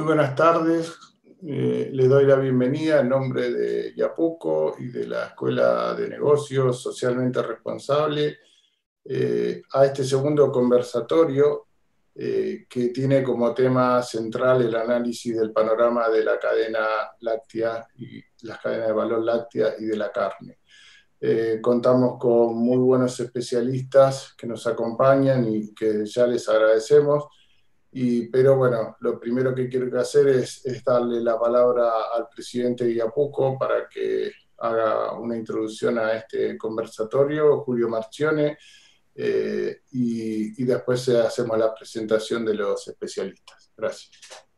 buenas tardes. Les doy la bienvenida en nombre de Yapuco y de la Escuela de Negocios Socialmente Responsable a este segundo conversatorio que tiene como tema central el análisis del panorama de la cadena láctea y las cadenas de valor láctea y de la carne. Contamos con muy buenos especialistas que nos acompañan y que ya les agradecemos. Pero bueno, lo primero que quiero hacer es darle la palabra al presidente de Iapuco para que haga una introducción a este conversatorio, Julio Marchione, y después hacemos la presentación de los especialistas. Gracias.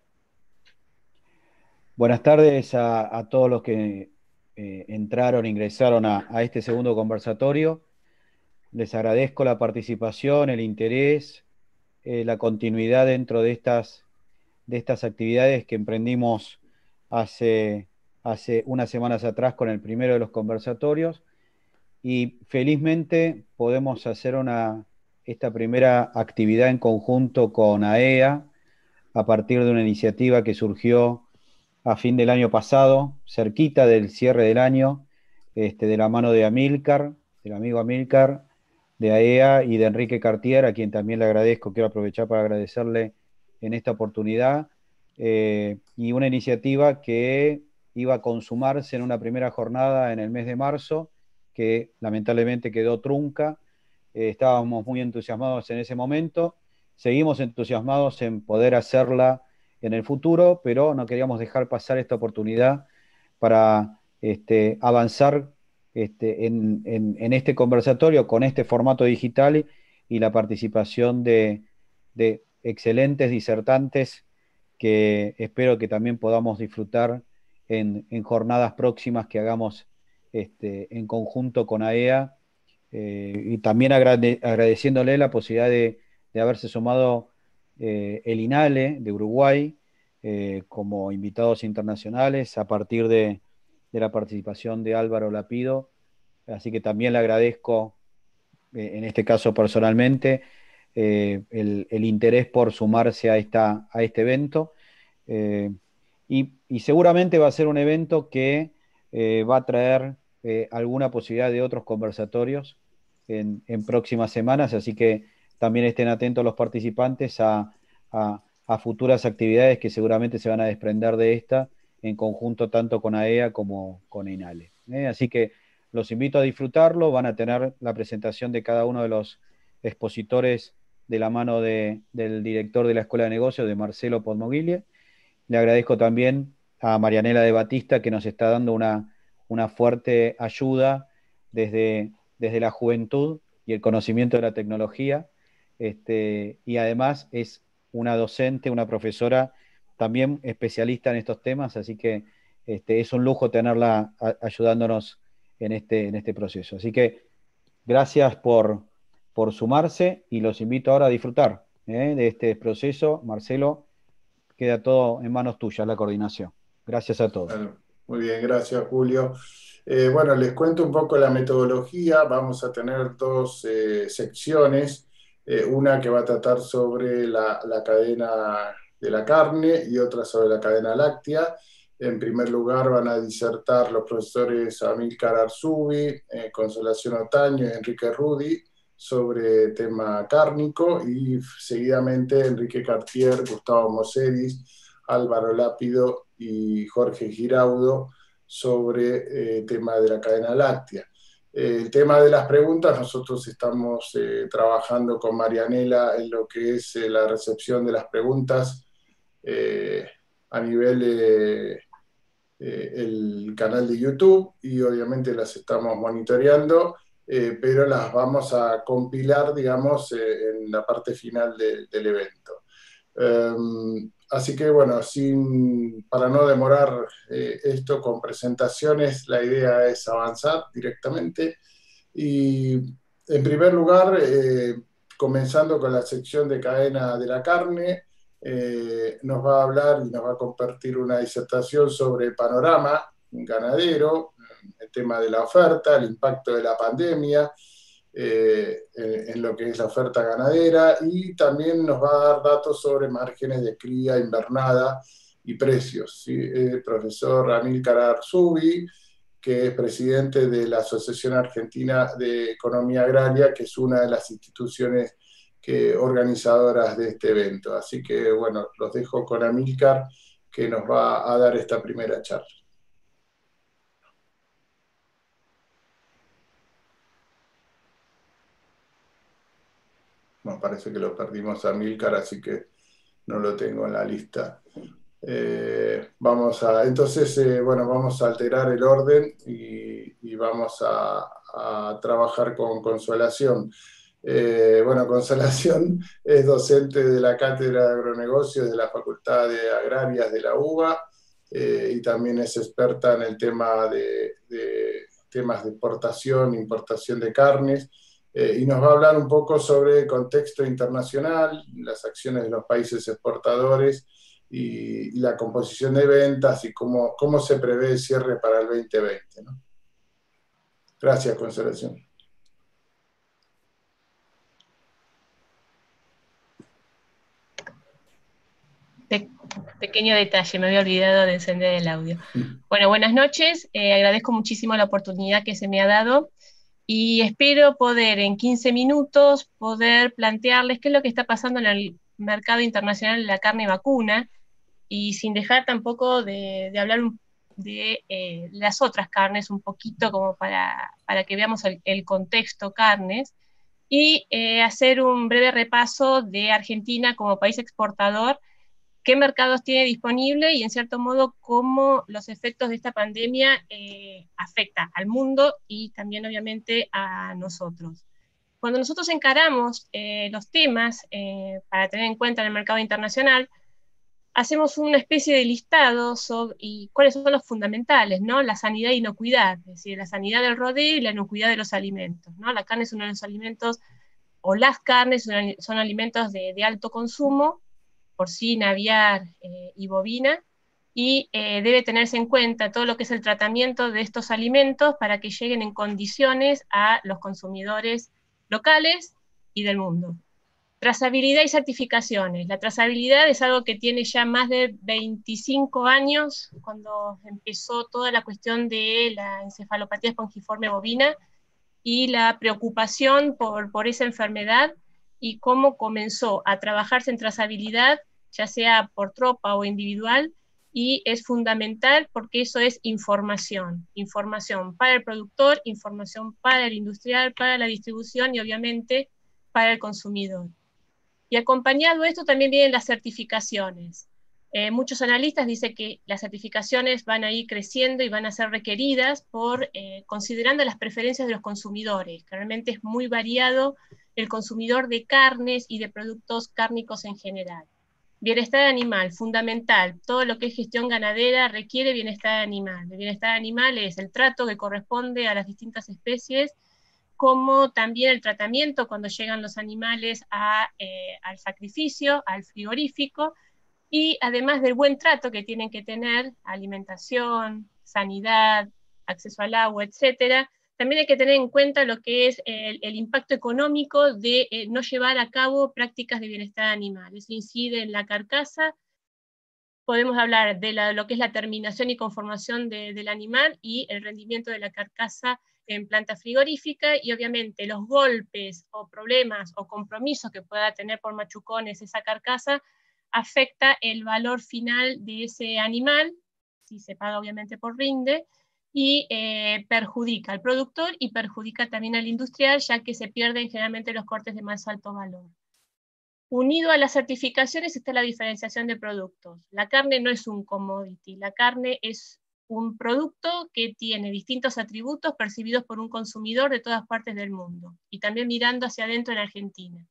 Buenas tardes a todos los que ingresaron a este segundo conversatorio. Les agradezco la participación, el interés, la continuidad dentro de estas actividades que emprendimos hace unas semanas atrás con el primero de los conversatorios. Y felizmente podemos hacer esta primera actividad en conjunto con AEA a partir de una iniciativa que surgió a fin del año pasado, cerquita del cierre del año, de la mano de Amílcar, del amigo Amílcar, de AEA y de Enrique Cartier, a quien también le agradezco, quiero aprovechar para agradecerle en esta oportunidad, y una iniciativa que iba a consumarse en una primera jornada en el mes de marzo, que lamentablemente quedó trunca. Estábamos muy entusiasmados en ese momento, seguimos entusiasmados en poder hacerla en el futuro, pero no queríamos dejar pasar esta oportunidad para avanzar en este conversatorio con este formato digital y la participación de excelentes disertantes que espero que también podamos disfrutar en jornadas próximas que hagamos en conjunto con AEA, y también agradeciéndole la posibilidad de haberse sumado el INALE de Uruguay como invitados internacionales a partir de la participación de Álvaro Lapido. Así que también le agradezco, en este caso personalmente, el interés por sumarse a este evento. Y seguramente va a ser un evento que va a traer alguna posibilidad de otros conversatorios en próximas semanas, así que también estén atentos los participantes a futuras actividades que seguramente se van a desprender de esta en conjunto tanto con AEA como con INALE. Así que los invito a disfrutarlo, van a tener la presentación de cada uno de los expositores de la mano del director de la Escuela de Negocios, de Marcelo Podmoglia. Le agradezco también a Marianela de Batista, que nos está dando una fuerte ayuda desde la juventud y el conocimiento de la tecnología, y además es una docente, una profesora también especialista en estos temas, así que es un lujo tenerla ayudándonos en este proceso. Así que gracias por sumarse y los invito ahora a disfrutar de este proceso. Marcelo, queda todo en manos tuyas, la coordinación. Gracias a todos. Bueno, muy bien, gracias Julio. Bueno, les cuento un poco la metodología. Vamos a tener dos secciones, una que va a tratar sobre la cadena de la carne y otra sobre la cadena láctea. En primer lugar van a disertar los profesores Amílcar Arzubi, Consolación Otaño y Enrique Rudi sobre tema cárnico, y seguidamente Enrique Cartier, Gustavo Mosedis, Álvaro Lápido y Jorge Giraudo sobre tema de la cadena láctea. El tema de las preguntas, nosotros estamos trabajando con Marianela en lo que es la recepción de las preguntas a nivel el canal de YouTube, y obviamente las estamos monitoreando, pero las vamos a compilar, digamos, en la parte final del evento. Así que bueno, para no demorar esto con presentaciones, la idea es avanzar directamente. Y en primer lugar, comenzando con la sección de cadena de la carne, nos va a hablar y nos va a compartir una disertación sobre el panorama ganadero, el tema de la oferta, el impacto de la pandemia en lo que es la oferta ganadera, y también nos va a dar datos sobre márgenes de cría invernada y precios, ¿sí? El profesor Amílcar Arzubi, que es presidente de la Asociación Argentina de Economía Agraria, que es una de las instituciones organizadoras de este evento. Así que, bueno, los dejo con Amílcar, que nos va a dar esta primera charla. Me parece que lo perdimos a Amílcar, así que no lo tengo en la lista. Entonces, bueno, vamos a alterar el orden y vamos a trabajar con Consolación. Bueno, Consolación es docente de la Cátedra de Agronegocios de la Facultad de Agrarias de la UBA, y también es experta en el tema de temas de exportación, importación de carnes, y nos va a hablar un poco sobre el contexto internacional, las acciones de los países exportadores y la composición de ventas y cómo se prevé el cierre para el 2020, ¿no? Gracias, Consolación. Pequeño detalle, me había olvidado de encender el audio. Bueno, buenas noches, agradezco muchísimo la oportunidad que se me ha dado y espero poder en 15 minutos poder plantearles qué es lo que está pasando en el mercado internacional de la carne vacuna, y sin dejar tampoco de hablar de las otras carnes un poquito, como para que veamos el contexto carnes, y hacer un breve repaso de Argentina como país exportador, qué mercados tiene disponible y en cierto modo cómo los efectos de esta pandemia afectan al mundo y también obviamente a nosotros. Cuando nosotros encaramos los temas para tener en cuenta en el mercado internacional, hacemos una especie de listado y cuáles son los fundamentales, ¿no? La sanidad e inocuidad, es decir, la sanidad del rodeo y la inocuidad de los alimentos, ¿no? La carne es uno de los alimentos, o las carnes son alimentos de alto consumo, porcina, aviar y bovina, y debe tenerse en cuenta todo lo que es el tratamiento de estos alimentos para que lleguen en condiciones a los consumidores locales y del mundo. Trazabilidad y certificaciones. La trazabilidad es algo que tiene ya más de 25 años, cuando empezó toda la cuestión de la encefalopatía espongiforme bovina y la preocupación por esa enfermedad, y cómo comenzó a trabajarse en trazabilidad, ya sea por tropa o individual, y es fundamental porque eso es información para el productor, información para el industrial, para la distribución y obviamente para el consumidor. Y acompañado de esto también vienen las certificaciones. Muchos analistas dicen que las certificaciones van a ir creciendo y van a ser requeridas considerando las preferencias de los consumidores, que realmente es muy variado el consumidor de carnes y de productos cárnicos en general. Bienestar animal, fundamental. Todo lo que es gestión ganadera requiere bienestar animal. El bienestar animal es el trato que corresponde a las distintas especies, como también el tratamiento cuando llegan los animales al sacrificio, al frigorífico, y además del buen trato que tienen que tener, alimentación, sanidad, acceso al agua, etcétera, también hay que tener en cuenta lo que es el impacto económico de no llevar a cabo prácticas de bienestar animal. Eso incide en la carcasa. Podemos hablar de lo que es la terminación y conformación del animal y el rendimiento de la carcasa en planta frigorífica, y obviamente los golpes o problemas o compromisos que pueda tener por machucones esa carcasa afecta el valor final de ese animal, si se paga obviamente por rinde, y perjudica al productor y perjudica también al industrial, ya que se pierden generalmente los cortes de más alto valor. Unido a las certificaciones está la diferenciación de productos. La carne no es un commodity, la carne es un producto que tiene distintos atributos percibidos por un consumidor de todas partes del mundo, y también mirando hacia adentro en Argentina.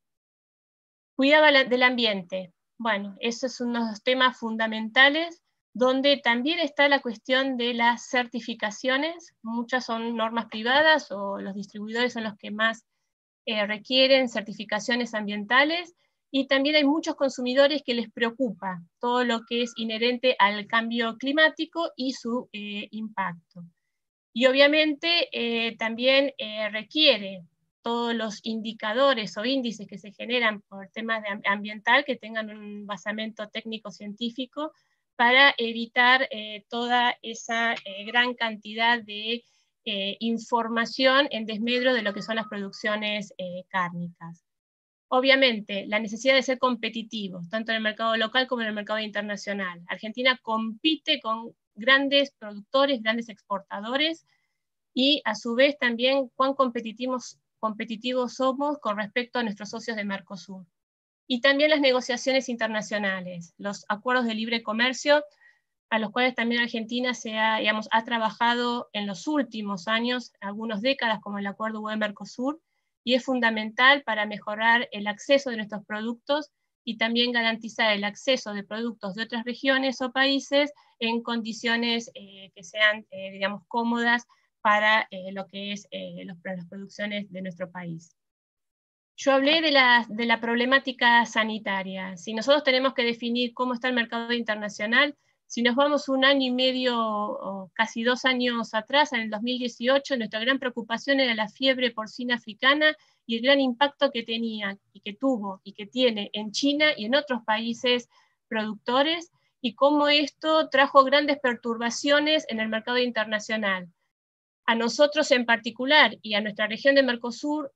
Cuidado del ambiente. Bueno, eso es uno de los temas fundamentales, donde también está la cuestión de las certificaciones. Muchas son normas privadas o los distribuidores son los que más requieren certificaciones ambientales, y también hay muchos consumidores que les preocupa todo lo que es inherente al cambio climático y su impacto. Y obviamente también requiere todos los indicadores o índices que se generan por temas ambiental que tengan un basamento técnico-científico para evitar toda esa gran cantidad de información en desmedro de lo que son las producciones cárnicas. Obviamente, la necesidad de ser competitivos, tanto en el mercado local como en el mercado internacional. Argentina compite con grandes productores, grandes exportadores, y a su vez también cuán competitivos somos con respecto a nuestros socios de Mercosur. Y también las negociaciones internacionales, los acuerdos de libre comercio, a los cuales también Argentina ha trabajado en los últimos años, algunas décadas, como el acuerdo UE-Mercosur, y es fundamental para mejorar el acceso de nuestros productos y también garantizar el acceso de productos de otras regiones o países en condiciones que sean, digamos, cómodas para lo que es las producciones de nuestro país. Yo hablé de la problemática sanitaria. Si nosotros tenemos que definir cómo está el mercado internacional, si nos vamos un año y medio o casi 2 años atrás, en el 2018, nuestra gran preocupación era la fiebre porcina africana y el gran impacto que tenía y que tuvo y que tiene en China y en otros países productores, y cómo esto trajo grandes perturbaciones en el mercado internacional. A nosotros en particular y a nuestra región de Mercosur,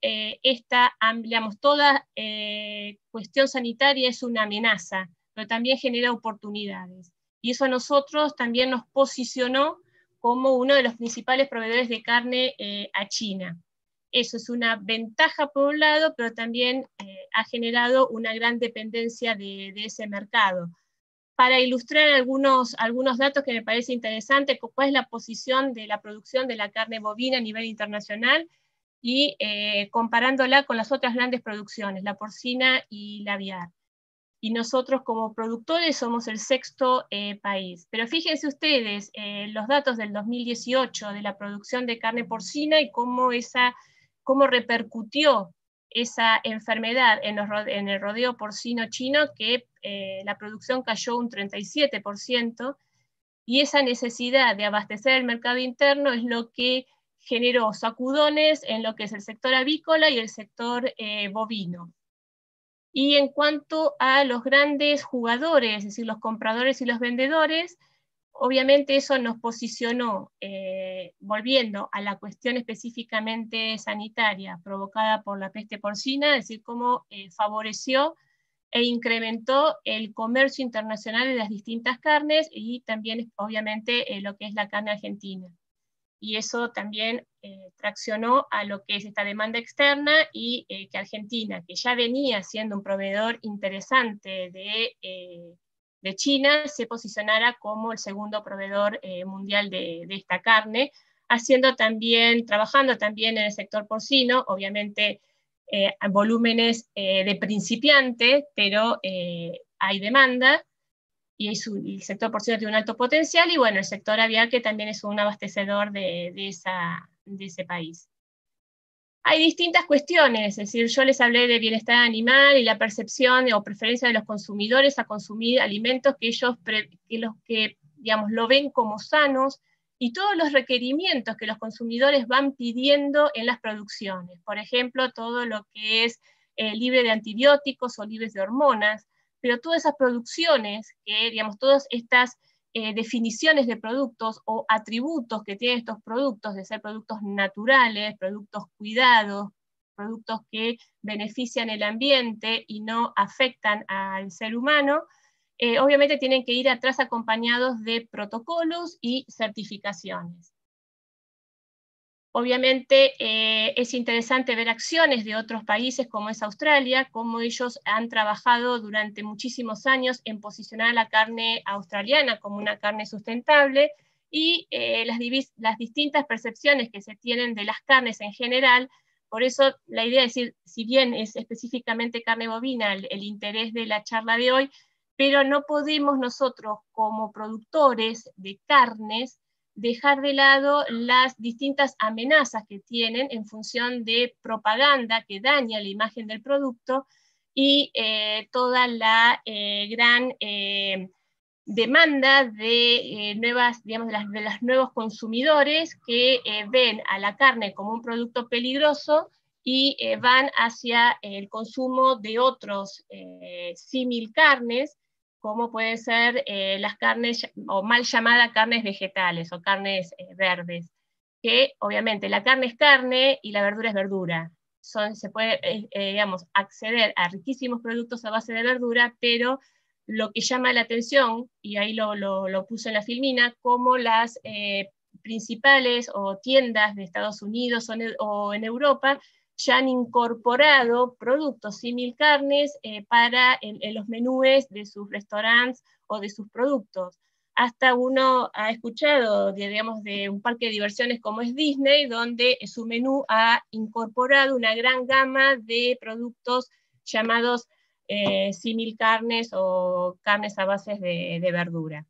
toda cuestión sanitaria es una amenaza, pero también genera oportunidades. Y eso a nosotros también nos posicionó como uno de los principales proveedores de carne a China. Eso es una ventaja por un lado, pero también ha generado una gran dependencia de ese mercado. Para ilustrar algunos datos que me parece interesante, cuál es la posición de la producción de la carne bovina a nivel internacional y comparándola con las otras grandes producciones, la porcina y la aviar. Y nosotros como productores somos el 6º país. Pero fíjense ustedes los datos del 2018 de la producción de carne porcina y cómo repercutió esa enfermedad en el rodeo porcino chino, que la producción cayó un 37%, y esa necesidad de abastecer el mercado interno es lo que generó sacudones en lo que es el sector avícola y el sector bovino. Y en cuanto a los grandes jugadores, es decir, los compradores y los vendedores, obviamente eso nos posicionó, volviendo a la cuestión específicamente sanitaria provocada por la peste porcina, es decir, cómo favoreció e incrementó el comercio internacional de las distintas carnes y también, obviamente, lo que es la carne argentina. Y eso también traccionó a lo que es esta demanda externa y que Argentina, que ya venía siendo un proveedor interesante de China, se posicionara como el 2º proveedor mundial de esta carne, trabajando también en el sector porcino, obviamente volúmenes de principiante, pero hay demanda, y el sector porcino tiene un alto potencial, y bueno, el sector aviar, que también es un abastecedor de ese país. Hay distintas cuestiones, es decir, yo les hablé de bienestar animal y la percepción o preferencia de los consumidores a consumir alimentos que digamos, lo ven como sanos, y todos los requerimientos que los consumidores van pidiendo en las producciones. Por ejemplo, todo lo que es libre de antibióticos o libres de hormonas, pero todas esas producciones, digamos, todas estas definiciones de productos o atributos que tienen estos productos, de ser productos naturales, productos cuidados, productos que benefician el ambiente y no afectan al ser humano, obviamente tienen que ir atrás acompañados de protocolos y certificaciones. Obviamente es interesante ver acciones de otros países como es Australia, cómo ellos han trabajado durante muchísimos años en posicionar a la carne australiana como una carne sustentable, y las distintas percepciones que se tienen de las carnes en general. Por eso la idea es decir, si bien es específicamente carne bovina el interés de la charla de hoy, pero no podemos nosotros como productores de carnes dejar de lado las distintas amenazas que tienen en función de propaganda que daña la imagen del producto, y toda la gran demanda de los nuevos consumidores que ven a la carne como un producto peligroso y van hacia el consumo de otros símil carnes, como pueden ser las carnes, o mal llamadas carnes vegetales, o carnes verdes, que obviamente la carne es carne y la verdura es verdura. Se puede, digamos, acceder a riquísimos productos a base de verdura, pero lo que llama la atención, y ahí lo puse en la filmina, como las principales o tiendas de Estados Unidos o en Europa ya han incorporado productos símil carnes para en los menúes de sus restaurantes o de sus productos. Hasta uno ha escuchado, digamos, de un parque de diversiones como es Disney, donde su menú ha incorporado una gran gama de productos llamados símil carnes o carnes a base de verdura.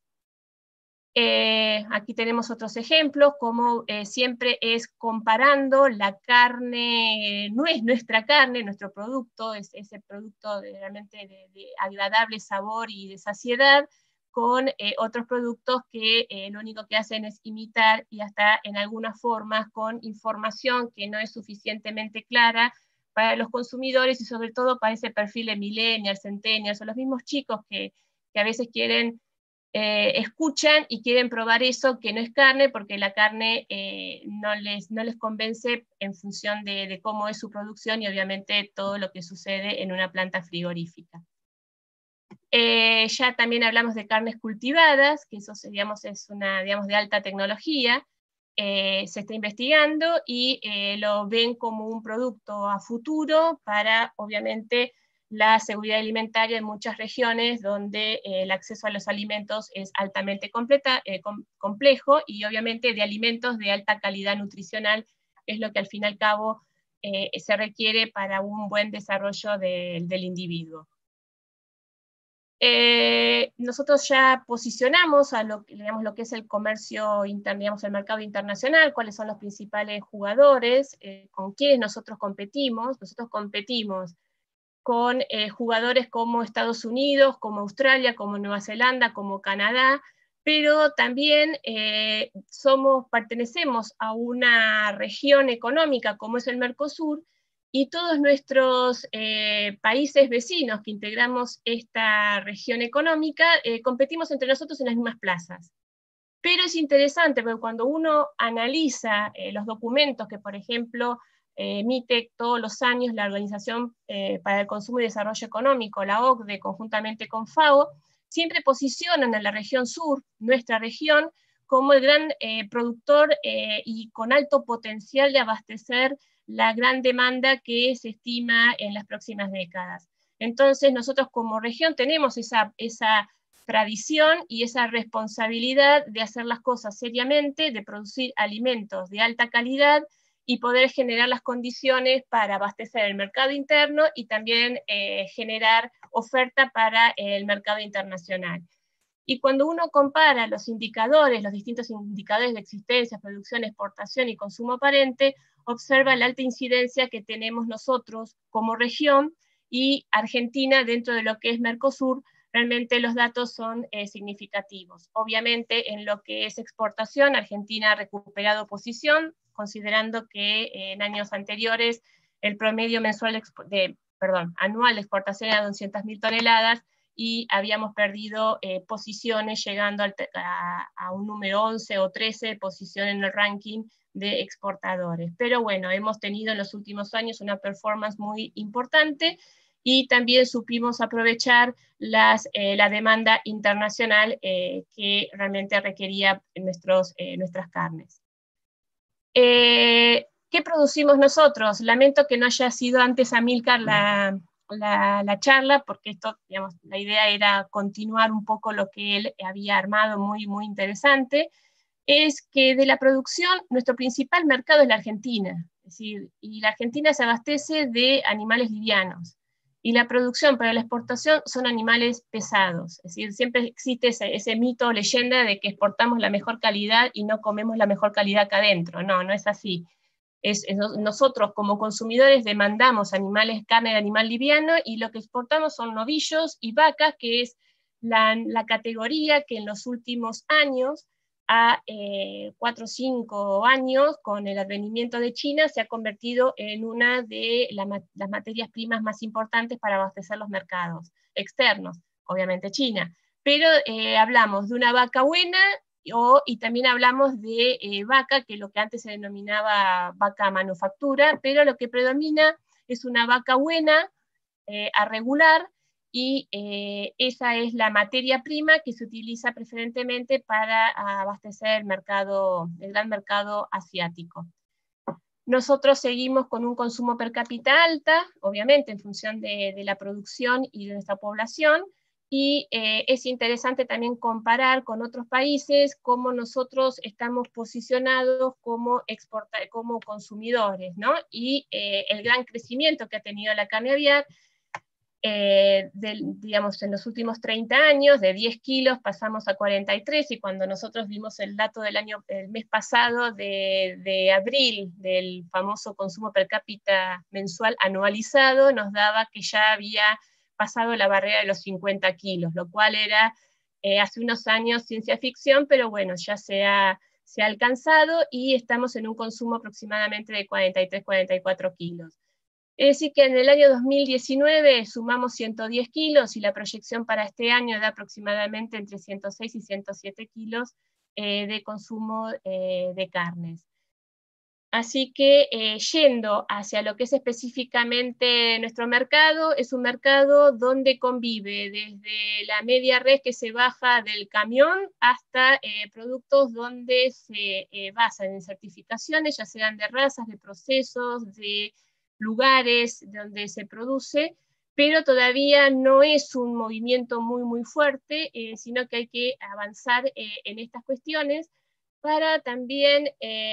Aquí tenemos otros ejemplos, como siempre es comparando la carne, no es nuestra carne, nuestro producto, es ese producto realmente de agradable sabor y de saciedad, con otros productos que lo único que hacen es imitar, y hasta en algunas formas con información que no es suficientemente clara para los consumidores, y sobre todo para ese perfil de millennials, centennials, o los mismos chicos que a veces quieren escuchan y quieren probar eso que no es carne, porque la carne no les convence en función de cómo es su producción y obviamente todo lo que sucede en una planta frigorífica. Ya también hablamos de carnes cultivadas, que eso digamos, es una de alta tecnología. Se está investigando y lo ven como un producto a futuro para, obviamente, la seguridad alimentaria en muchas regiones donde el acceso a los alimentos es altamente complejo, y obviamente de alimentos de alta calidad nutricional, es lo que al fin y al cabo se requiere para un buen desarrollo del individuo. Nosotros ya posicionamos a lo que es el comercio interno, digamos, el mercado internacional, cuáles son los principales jugadores, con quienes nosotros competimos. Nosotros competimos con jugadores como Estados Unidos, como Australia, como Nueva Zelanda, como Canadá, pero también pertenecemos a una región económica como es el Mercosur, y todos nuestros países vecinos que integramos esta región económica competimos entre nosotros en las mismas plazas. Pero es interesante, porque cuando uno analiza los documentos que, por ejemplo, emite todos los años la Organización para el Consumo y Desarrollo Económico, la OCDE, conjuntamente con FAO, siempre posicionan a la región sur, nuestra región, como el gran productor y con alto potencial de abastecer la gran demanda que se estima en las próximas décadas. Entonces, nosotros como región tenemos esa tradición y esa responsabilidad de hacer las cosas seriamente, de producir alimentos de alta calidad y poder generar las condiciones para abastecer el mercado interno y también generar oferta para el mercado internacional. Y cuando uno compara los indicadores, los distintos indicadores de existencia, producción, exportación y consumo aparente, observa la alta incidencia que tenemos nosotros como región, y Argentina dentro de lo que es Mercosur. Realmente los datos son significativos. Obviamente en lo que es exportación, Argentina ha recuperado posición, considerando que en años anteriores el promedio mensual anual de exportación era de 200.000 toneladas, y habíamos perdido posiciones, llegando a un número 11 o 13 posición en el ranking de exportadores. Pero bueno, hemos tenido en los últimos años una performance muy importante, y también supimos aprovechar la demanda internacional que realmente requería nuestras carnes. ¿Qué producimos nosotros? Lamento que no haya sido antes Amílcar la charla, porque esto, digamos, la idea era continuar un poco lo que él había armado, muy, muy interesante. Es que de la producción, nuestro principal mercado es la Argentina, es decir, y la Argentina se abastece de animales livianos, y la producción para la exportación son animales pesados. Es decir, siempre existe ese mito o leyenda de que exportamos la mejor calidad y no comemos la mejor calidad acá adentro. No, no es así. Nosotros como consumidores demandamos carne de animal liviano, y lo que exportamos son novillos y vacas, que es la categoría que en los últimos años, a 4 o 5 años, con el advenimiento de China, se ha convertido en una de las materias primas más importantes para abastecer los mercados externos, obviamente China, pero hablamos de una vaca buena y también hablamos de vaca, que es lo que antes se denominaba vaca manufactura, pero lo que predomina es una vaca buena, a regular, y esa es la materia prima que se utiliza preferentemente para abastecer el gran mercado asiático. Nosotros seguimos con un consumo per cápita alta, obviamente en función de la producción y de nuestra población, y es interesante también comparar con otros países cómo nosotros estamos posicionados como consumidores, ¿no? Y el gran crecimiento que ha tenido la carne aviar, digamos, en los últimos 30 años, de 10 kilos pasamos a 43, y cuando nosotros vimos el dato del mes pasado de abril, del famoso consumo per cápita mensual anualizado, nos daba que ya había pasado la barrera de los 50 kilos, lo cual era hace unos años ciencia ficción, pero bueno, ya se ha alcanzado, y estamos en un consumo aproximadamente de 43-44 kilos. Es decir, que en el año 2019 sumamos 110 kilos, y la proyección para este año da aproximadamente entre 106 y 107 kilos de consumo de carnes. Así que yendo hacia lo que es específicamente nuestro mercado, es un mercado donde convive desde la media res que se baja del camión hasta productos donde se basan en certificaciones, ya sean de razas, de procesos, de lugares donde se produce, pero todavía no es un movimiento muy fuerte, sino que hay que avanzar en estas cuestiones para también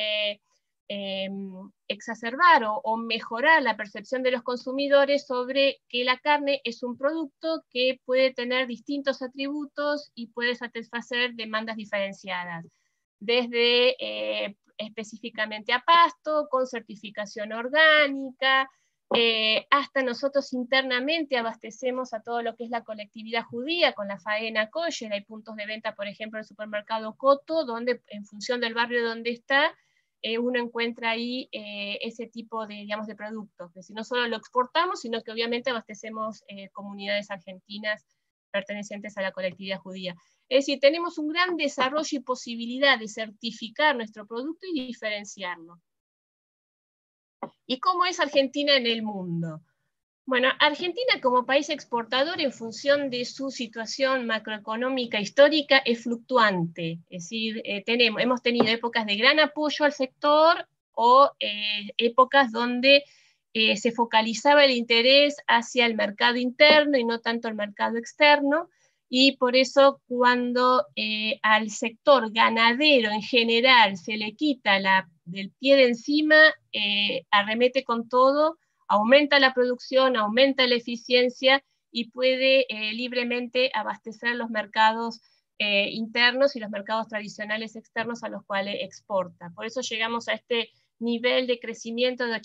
exacerbar o mejorar la percepción de los consumidores sobre que la carne es un producto que puede tener distintos atributos y puede satisfacer demandas diferenciadas, desde específicamente a pasto, con certificación orgánica, hasta nosotros internamente abastecemos a todo lo que es la colectividad judía con la faena kosher. Hay puntos de venta, por ejemplo, en el supermercado Coto, donde en función del barrio donde está, uno encuentra ahí ese tipo de, digamos, de productos. Es decir, no solo lo exportamos, sino que obviamente abastecemos comunidades argentinas pertenecientes a la colectividad judía. Es decir, tenemos un gran desarrollo y posibilidad de certificar nuestro producto y diferenciarlo. ¿Y cómo es Argentina en el mundo? Bueno, Argentina como país exportador, en función de su situación macroeconómica histórica, es fluctuante. Es decir, hemos tenido épocas de gran apoyo al sector o épocas donde se focalizaba el interés hacia el mercado interno y no tanto el mercado externo, y por eso cuando al sector ganadero en general se le quita del pie de encima, arremete con todo, aumenta la producción, aumenta la eficiencia y puede libremente abastecer los mercados internos y los mercados tradicionales externos a los cuales exporta. Por eso llegamos a este nivel de crecimiento de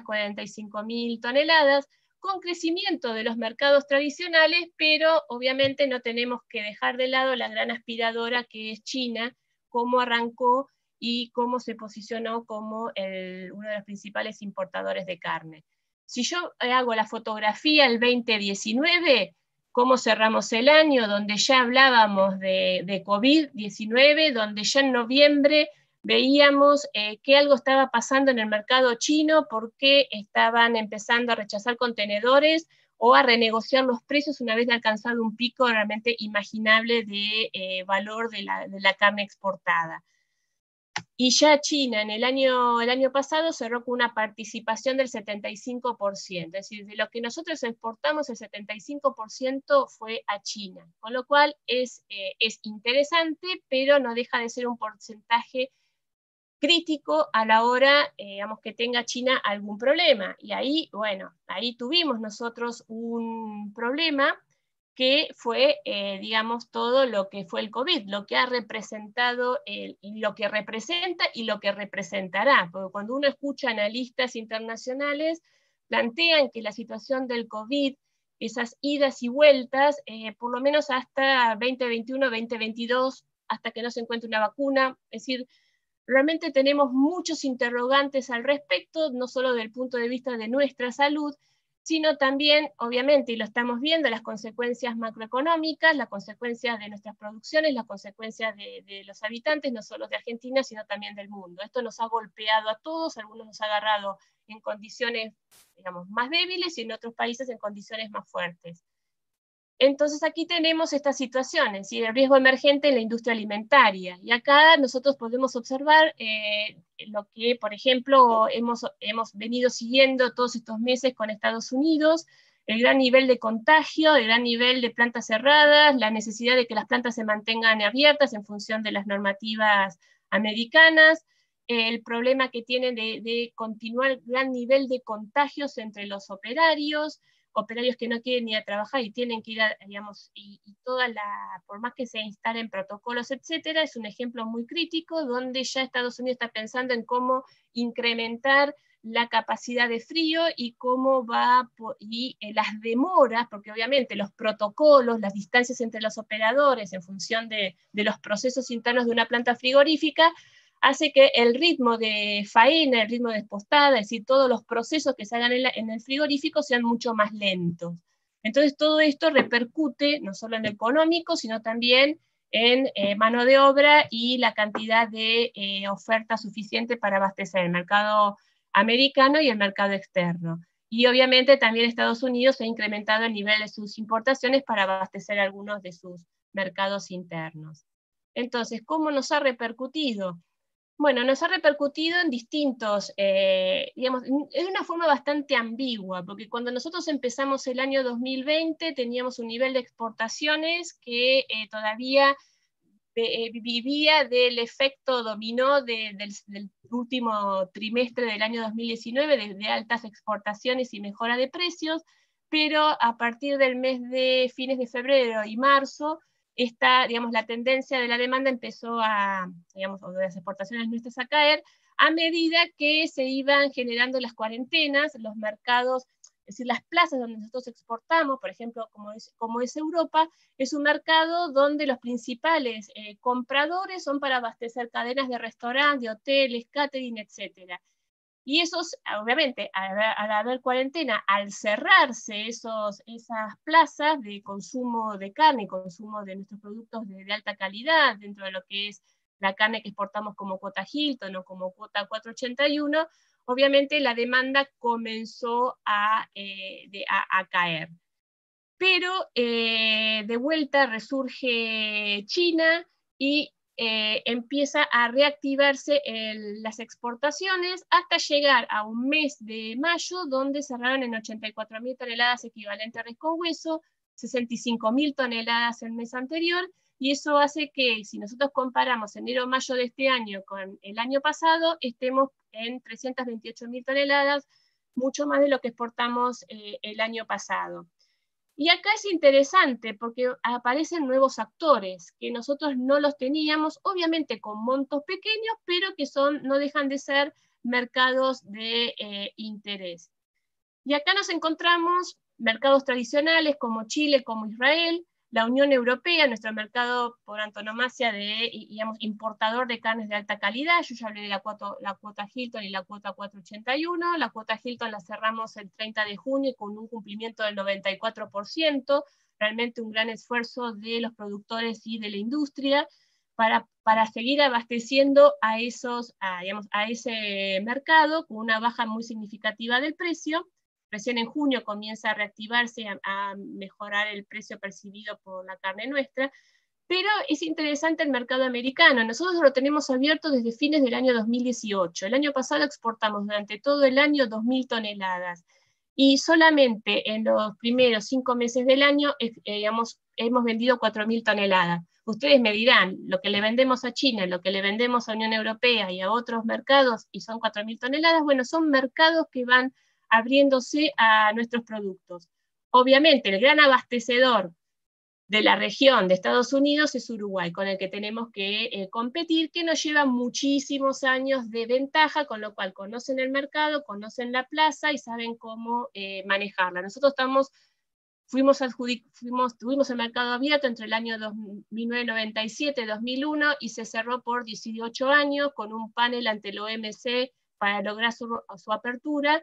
845.000 toneladas, con crecimiento de los mercados tradicionales, pero obviamente no tenemos que dejar de lado la gran aspiradora que es China, cómo arrancó y cómo se posicionó como uno de los principales importadores de carne. Si yo hago la fotografía el 2019, cómo cerramos el año, donde ya hablábamos de COVID-19, donde ya en noviembre veíamos que algo estaba pasando en el mercado chino, porque estaban empezando a rechazar contenedores o a renegociar los precios una vez alcanzado un pico realmente imaginable de valor de la carne exportada. Y ya China en el año pasado cerró con una participación del 75%, es decir, de lo que nosotros exportamos, el 75% fue a China, con lo cual es interesante, pero no deja de ser un porcentaje crítico a la hora, digamos, que tenga China algún problema. Y ahí, bueno, ahí tuvimos nosotros un problema que fue, digamos, todo lo que fue el COVID, lo que ha representado, lo que representa y lo que representará. Porque cuando uno escucha analistas internacionales, plantean que la situación del COVID, esas idas y vueltas, por lo menos hasta 2021, 2022, hasta que no se encuentre una vacuna, es decir, realmente tenemos muchos interrogantes al respecto, no solo desde el punto de vista de nuestra salud, sino también, obviamente, y lo estamos viendo, las consecuencias macroeconómicas, las consecuencias de nuestras producciones, las consecuencias de los habitantes, no solo de Argentina, sino también del mundo. Esto nos ha golpeado a todos, algunos nos ha agarrado en condiciones, digamos, más débiles y en otros países en condiciones más fuertes. Entonces aquí tenemos estas situaciones, ¿sí? El riesgo emergente en la industria alimentaria. Y acá nosotros podemos observar lo que, por ejemplo, hemos venido siguiendo todos estos meses con Estados Unidos, el gran nivel de contagio, el gran nivel de plantas cerradas, la necesidad de que las plantas se mantengan abiertas en función de las normativas americanas, el problema que tienen de continuar el gran nivel de contagios entre los operarios que no quieren ir a trabajar y tienen que ir a, digamos, y toda por más que se instalen protocolos, etcétera, es un ejemplo muy crítico donde ya Estados Unidos está pensando en cómo incrementar la capacidad de frío y cómo las demoras, porque obviamente los protocolos, las distancias entre los operadores en función de los procesos internos de una planta frigorífica, hace que el ritmo de faena, el ritmo de despostada, es decir, todos los procesos que se hagan en el frigorífico sean mucho más lentos. Entonces todo esto repercute no solo en lo económico, sino también en mano de obra y la cantidad de oferta suficiente para abastecer el mercado americano y el mercado externo. Y obviamente también Estados Unidos ha incrementado el nivel de sus importaciones para abastecer algunos de sus mercados internos. Entonces, ¿cómo nos ha repercutido? Bueno, nos ha repercutido en distintos, digamos, es una forma bastante ambigua, porque cuando nosotros empezamos el año 2020 teníamos un nivel de exportaciones que todavía vivía del efecto dominó del último trimestre del año 2019, de altas exportaciones y mejora de precios, pero a partir del mes de fines de febrero y marzo, digamos, la tendencia de la demanda empezó digamos, o de las exportaciones nuestras a caer, a medida que se iban generando las cuarentenas, los mercados, es decir, las plazas donde nosotros exportamos, por ejemplo, como es Europa, es un mercado donde los principales compradores son para abastecer cadenas de restaurantes, de hoteles, catering, etc. Y esos, obviamente, al haber cuarentena, al cerrarse esas plazas de consumo de carne y consumo de nuestros productos de alta calidad, dentro de lo que es la carne que exportamos como cuota Hilton o como cuota 481, obviamente la demanda comenzó a caer. Pero de vuelta resurge China y empieza a reactivarse las exportaciones hasta llegar a un mes de mayo donde cerraron en 84.000 toneladas equivalente a res con hueso, 65.000 toneladas el mes anterior, y eso hace que si nosotros comparamos enero-mayo de este año con el año pasado, estemos en 328.000 toneladas, mucho más de lo que exportamos el año pasado. Y acá es interesante porque aparecen nuevos actores que nosotros no los teníamos, obviamente con montos pequeños, pero que no dejan de ser mercados de interés. Y acá nos encontramos mercados tradicionales como Chile, como Israel, la Unión Europea, nuestro mercado por antonomasia digamos, importador de carnes de alta calidad. Yo ya hablé de la cuota Hilton y la cuota 481. La cuota Hilton la cerramos el 30 de junio con un cumplimiento del 94%, realmente un gran esfuerzo de los productores y de la industria para seguir abasteciendo a ese mercado con una baja muy significativa del precio. Recién en junio comienza a reactivarse, a mejorar el precio percibido por la carne nuestra, pero es interesante el mercado americano. Nosotros lo tenemos abierto desde fines del año 2018. El año pasado exportamos durante todo el año 2.000 toneladas, y solamente en los primeros 5 meses del año hemos vendido 4.000 toneladas. Ustedes me dirán, lo que le vendemos a China, lo que le vendemos a Unión Europea y a otros mercados, y son 4.000 toneladas, bueno, son mercados que van abriéndose a nuestros productos. Obviamente, el gran abastecedor de la región de Estados Unidos es Uruguay, con el que tenemos que competir, que nos lleva muchísimos años de ventaja, con lo cual conocen el mercado, conocen la plaza y saben cómo manejarla. Nosotros tuvimos el mercado abierto entre el año 1997 y 2001 y se cerró por 18 años con un panel ante el OMC para lograr su apertura.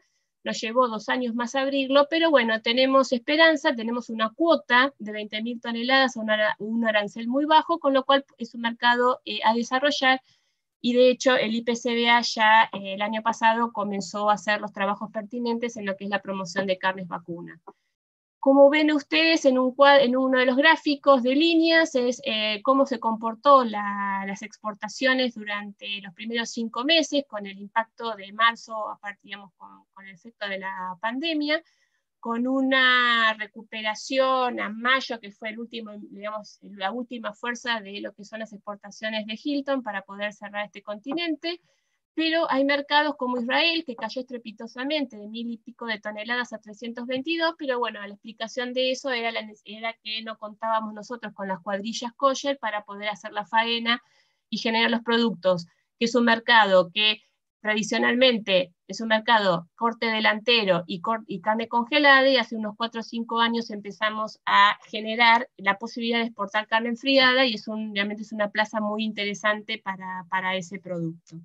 nos llevó 2 años más abrirlo, pero bueno, tenemos esperanza, tenemos una cuota de 20.000 toneladas, un arancel muy bajo, con lo cual es un mercado a desarrollar, y de hecho el IPCBA ya el año pasado comenzó a hacer los trabajos pertinentes en lo que es la promoción de carnes vacunas. Como ven ustedes en uno de los gráficos de líneas, es cómo se comportó las exportaciones durante los primeros 5 meses, con el impacto de marzo, digamos, con el efecto de la pandemia, con una recuperación a mayo, que fue digamos, la última fuerza de lo que son las exportaciones de Hilton para poder cerrar este continente. Pero hay mercados como Israel, que cayó estrepitosamente de 1.000 y pico de toneladas a 322, pero bueno, la explicación de eso era que no contábamos nosotros con las cuadrillas kosher para poder hacer la faena y generar los productos, que es un mercado que tradicionalmente es un mercado corte delantero y carne congelada, y hace unos 4 o 5 años empezamos a generar la posibilidad de exportar carne enfriada, y realmente es una plaza muy interesante para ese producto.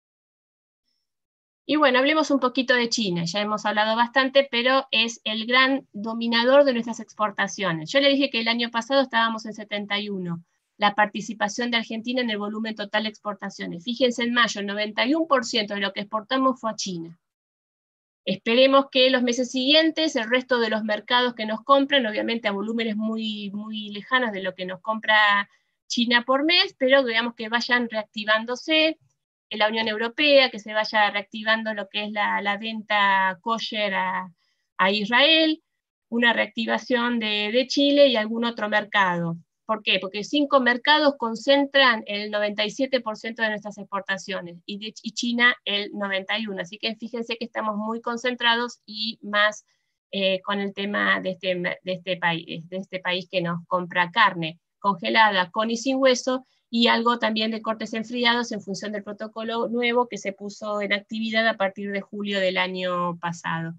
Y bueno, hablemos un poquito de China. Ya hemos hablado bastante, pero es el gran dominador de nuestras exportaciones. Yo le dije que el año pasado estábamos en 71, la participación de Argentina en el volumen total de exportaciones. Fíjense, en mayo el 91% de lo que exportamos fue a China. Esperemos que los meses siguientes el resto de los mercados que nos compran, obviamente a volúmenes muy, muy lejanos de lo que nos compra China por mes, pero digamos que vayan reactivándose, en la Unión Europea, que se vaya reactivando lo que es la venta kosher a Israel, una reactivación de Chile y algún otro mercado. ¿Por qué? Porque 5 mercados concentran el 97% de nuestras exportaciones, y China el 91%. Así que fíjense que estamos muy concentrados, y más con el tema de este país que nos compra carne congelada, con y sin hueso, y algo también de cortes enfriados en función del protocolo nuevo que se puso en actividad a partir de julio del año pasado.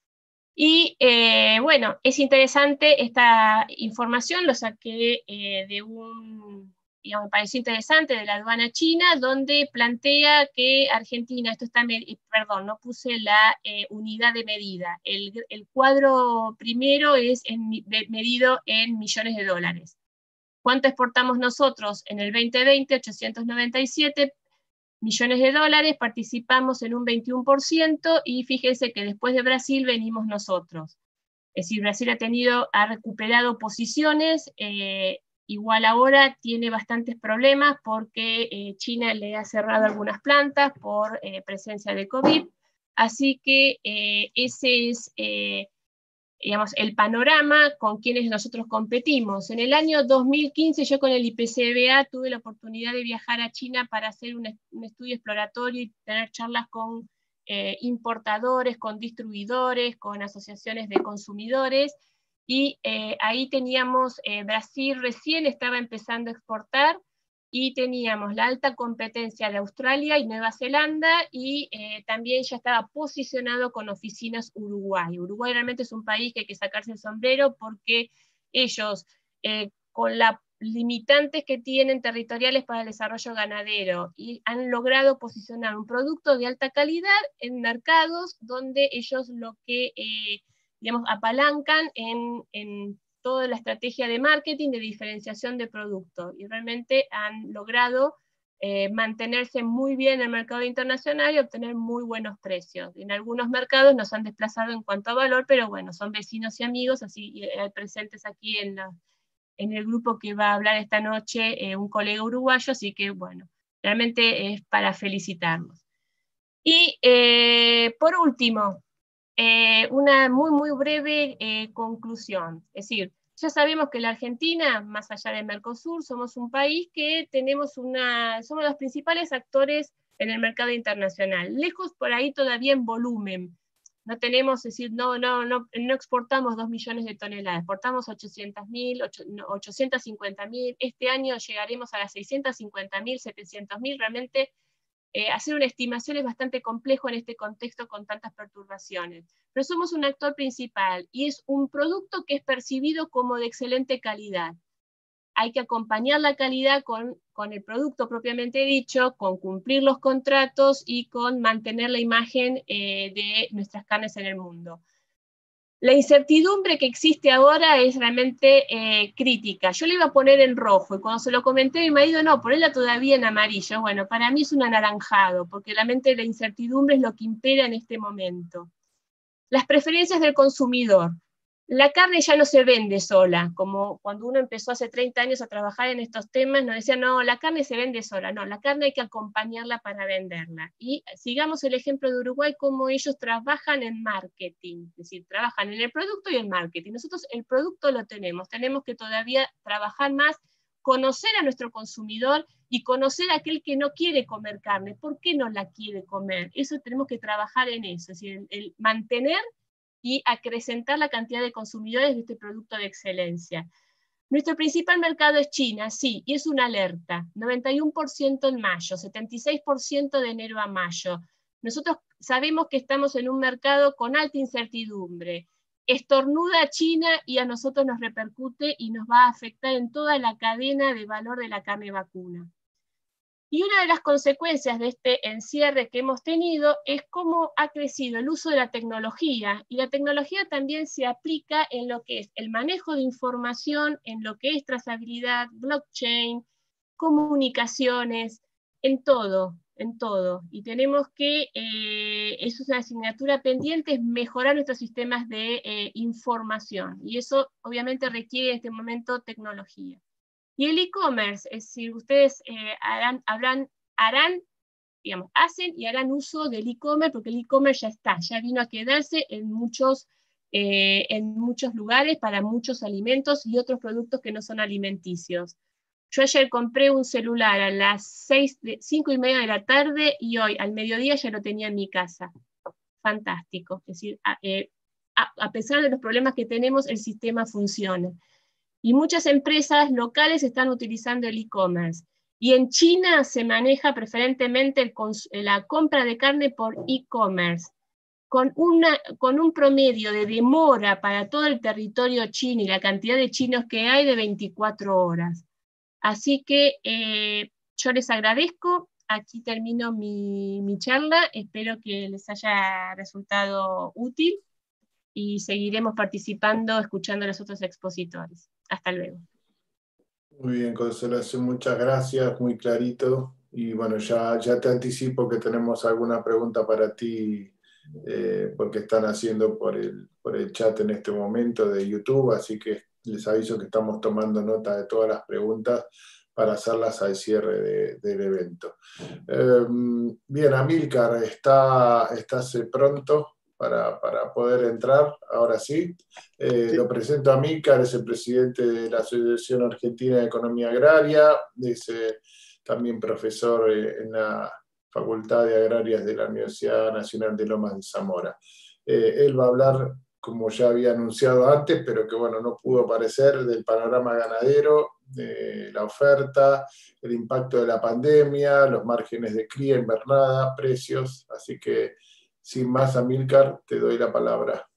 Y bueno, es interesante esta información, lo saqué digamos, me pareció interesante, de la aduana china, donde plantea que Argentina, perdón, no puse la unidad de medida, el cuadro primero es medido en millones de dólares. ¿Cuánto exportamos nosotros en el 2020? 897 millones de dólares, participamos en un 21%, y fíjense que después de Brasil venimos nosotros. Es decir, Brasil ha recuperado posiciones, igual ahora tiene bastantes problemas porque China le ha cerrado algunas plantas por presencia de COVID, así que ese es digamos, el panorama con quienes nosotros competimos. En el año 2015 yo con el IPCBA tuve la oportunidad de viajar a China para hacer un estudio exploratorio y tener charlas con importadores, con distribuidores, con asociaciones de consumidores, y ahí teníamos, Brasil recién estaba empezando a exportar, y teníamos la alta competencia de Australia y Nueva Zelanda, y también ya estaba posicionado con oficinas Uruguay. Uruguay realmente es un país que hay que sacarse el sombrero, porque ellos, con las limitantes que tienen territoriales para el desarrollo ganadero, y han logrado posicionar un producto de alta calidad en mercados donde ellos lo que, digamos, apalancan en toda la estrategia de marketing, de diferenciación de producto, y realmente han logrado mantenerse muy bien en el mercado internacional y obtener muy buenos precios. En algunos mercados nos han desplazado en cuanto a valor, pero bueno, son vecinos y amigos, así presentes aquí en el grupo que va a hablar esta noche, un colega uruguayo, así que bueno, realmente es para felicitarnos. Y por último, una muy, muy breve conclusión. Es decir, ya sabemos que la Argentina, más allá del Mercosur, somos un país que somos los principales actores en el mercado internacional. Lejos por ahí todavía en volumen. No tenemos, es decir, no exportamos 2 millones de toneladas, exportamos 800.000, 850.000. Este año llegaremos a las 650.000, 700.000. Realmente hacer una estimación es bastante complejo en este contexto con tantas perturbaciones. Pero somos un actor principal, y es un producto que es percibido como de excelente calidad. hay que acompañar la calidad con el producto propiamente dicho, con cumplir los contratos y con mantener la imagen de nuestras carnes en el mundo. La incertidumbre que existe ahora es realmente crítica. Yo le iba a poner en rojo, y cuando se lo comenté a mi marido, no, ponela todavía en amarillo. Bueno, para mí es un anaranjado, porque realmente la incertidumbre es lo que impera en este momento. Las preferencias del consumidor. La carne ya no se vende sola, como cuando uno empezó hace 30 años a trabajar en estos temas, nos decían, no, la carne se vende sola, no, la carne hay que acompañarla para venderla. Y sigamos el ejemplo de Uruguay, cómo ellos trabajan en marketing, es decir, trabajan en el producto y el marketing. Nosotros el producto lo tenemos que todavía trabajar más, conocer a nuestro consumidor y conocer a aquel que no quiere comer carne. ¿Por qué no la quiere comer? Eso tenemos que trabajar en eso, es decir, el mantener y acrecentar la cantidad de consumidores de este producto de excelencia. Nuestro principal mercado es China, sí, y es una alerta. 91% en mayo, 76% de enero a mayo. Nosotros sabemos que estamos en un mercado con alta incertidumbre. Estornuda China y a nosotros nos repercute y nos va a afectar en toda la cadena de valor de la carne vacuna. Y una de las consecuencias de este encierre que hemos tenido es cómo ha crecido el uso de la tecnología, y la tecnología también se aplica en lo que es el manejo de información, en lo que es trazabilidad, blockchain, comunicaciones, en todo, en todo. Y tenemos que, eso es una asignatura pendiente, es mejorar nuestros sistemas de información, y eso obviamente requiere en este momento tecnología. Y el e-commerce, es decir, ustedes hacen y harán uso del e-commerce, porque el e-commerce ya está, ya vino a quedarse en muchos lugares para muchos alimentos y otros productos que no son alimenticios. Yo ayer compré un celular a las 5:30 de la tarde y hoy al mediodía ya lo tenía en mi casa. Fantástico. Es decir, a pesar de los problemas que tenemos, el sistema funciona. Y muchas empresas locales están utilizando el e-commerce. Y en China se maneja preferentemente la compra de carne por e-commerce, con un promedio de demora para todo el territorio chino y la cantidad de chinos que hay de 24 horas. Así que yo les agradezco. Aquí termino mi charla. Espero que les haya resultado útil y seguiremos participando, escuchando a los otros expositores. Hasta luego. Muy bien, Consolación, muchas gracias, muy clarito. Y bueno, ya te anticipo que tenemos alguna pregunta para ti, porque están haciendo por el chat en este momento de YouTube, así que les aviso que estamos tomando nota de todas las preguntas para hacerlas al cierre del evento. Bien, Amílcar, ¿estás pronto para poder entrar? Ahora sí. Sí. Lo presento a Amílcar, es el presidente de la Asociación Argentina de Economía Agraria, es también profesor en la Facultad de Agrarias de la Universidad Nacional de Lomas de Zamora. Él va a hablar, como ya había anunciado antes, pero que bueno, no pudo aparecer, del panorama ganadero, de la oferta, el impacto de la pandemia, los márgenes de cría, invernada, precios. Así que, sin más, Amílcar, te doy la palabra.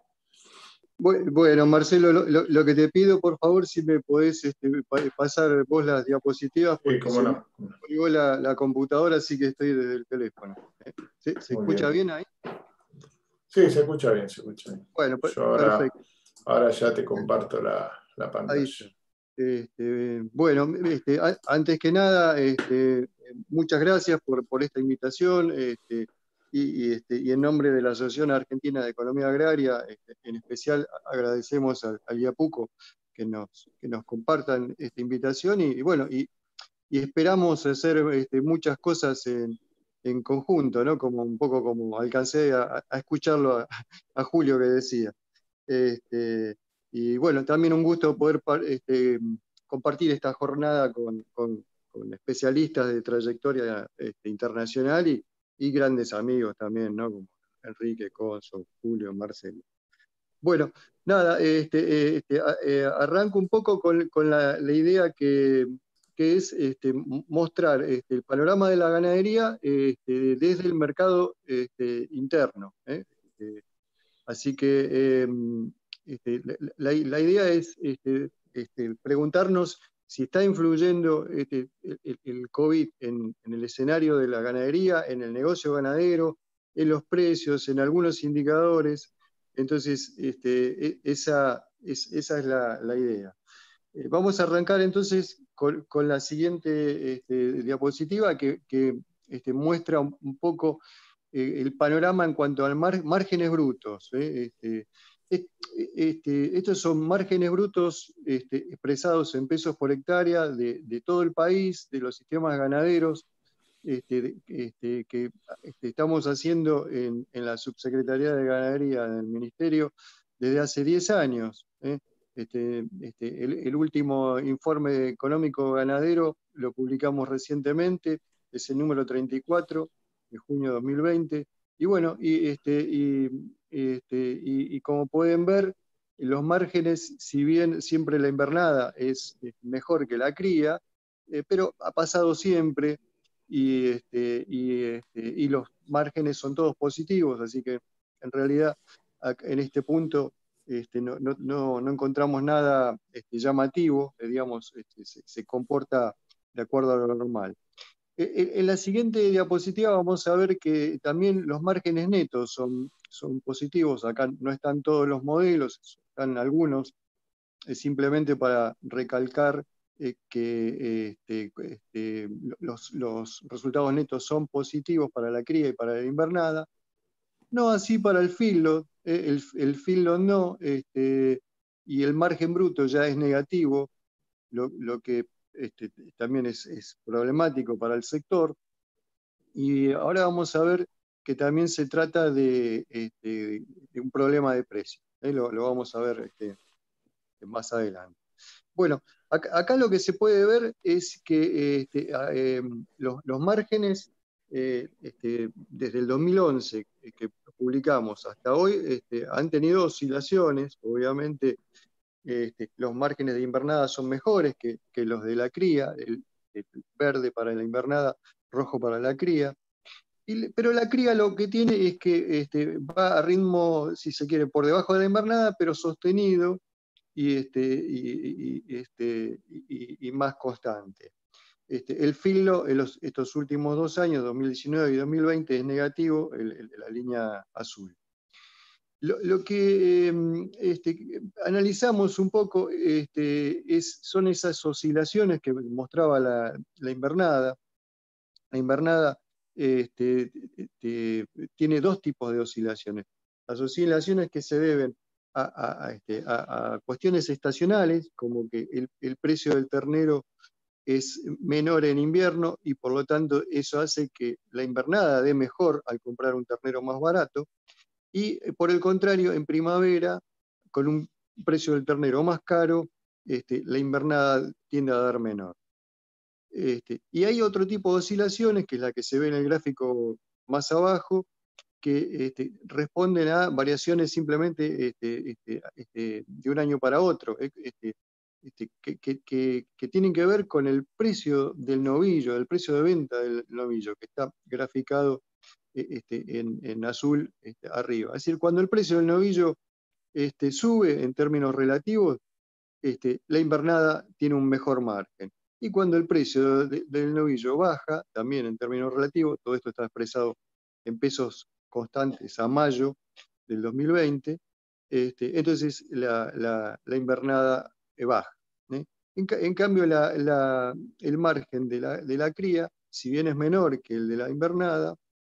Bueno, Marcelo, lo que te pido, por favor, si me podés pasar vos las diapositivas, porque cómo no. se me colgó la computadora, así que estoy desde el teléfono. ¿Se escucha bien ahí? Sí, se escucha bien, se escucha bien. Bueno, yo perfecto. Ahora ya te comparto la pantalla. Ahí está. Bueno, antes que nada, muchas gracias por esta invitación, y en nombre de la Asociación Argentina de Economía Agraria, en especial agradecemos al IAPUCO que nos compartan esta invitación, y esperamos hacer muchas cosas en conjunto, ¿no? Como un poco como alcancé a escucharlo a Julio que decía. Y bueno, también un gusto poder compartir esta jornada con especialistas de trayectoria internacional y grandes amigos también, ¿no? Como Enrique, Conso, Julio, Marcelo. Bueno, nada, arranco un poco con la idea que es mostrar el panorama de la ganadería desde el mercado interno. Así que la idea es preguntarnos si está influyendo el COVID en el escenario de la ganadería, en el negocio ganadero, en los precios, en algunos indicadores. Entonces, esa es la idea. Vamos a arrancar entonces con la siguiente diapositiva que muestra un poco el panorama en cuanto a márgenes brutos. Estos son márgenes brutos expresados en pesos por hectárea de todo el país, de los sistemas ganaderos, que estamos haciendo en la Subsecretaría de Ganadería del Ministerio desde hace 10 años. El último informe económico ganadero lo publicamos recientemente, es el número 34 de junio de 2020. Y bueno, y como pueden ver, los márgenes, si bien siempre la invernada es mejor que la cría, pero ha pasado siempre, y los márgenes son todos positivos, así que en realidad en este punto no encontramos nada llamativo, digamos, se comporta de acuerdo a lo normal. En la siguiente diapositiva vamos a ver que también los márgenes netos son positivos. Acá no están todos los modelos, están algunos, simplemente para recalcar que los resultados netos son positivos para la cría y para la invernada. No así para el feedlot, el feedlot no, y el margen bruto ya es negativo, lo que también es problemático para el sector. Y ahora vamos a ver que también se trata de un problema de precio. Lo vamos a ver más adelante. Bueno, acá lo que se puede ver es que los márgenes desde el 2011 que publicamos hasta hoy han tenido oscilaciones. Obviamente los márgenes de invernada son mejores que los de la cría, el verde para la invernada, rojo para la cría. Pero la cría lo que tiene es que va a ritmo, si se quiere, por debajo de la invernada, pero sostenido y más constante. El filo en estos últimos 2 años, 2019 y 2020, es negativo, la línea azul. Lo que analizamos un poco son esas oscilaciones que mostraba la invernada. La invernada tiene 2 tipos de oscilaciones. Las oscilaciones que se deben a cuestiones estacionales, como que el precio del ternero es menor en invierno y por lo tanto eso hace que la invernada dé mejor al comprar un ternero más barato, y por el contrario, en primavera, con un precio del ternero más caro, la invernada tiende a dar menor. Y hay otro tipo de oscilaciones, que es la que se ve en el gráfico más abajo, que responden a variaciones simplemente de un año para otro, que tienen que ver con el precio del novillo, el precio de venta del novillo, que está graficado en azul arriba. Es decir, cuando el precio del novillo sube en términos relativos, la invernada tiene un mejor margen. Y cuando el precio del novillo baja, también en términos relativos, todo esto está expresado en pesos constantes a mayo del 2020, entonces la invernada baja. En cambio, el margen de la cría, si bien es menor que el de la invernada,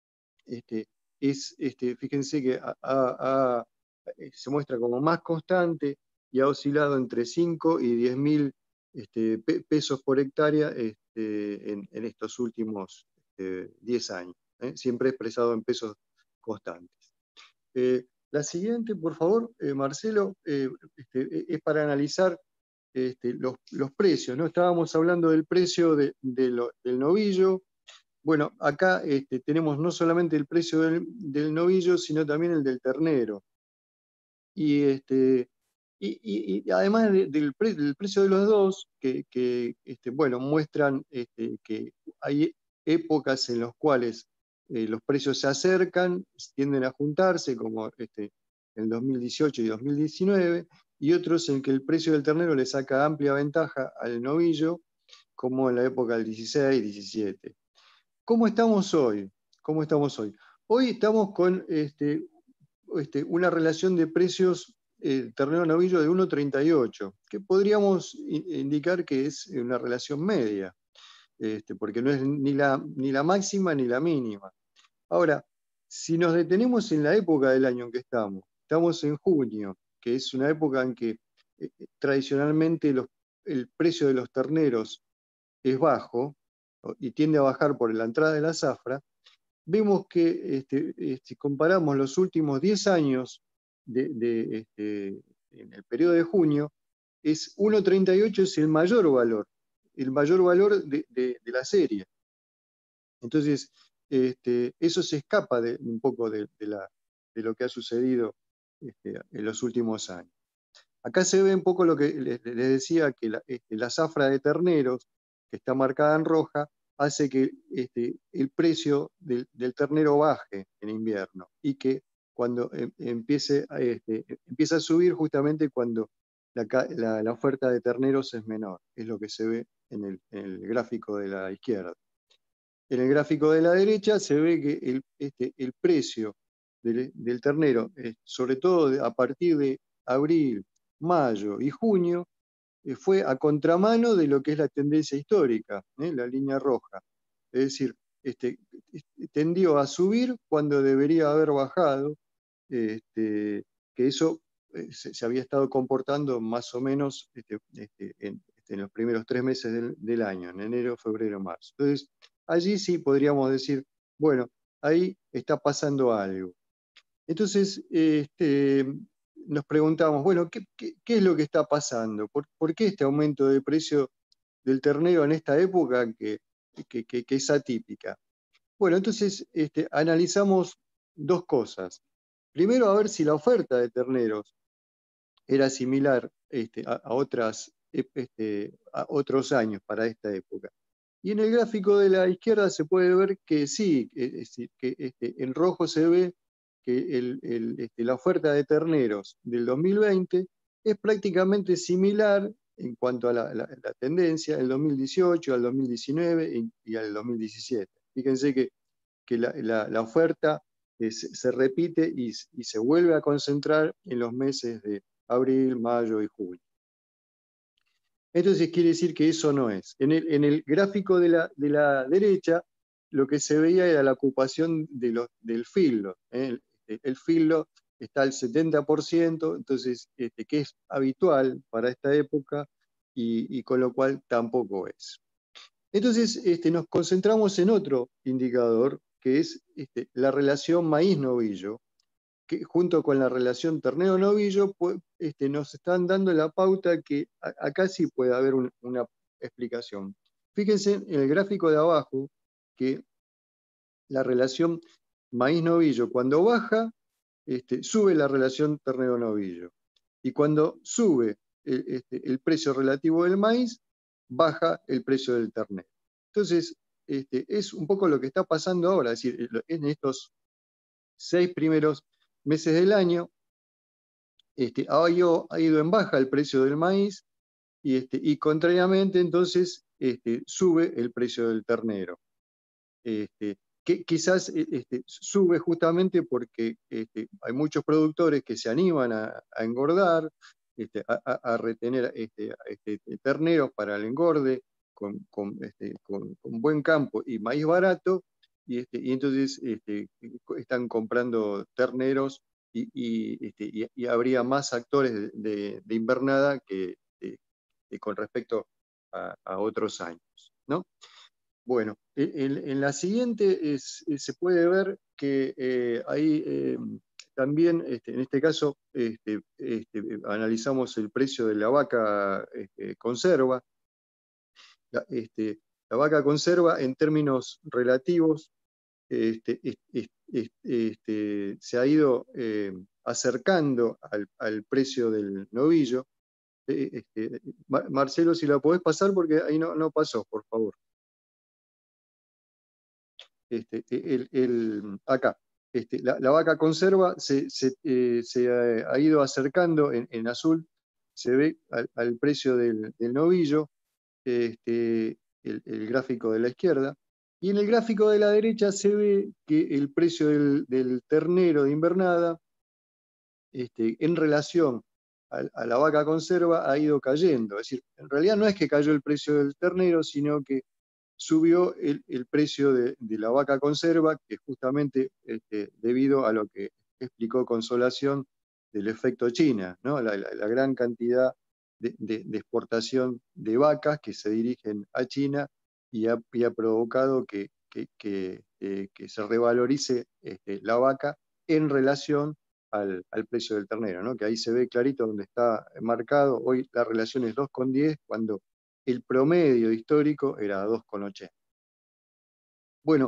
fíjense que se muestra como más constante y ha oscilado entre 5 y 10.000 pesos por hectárea en estos últimos 10 años, siempre expresado en pesos constantes. La siguiente, por favor, Marcelo, es para analizar los precios, ¿no? Estábamos hablando del precio del novillo. Bueno, acá tenemos no solamente el precio del novillo, sino también el del ternero. Y además del precio de los dos, que bueno, muestran que hay épocas en las cuales los precios se acercan, tienden a juntarse, como en 2018 y 2019, y otros en que el precio del ternero le saca amplia ventaja al novillo, como en la época del 16, 17. ¿Cómo estamos hoy? ¿Cómo estamos hoy? Hoy estamos con una relación de precios ternero-novillo de 1,38, que podríamos indicar que es una relación media, porque no es ni la máxima ni la mínima. Ahora, si nos detenemos en la época del año en que estamos en junio, que es una época en que tradicionalmente el precio de los terneros es bajo y tiende a bajar por la entrada de la zafra, vemos que si comparamos los últimos 10 años en el periodo de junio, 1,38 es el mayor valor de la serie. Entonces, eso se escapa un poco de lo que ha sucedido en los últimos años. Acá se ve un poco lo que les decía, que la zafra de terneros, que está marcada en roja, hace que el precio del ternero baje en invierno y que cuando empieza a subir justamente cuando la oferta de terneros es menor. Es lo que se ve en el gráfico de la izquierda. En el gráfico de la derecha se ve que el precio del ternero, sobre todo a partir de abril, mayo y junio, fue a contramano de lo que es la tendencia histórica, la línea roja. Es decir, tendió a subir cuando debería haber bajado, que eso se había estado comportando más o menos en los primeros 3 meses del año, en enero, febrero, marzo. Entonces, allí sí podríamos decir, bueno, ahí está pasando algo. Entonces, nos preguntamos, bueno, ¿qué es lo que está pasando? ¿Por qué este aumento de precio del ternero en esta época que es atípica? Bueno, entonces analizamos dos cosas. Primero, a ver si la oferta de terneros era similar a otros años para esta época. Y en el gráfico de la izquierda se puede ver que sí, que en rojo se ve que la oferta de terneros del 2020 es prácticamente similar en cuanto a la tendencia del 2018 al 2019 y al 2017. Fíjense que la oferta se repite y se vuelve a concentrar en los meses de abril, mayo y julio. Entonces quiere decir que eso no es. En el gráfico de la derecha, lo que se veía era la ocupación del filo. El filo está al 70%, entonces, que es habitual para esta época y con lo cual tampoco es. Entonces nos concentramos en otro indicador, que es la relación maíz-novillo, que junto con la relación ternero-novillo nos están dando la pauta que acá sí puede haber una explicación. Fíjense en el gráfico de abajo que la relación maíz-novillo cuando baja, sube la relación ternero-novillo. Y cuando sube el precio relativo del maíz, baja el precio del ternero. Entonces, es un poco lo que está pasando ahora, es decir, en estos 6 primeros meses del año, ha ido en baja el precio del maíz y contrariamente entonces sube el precio del ternero. Que quizás sube justamente porque hay muchos productores que se animan a engordar, a retener terneros para el engorde con buen campo y maíz barato, y entonces están comprando terneros y habría más actores de invernada que con respecto a otros años, ¿no? Bueno, en la siguiente se puede ver que ahí también, en este caso, analizamos el precio de la vaca conserva. La vaca conserva en términos relativos se ha ido acercando al precio del novillo. Marcelo, si la podés pasar porque ahí no pasó, por favor. Acá, la vaca conserva se ha ido acercando en azul se ve al precio del novillo, el gráfico de la izquierda, y en el gráfico de la derecha se ve que el precio del ternero de invernada, en relación a la vaca conserva, ha ido cayendo. Es decir, en realidad no es que cayó el precio del ternero, sino que subió el precio de la vaca conserva, que justamente debido a lo que explicó Consolación del efecto China, ¿no? La gran cantidad de exportación de vacas que se dirigen a China y ha provocado que se revalorice la vaca en relación al precio del ternero, ¿no? Que ahí se ve clarito donde está marcado. Hoy la relación es 2,10, cuando el promedio histórico era 2,80. Bueno,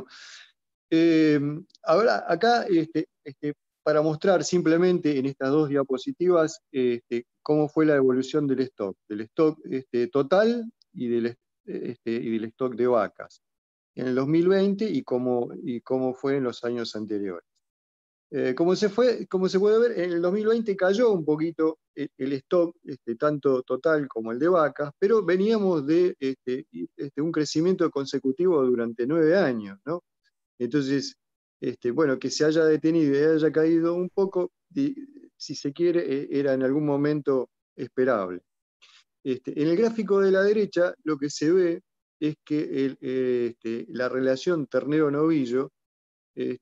ahora acá, para mostrar simplemente en estas dos diapositivas cómo fue la evolución del stock total y del stock de vacas en el 2020 y cómo fue en los años anteriores. Como se puede ver, en el 2020 cayó un poquito el stock, tanto total como el de vacas, pero veníamos de un crecimiento consecutivo durante 9 años, ¿no? Entonces, bueno, que se haya detenido y haya caído un poco, si se quiere, era en algún momento esperable. En el gráfico de la derecha, lo que se ve es que la relación ternero-novillo es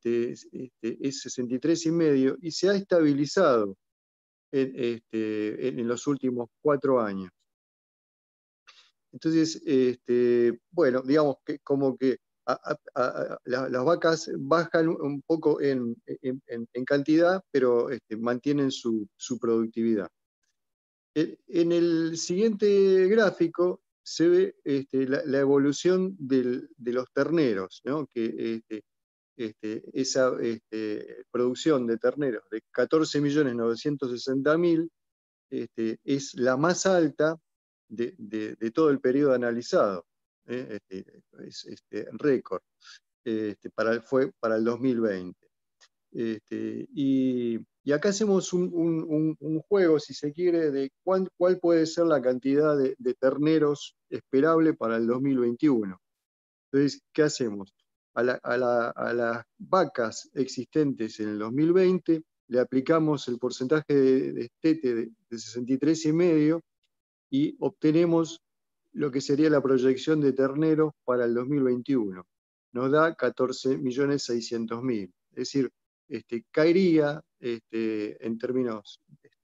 63,5 y se ha estabilizado en los últimos 4 años. Entonces, bueno, digamos que como que las vacas bajan un poco en cantidad, pero mantienen su productividad. En el siguiente gráfico se ve la evolución de los terneros, ¿no? Que esa producción de terneros de 14.960.000 es la más alta de todo el periodo analizado. Es récord. Fue para el 2020. Y acá hacemos un juego, si se quiere, de cuál puede ser la cantidad de terneros esperable para el 2021. Entonces, ¿qué hacemos? A las vacas existentes en el 2020 le aplicamos el porcentaje de destete de 63,5 y obtenemos lo que sería la proyección de terneros para el 2021. Nos da 14.600.000. Es decir, caería en términos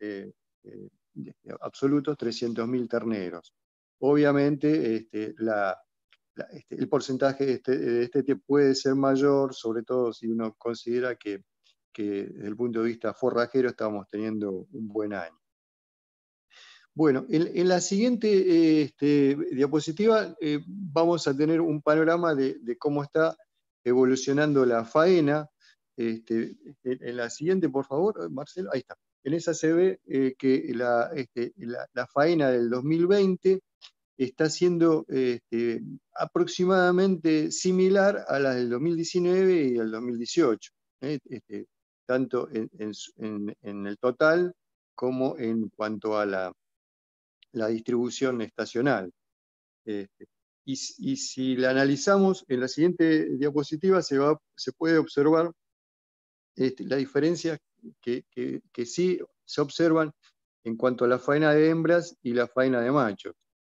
absolutos 300.000 terneros. Obviamente, el porcentaje de destete puede ser mayor, sobre todo si uno considera que desde el punto de vista forrajero estamos teniendo un buen año. Bueno, en la siguiente diapositiva vamos a tener un panorama de cómo está evolucionando la faena. En la siguiente, por favor, Marcelo, ahí está. En esa se ve que la faena del 2020 está siendo aproximadamente similar a la del 2019 y al 2018, tanto en el total como en cuanto a la distribución estacional. Y si la analizamos, en la siguiente diapositiva se puede observar la diferencia que sí se observan en cuanto a la faena de hembras y la faena de machos.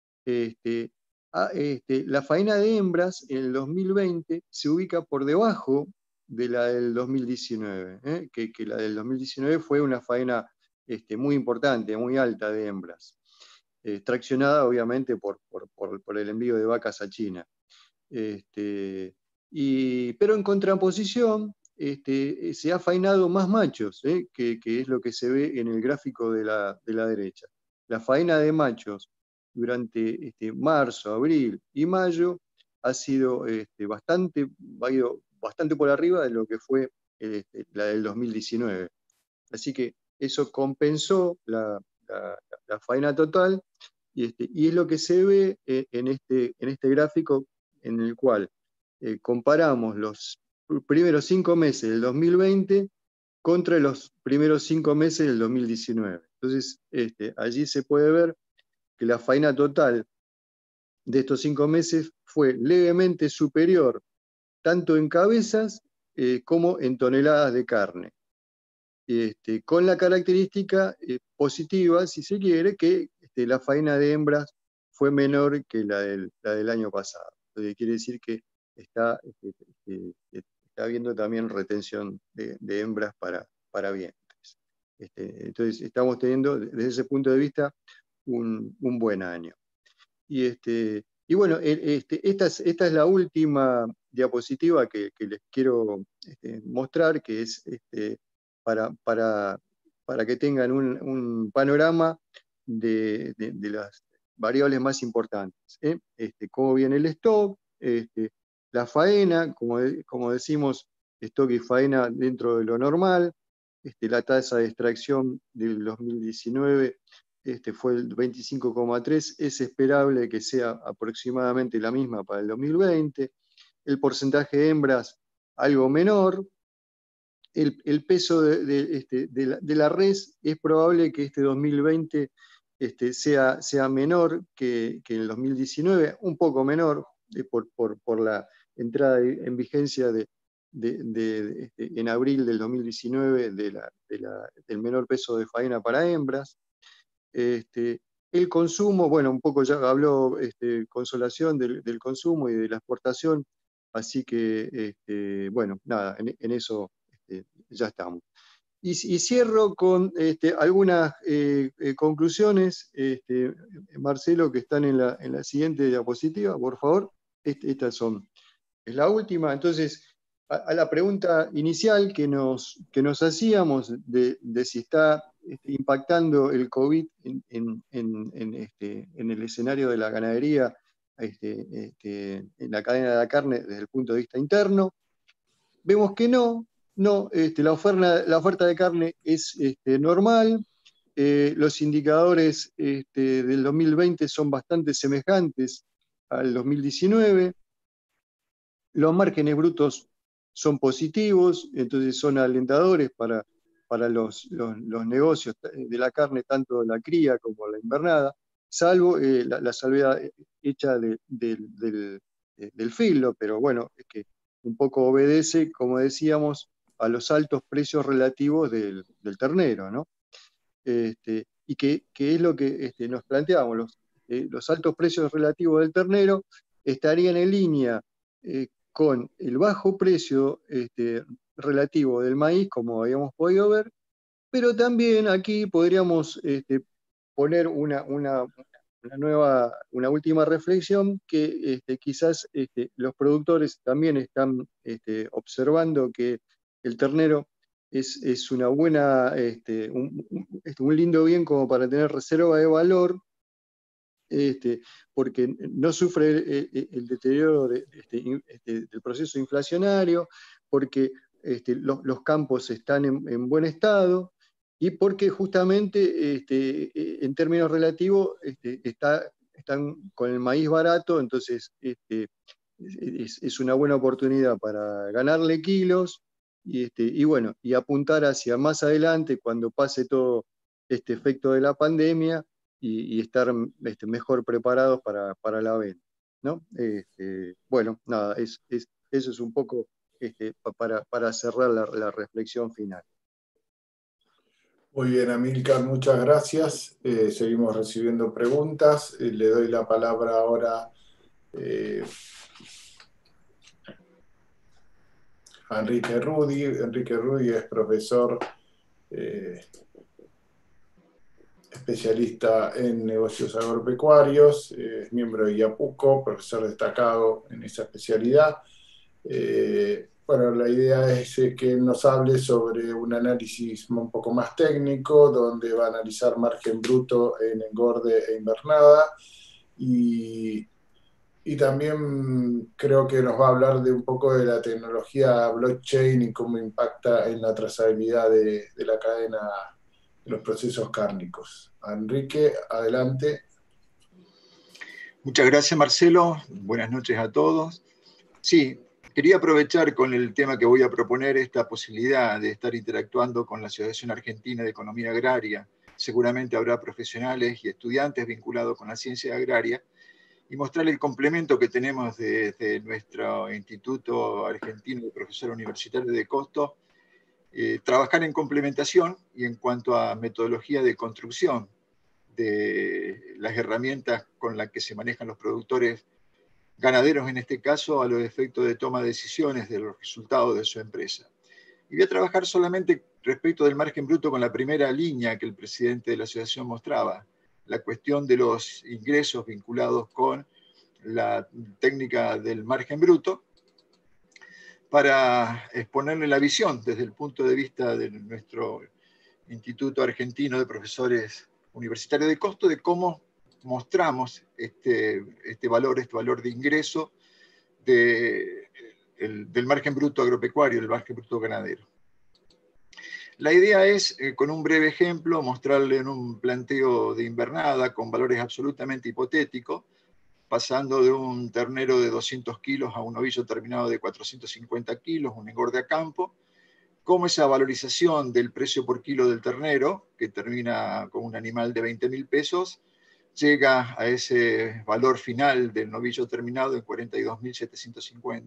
La faena de hembras en el 2020 se ubica por debajo de la del 2019, que la del 2019 fue una faena muy importante, muy alta de hembras, traccionada obviamente por el envío de vacas a China. Pero en contraposición, se ha faenado más machos, que es lo que se ve en el gráfico de la derecha. La faena de machos durante marzo, abril y mayo ha sido bastante por arriba de lo que fue la del 2019. Así que eso compensó la faena total y es lo que se ve en este gráfico en el cual comparamos los primeros 5 meses del 2020 contra los primeros 5 meses del 2019. Entonces, allí se puede ver que la faena total de estos 5 meses fue levemente superior, tanto en cabezas como en toneladas de carne. Con la característica positiva, si se quiere, que la faena de hembras fue menor que la del año pasado. Entonces, quiere decir que está habiendo también retención de hembras para vientres. Entonces, estamos teniendo, desde ese punto de vista, un buen año. Y bueno, esta es la última diapositiva que les quiero mostrar, que es para que tengan un panorama de las variables más importantes. Cómo viene el stock, la faena, como decimos, stock y faena dentro de lo normal, la tasa de extracción del 2019 fue el 25,3, es esperable que sea aproximadamente la misma para el 2020, el porcentaje de hembras algo menor, el peso de la res es probable que este 2020 sea menor que el 2019, un poco menor por la entrada en vigencia en abril del 2019 del menor peso de faena para hembras. El consumo, bueno, un poco ya habló Consolación del consumo y de la exportación, así que, bueno, nada, en eso ya estamos. Y cierro con algunas conclusiones, Marcelo, que están en la siguiente diapositiva, por favor. Estas son, es la última. Entonces, a la pregunta inicial que nos hacíamos de si está impactando el COVID en el escenario de la ganadería, en la cadena de la carne desde el punto de vista interno, vemos que no, la oferta de carne es normal, los indicadores del 2020 son bastante semejantes al 2019, los márgenes brutos son positivos, entonces son alentadores para los negocios de la carne, tanto de la cría como la invernada, salvo la salvedad hecha del filo, pero bueno, es que un poco obedece, como decíamos, a los altos precios relativos del ternero, ¿no? Y que es lo que nos planteamos, los altos precios relativos del ternero estarían en línea con el bajo precio relativo del maíz, como habíamos podido ver, pero también aquí podríamos poner una última reflexión, que quizás los productores también están observando que el ternero es una buena, un lindo bien como para tener reserva de valor, porque no sufre el deterioro del proceso inflacionario, porque los campos están en buen estado, y porque justamente en términos relativos están con el maíz barato, entonces es una buena oportunidad para ganarle kilos y bueno, y apuntar hacia más adelante, cuando pase todo este efecto de la pandemia, y estar mejor preparados para la venta, ¿no? Bueno, nada, eso es un poco para cerrar la reflexión final. Muy bien, Amílcar, muchas gracias. Seguimos recibiendo preguntas. Le doy la palabra ahora a Enrique Rudi. Enrique Rudi es profesor especialista en negocios agropecuarios, es miembro de IAPUCO, profesor destacado en esa especialidad. Bueno, la idea es que nos hable sobre un análisis un poco más técnico, donde va a analizar margen bruto en engorde e invernada, y también creo que nos va a hablar de un poco de la tecnología blockchain y cómo impacta en la trazabilidad de la cadena de los procesos cárnicos. Enrique, adelante. Muchas gracias, Marcelo. Buenas noches a todos. Sí, quería aprovechar con el tema que voy a proponer esta posibilidad de estar interactuando con la Asociación Argentina de Economía Agraria seguramente habrá profesionales y estudiantes vinculados con la ciencia agraria, y mostrar el complemento que tenemos desde nuestro Instituto Argentino de Profesores Universitarios de Costo, trabajar en complementación y en cuanto a metodología de construcción de las herramientas con las que se manejan los productores ganaderos, en este caso, a los efectos de toma de decisiones de los resultados de su empresa. Y voy a trabajar solamente respecto del margen bruto con la primera línea que el presidente de la asociación mostraba, la cuestión de los ingresos vinculados con la técnica del margen bruto, para exponerle la visión desde el punto de vista de nuestro Instituto Argentino de Profesores Universitarios de Costo, de cómo mostramos este valor de ingreso del margen bruto agropecuario, del margen bruto ganadero. La idea es, con un breve ejemplo, mostrarle en un planteo de invernada con valores absolutamente hipotéticos, pasando de un ternero de 200 kilos a un novillo terminado de 450 kilos, un engorde a campo, cómo esa valorización del precio por kilo del ternero, que termina con un animal de 20.000 pesos, llega a ese valor final del novillo terminado en 42.750.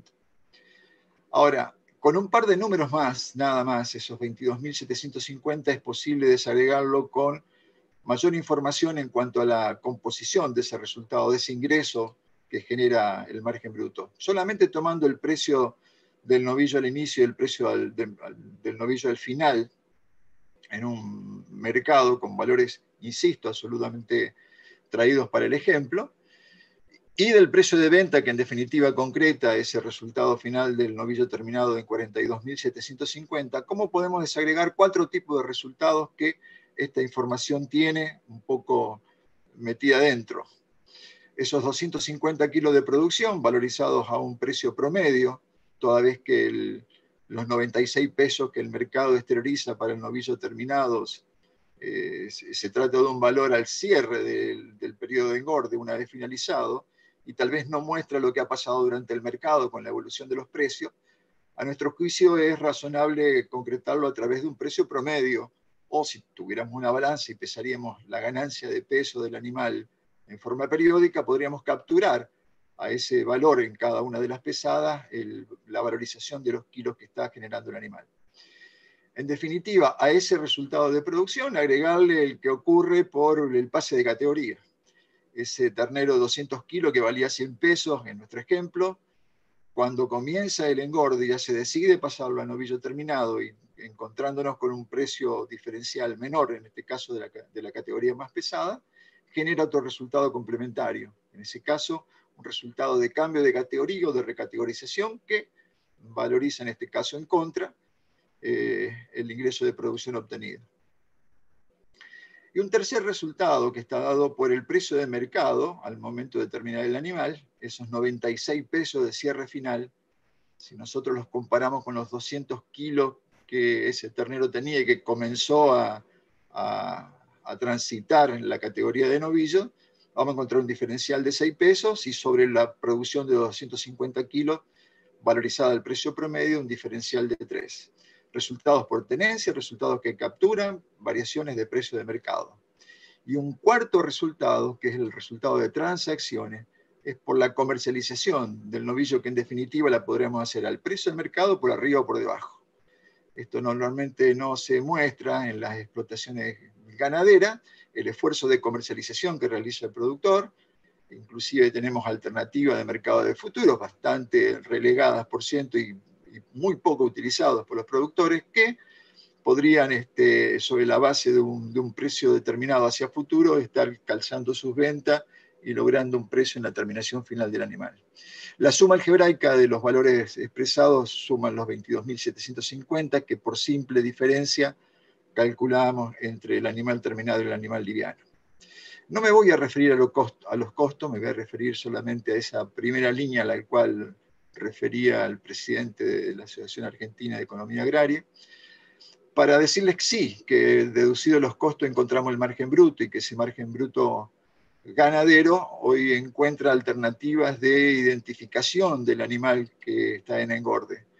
Ahora, con un par de números más, nada más, esos 22.750 es posible desagregarlo con mayor información en cuanto a la composición de ese resultado, de ese ingreso que genera el margen bruto. Solamente tomando el precio del novillo al inicio y el precio del novillo al final, en un mercado con valores, insisto, absolutamente traídos para el ejemplo, y del precio de venta, que en definitiva concreta ese resultado final del novillo terminado en 42.750, ¿cómo podemos desagregar 4 tipos de resultados que esta información tiene un poco metida dentro? Esos 250 kilos de producción valorizados a un precio promedio, toda vez que los 96 pesos que el mercado exterioriza para el novillo terminados, se trata de un valor al cierre del periodo de engorde una vez finalizado, y tal vez no muestra lo que ha pasado durante el mercado con la evolución de los precios. A nuestro juicio es razonable concretarlo a través de un precio promedio, o si tuviéramos una balanza y pesaríamos la ganancia de peso del animal en forma periódica, podríamos capturar a ese valor en cada una de las pesadas la valorización de los kilos que está generando el animal. En definitiva, a ese resultado de producción agregarle el que ocurre por el pase de categoría. Ese ternero de 200 kilos que valía 100 pesos en nuestro ejemplo, cuando comienza el engorde y ya se decide pasarlo a novillo terminado y encontrándonos con un precio diferencial menor, en este caso de la categoría más pesada, genera otro resultado complementario. En ese caso, un resultado de cambio de categoría o de recategorización que valoriza en este caso en contra el ingreso de producción obtenido. Y un tercer resultado que está dado por el precio de mercado al momento de terminar el animal, esos 96 pesos de cierre final, si nosotros los comparamos con los 200 kilos que ese ternero tenía y que comenzó a transitar en la categoría de novillo, vamos a encontrar un diferencial de 6 pesos y sobre la producción de 250 kilos valorizada al precio promedio, un diferencial de 3. Resultados por tenencia, resultados que capturan variaciones de precio de mercado. Y un cuarto resultado, que es el resultado de transacciones, es por la comercialización del novillo, que en definitiva la podremos hacer al precio del mercado por arriba o por debajo. Esto normalmente no se muestra en las explotaciones ganaderas, el esfuerzo de comercialización que realiza el productor. Inclusive tenemos alternativas de mercado de futuros bastante relegadas por ciento y muy poco utilizados por los productores, que podrían, sobre la base de un precio determinado hacia futuro, estar calzando sus ventas y logrando un precio en la terminación final del animal. La suma algebraica de los valores expresados suman los 22.750, que por simple diferencia calculamos entre el animal terminado y el animal liviano. No me voy a referir a los costos, me voy a referir solamente a esa primera línea a la cual refería el presidente de la Asociación Argentina de Economía Agraria, para decirles que sí, que deducidos los costos encontramos el margen bruto y que ese margen bruto ganadero hoy encuentra alternativas de identificación del animal que está en engorde.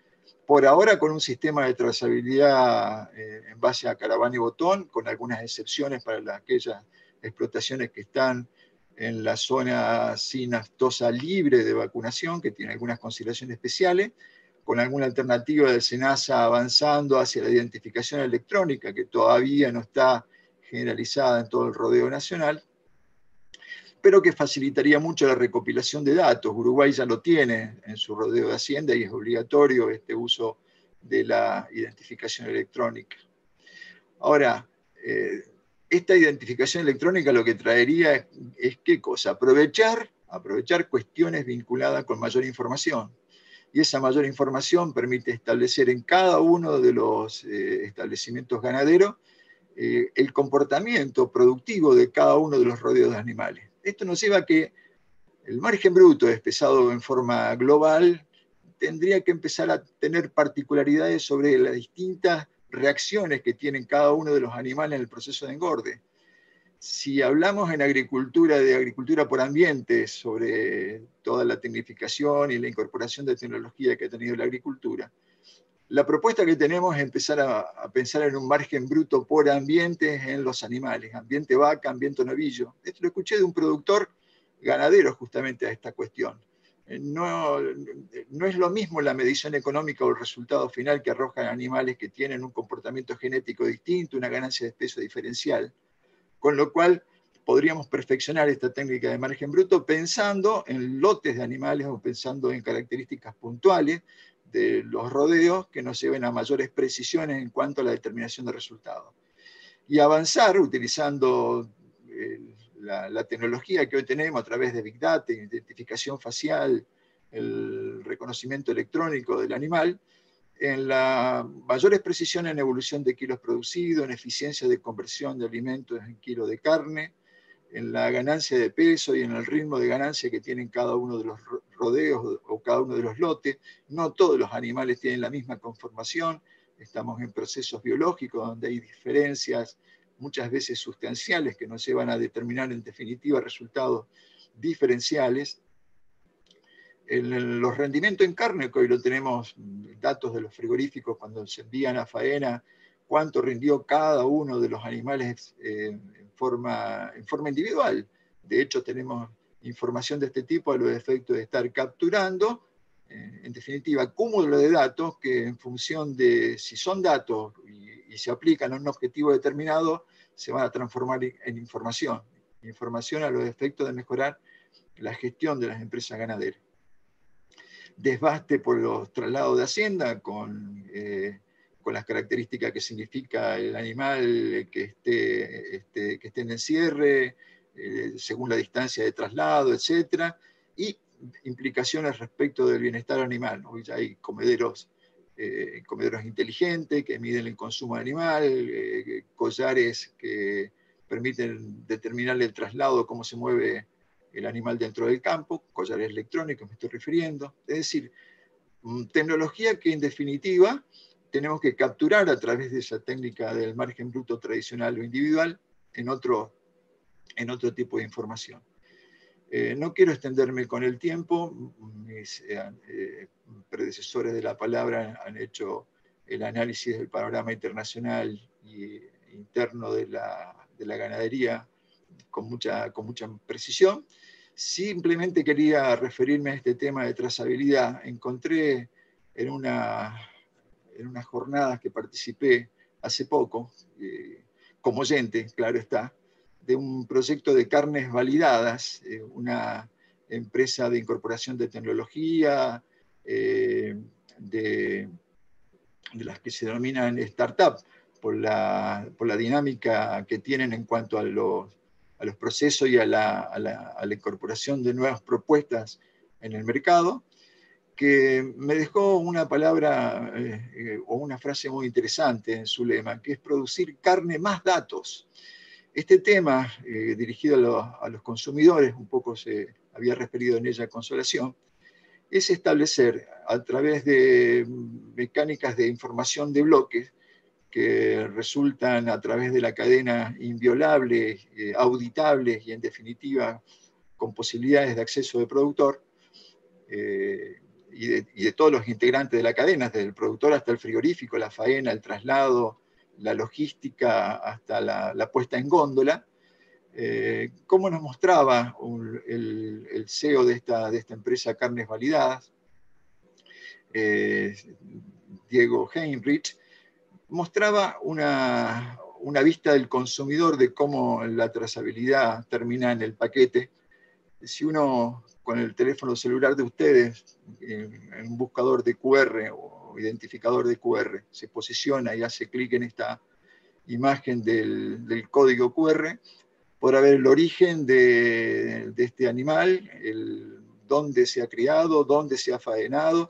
Por ahora con un sistema de trazabilidad en base a caravana y botón, con algunas excepciones para aquellas explotaciones que están en la zona sin aftosa libre de vacunación, que tiene algunas consideraciones especiales, con alguna alternativa de SENASA avanzando hacia la identificación electrónica, que todavía no está generalizada en todo el rodeo nacional, pero que facilitaría mucho la recopilación de datos. Uruguay ya lo tiene en su rodeo de Hacienda y es obligatorio este uso de la identificación electrónica. Ahora, esta identificación electrónica lo que traería es ¿qué cosa? Aprovechar cuestiones vinculadas con mayor información. Y esa mayor información permite establecer en cada uno de los establecimientos ganaderos el comportamiento productivo de cada uno de los rodeos de animales. Esto nos lleva a que el margen bruto expresado en forma global tendría que empezar a tener particularidades sobre las distintas reacciones que tienen cada uno de los animales en el proceso de engorde. Si hablamos en agricultura, de agricultura por ambiente, sobre toda la tecnificación y la incorporación de tecnología que ha tenido la agricultura, la propuesta que tenemos es empezar a pensar en un margen bruto por ambiente en los animales, ambiente vaca, ambiente novillo. Esto lo escuché de un productor ganadero justamente a esta cuestión. No es lo mismo la medición económica o el resultado final que arrojan animales que tienen un comportamiento genético distinto, una ganancia de peso diferencial, con lo cual podríamos perfeccionar esta técnica de margen bruto pensando en lotes de animales o pensando en características puntuales de los rodeos que nos lleven a mayores precisiones en cuanto a la determinación de resultados. Y avanzar utilizando la tecnología que hoy tenemos a través de Big Data, identificación facial, el reconocimiento electrónico del animal, en la mayores precisiones en evolución de kilos producidos, en eficiencia de conversión de alimentos en kilos de carne, en la ganancia de peso y en el ritmo de ganancia que tienen cada uno de los rodeos o cada uno de los lotes. No todos los animales tienen la misma conformación, estamos en procesos biológicos donde hay diferencias muchas veces sustanciales que nos llevan a determinar en definitiva resultados diferenciales. En los rendimientos en carne, que hoy lo tenemos, datos de los frigoríficos cuando se envían a faena, cuánto rindió cada uno de los animales en forma individual. De hecho, tenemos información de este tipo a los efectos de estar capturando, en definitiva, cúmulo de datos que en función de si son datos y se aplican a un objetivo determinado, se van a transformar en información. Información a los efectos de mejorar la gestión de las empresas ganaderas. Desbaste por los traslados de hacienda con las características que significa el animal que esté en encierre, según la distancia de traslado, etc. Y implicaciones respecto del bienestar animal. Hoy ya hay comederos inteligentes que miden el consumo animal, collares que permiten determinar el traslado, cómo se mueve el animal dentro del campo, collares electrónicos me estoy refiriendo. Es decir, tecnología que en definitiva tenemos que capturar a través de esa técnica del margen bruto tradicional o individual en otro tipo de información. No quiero extenderme con el tiempo, mis predecesores de la palabra han hecho el análisis del panorama internacional e interno de la ganadería con mucha precisión. Simplemente quería referirme a este tema de trazabilidad. Encontré en unas jornadas que participé hace poco, como oyente, claro está, de un proyecto de carnes validadas, una empresa de incorporación de tecnología, de las que se denominan startup, por la dinámica que tienen en cuanto a los procesos y a la incorporación de nuevas propuestas en el mercado, que me dejó una palabra o una frase muy interesante en su lema, que es producir carne más datos. Este tema, dirigido a los consumidores, un poco se había referido en ella Consolación, es establecer a través de mecánicas de información de bloques que resultan a través de la cadena inviolables, auditables y en definitiva con posibilidades de acceso de productor, y de todos los integrantes de la cadena, desde el productor hasta el frigorífico, la faena, el traslado, la logística, hasta la puesta en góndola. ¿Cómo nos mostraba el CEO de esta empresa Carnes Validadas, Diego Heinrich? Mostraba una vista del consumidor de cómo la trazabilidad termina en el paquete. Si uno con el teléfono celular de ustedes, en un buscador de QR o identificador de QR, se posiciona y hace clic en esta imagen del código QR, podrá ver el origen de este animal, dónde se ha criado, dónde se ha faenado,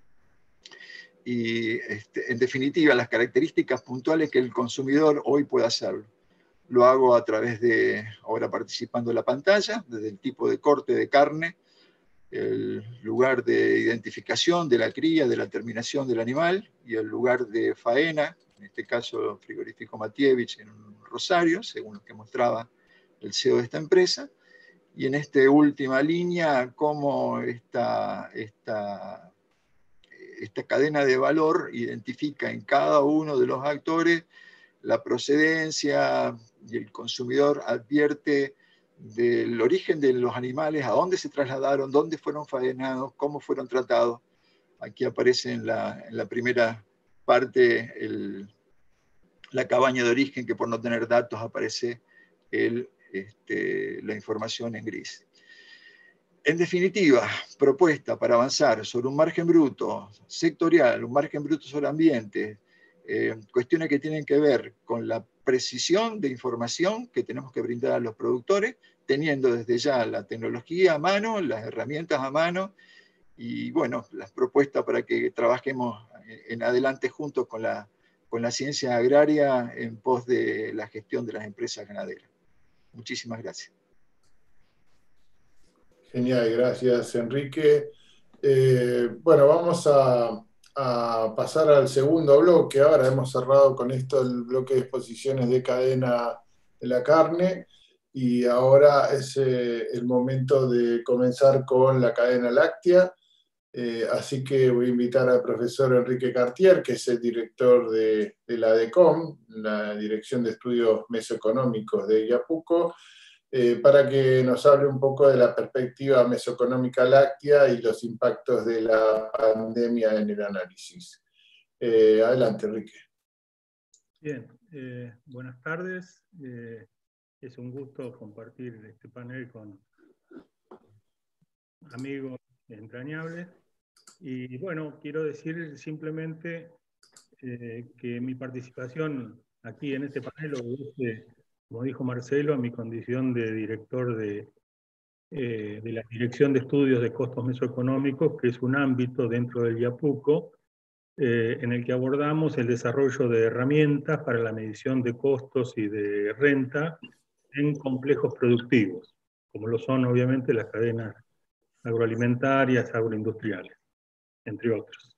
y en definitiva las características puntuales que el consumidor hoy puede hacerlo. Lo hago a través de, ahora participando en la pantalla, desde el tipo de corte de carne, el lugar de identificación de la cría, de la terminación del animal, y el lugar de faena, en este caso frigorífico Matievich en Rosario, según lo que mostraba el CEO de esta empresa, y en esta última línea, cómo esta cadena de valor identifica en cada uno de los actores la procedencia, y el consumidor advierte del origen de los animales, a dónde se trasladaron, dónde fueron faenados, cómo fueron tratados. Aquí aparece en la primera parte la cabaña de origen, que por no tener datos aparece la información en gris. En definitiva, propuesta para avanzar sobre un margen bruto sectorial, un margen bruto sobre ambiente, cuestiones que tienen que ver con la precisión de información que tenemos que brindar a los productores, teniendo desde ya la tecnología a mano, las herramientas a mano, y bueno, las propuestas para que trabajemos en adelante juntos con la ciencia agraria en pos de la gestión de las empresas ganaderas. Muchísimas gracias. Genial, gracias Enrique. Bueno, vamos a pasar al segundo bloque. Ahora hemos cerrado con esto el bloque de exposiciones de cadena de la carne, y ahora es el momento de comenzar con la cadena láctea. Así que voy a invitar al profesor Enrique Cartier, que es el director de la DECOM, la Dirección de Estudios Mesoeconómicos de Yapuco, para que nos hable un poco de la perspectiva mesoeconómica láctea y los impactos de la pandemia en el análisis. Adelante, Enrique. Bien, buenas tardes. Es un gusto compartir este panel con amigos entrañables. Y bueno, quiero decir simplemente que mi participación aquí en este panel obedece, como dijo Marcelo, a mi condición de director de la Dirección de Estudios de Costos Mesoeconómicos, que es un ámbito dentro del Yapuco, en el que abordamos el desarrollo de herramientas para la medición de costos y de renta en complejos productivos, como lo son obviamente las cadenas agroalimentarias, agroindustriales, entre otros.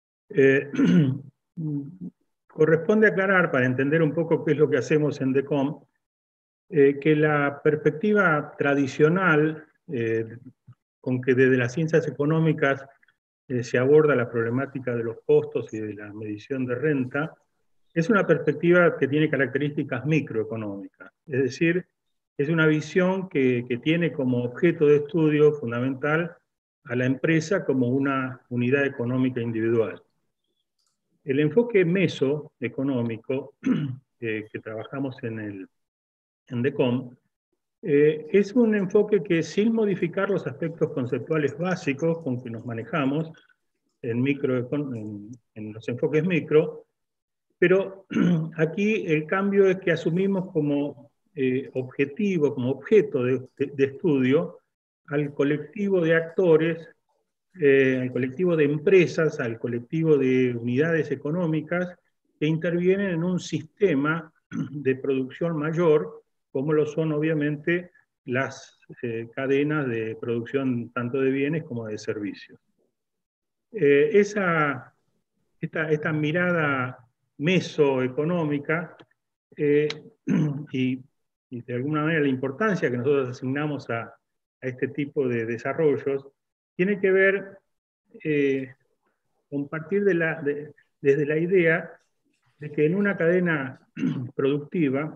Corresponde aclarar, para entender un poco qué es lo que hacemos en DECOM, que la perspectiva tradicional con que desde las ciencias económicas se aborda la problemática de los costos y de la medición de renta, es una perspectiva que tiene características microeconómicas, es decir, es una visión que tiene como objeto de estudio fundamental a la empresa como una unidad económica individual. El enfoque mesoeconómico que trabajamos en DECOM es un enfoque que, sin modificar los aspectos conceptuales básicos con que nos manejamos en los enfoques micro, pero aquí el cambio es que asumimos como objetivo, como objeto de estudio, al colectivo de actores, al colectivo de empresas, al colectivo de unidades económicas que intervienen en un sistema de producción mayor, como lo son obviamente las cadenas de producción tanto de bienes como de servicios. Esta mirada mesoeconómica y de alguna manera la importancia que nosotros asignamos a este tipo de desarrollos tiene que ver compartir desde la idea de que en una cadena productiva,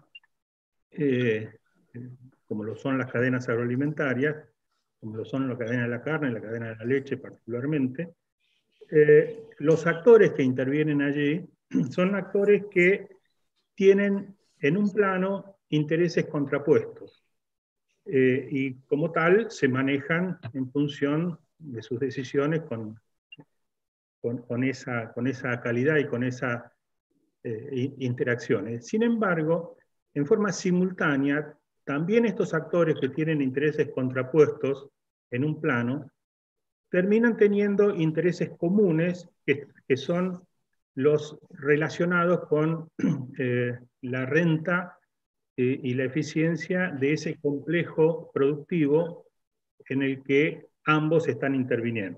como lo son las cadenas agroalimentarias, como lo son la cadena de la carne, la cadena de la leche particularmente, los actores que intervienen allí son actores que tienen en un plano intereses contrapuestos y como tal se manejan en función de sus decisiones con esa calidad y con esas interacciones. Sin embargo, en forma simultánea, también estos actores que tienen intereses contrapuestos en un plano, terminan teniendo intereses comunes que son los relacionados con la renta y la eficiencia de ese complejo productivo en el que ambos están interviniendo.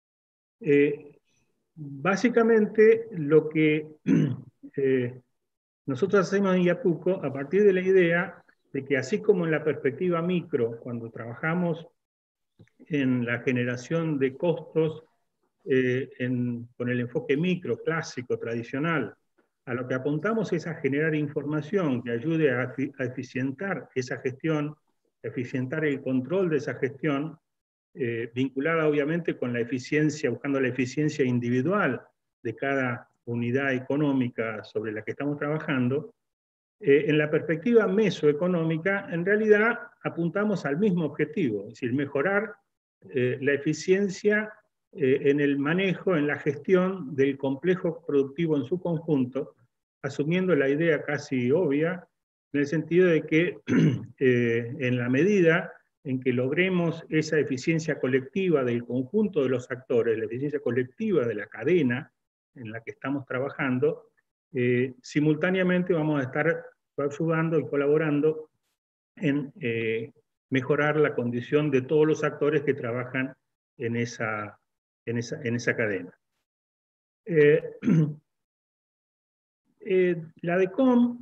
Básicamente, lo que nosotros hacemos en Yapuco, a partir de la idea de que así como en la perspectiva micro, cuando trabajamos en la generación de costos con el enfoque micro, clásico, tradicional, a lo que apuntamos es a generar información que ayude a eficientar esa gestión, a eficientar el control de esa gestión, vinculada obviamente con la eficiencia, buscando la eficiencia individual de cada unidad económica sobre la que estamos trabajando. En la perspectiva mesoeconómica, en realidad apuntamos al mismo objetivo, es decir, mejorar la eficiencia en el manejo, en la gestión del complejo productivo en su conjunto, asumiendo la idea casi obvia, en el sentido de que en la medida en que logremos esa eficiencia colectiva del conjunto de los actores, la eficiencia colectiva de la cadena en la que estamos trabajando, simultáneamente vamos a estar ayudando y colaborando en mejorar la condición de todos los actores que trabajan en esa cadena. La DECOM,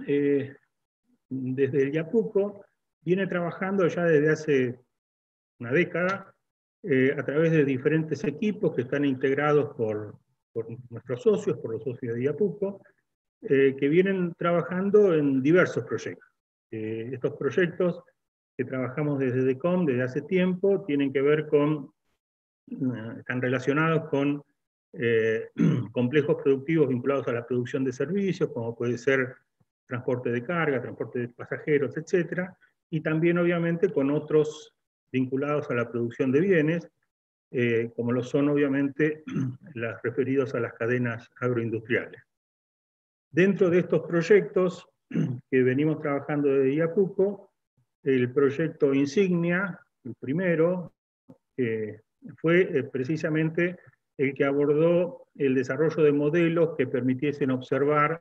desde el Yapuco, viene trabajando ya desde hace una década a través de diferentes equipos que están integrados por nuestros socios, por los socios de Yapuco, que vienen trabajando en diversos proyectos. Estos proyectos que trabajamos desde DECOM desde hace tiempo tienen que ver están relacionados con complejos productivos vinculados a la producción de servicios, como puede ser transporte de carga, transporte de pasajeros, etc. Y también obviamente con otros vinculados a la producción de bienes, como lo son obviamente los referidos a las cadenas agroindustriales. Dentro de estos proyectos que venimos trabajando desde Yapuco, el proyecto insignia, el primero, fue precisamente el que abordó el desarrollo de modelos que permitiesen observar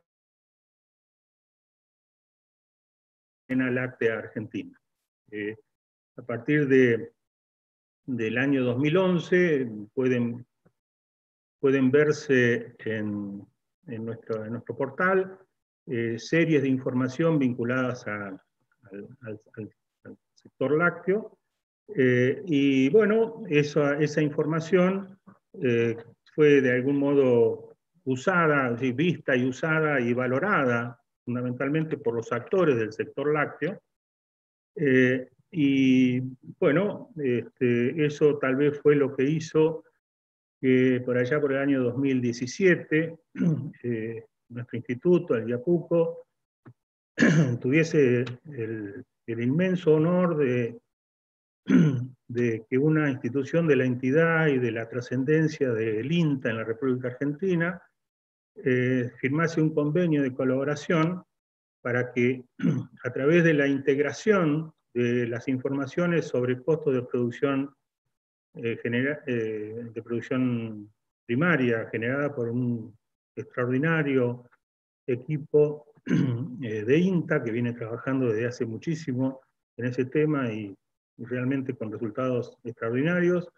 en la láctea argentina. A partir del año 2011 pueden verse en nuestro portal series de información vinculadas al sector lácteo. Y bueno, esa información fue de algún modo usada, vista y usada y valorada fundamentalmente por los actores del sector lácteo. Y bueno, eso tal vez fue lo que hizo que por allá por el año 2017 nuestro instituto, el Yapuco, tuviese el inmenso honor de que una institución de la entidad y de la trascendencia del INTA en la República Argentina firmase un convenio de colaboración para que a través de la integración de las informaciones sobre costos de producción, de producción primaria generada por un extraordinario equipo de INTA que viene trabajando desde hace muchísimo en ese tema y realmente con resultados extraordinarios,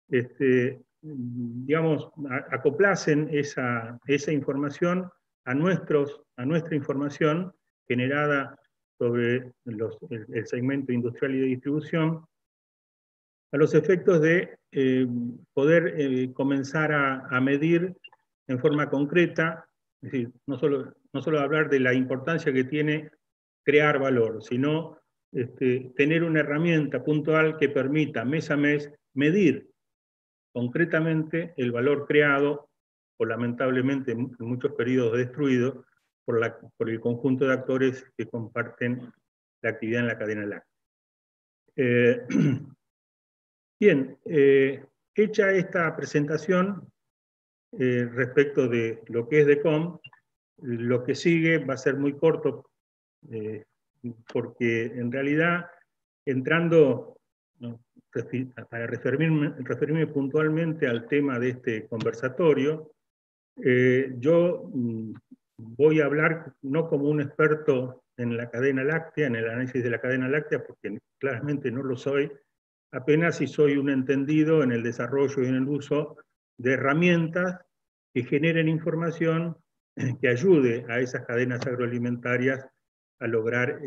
digamos, acoplasen esa información a nuestra información generada sobre el segmento industrial y de distribución, a los efectos de poder comenzar a medir en forma concreta, es decir, no solo hablar de la importancia que tiene crear valor, sino tener una herramienta puntual que permita mes a mes medir concretamente el valor creado, o lamentablemente en muchos periodos destruido, por el conjunto de actores que comparten la actividad en la cadena láctea. Bien, hecha esta presentación respecto de lo que es DECOM, lo que sigue va a ser muy corto, porque en realidad, entrando, ¿no?, para referirme puntualmente al tema de este conversatorio, yo voy a hablar no como un experto en la cadena láctea, en el análisis de la cadena láctea, porque claramente no lo soy, apenas si soy un entendido en el desarrollo y en el uso de herramientas que generen información que ayude a esas cadenas agroalimentarias a lograr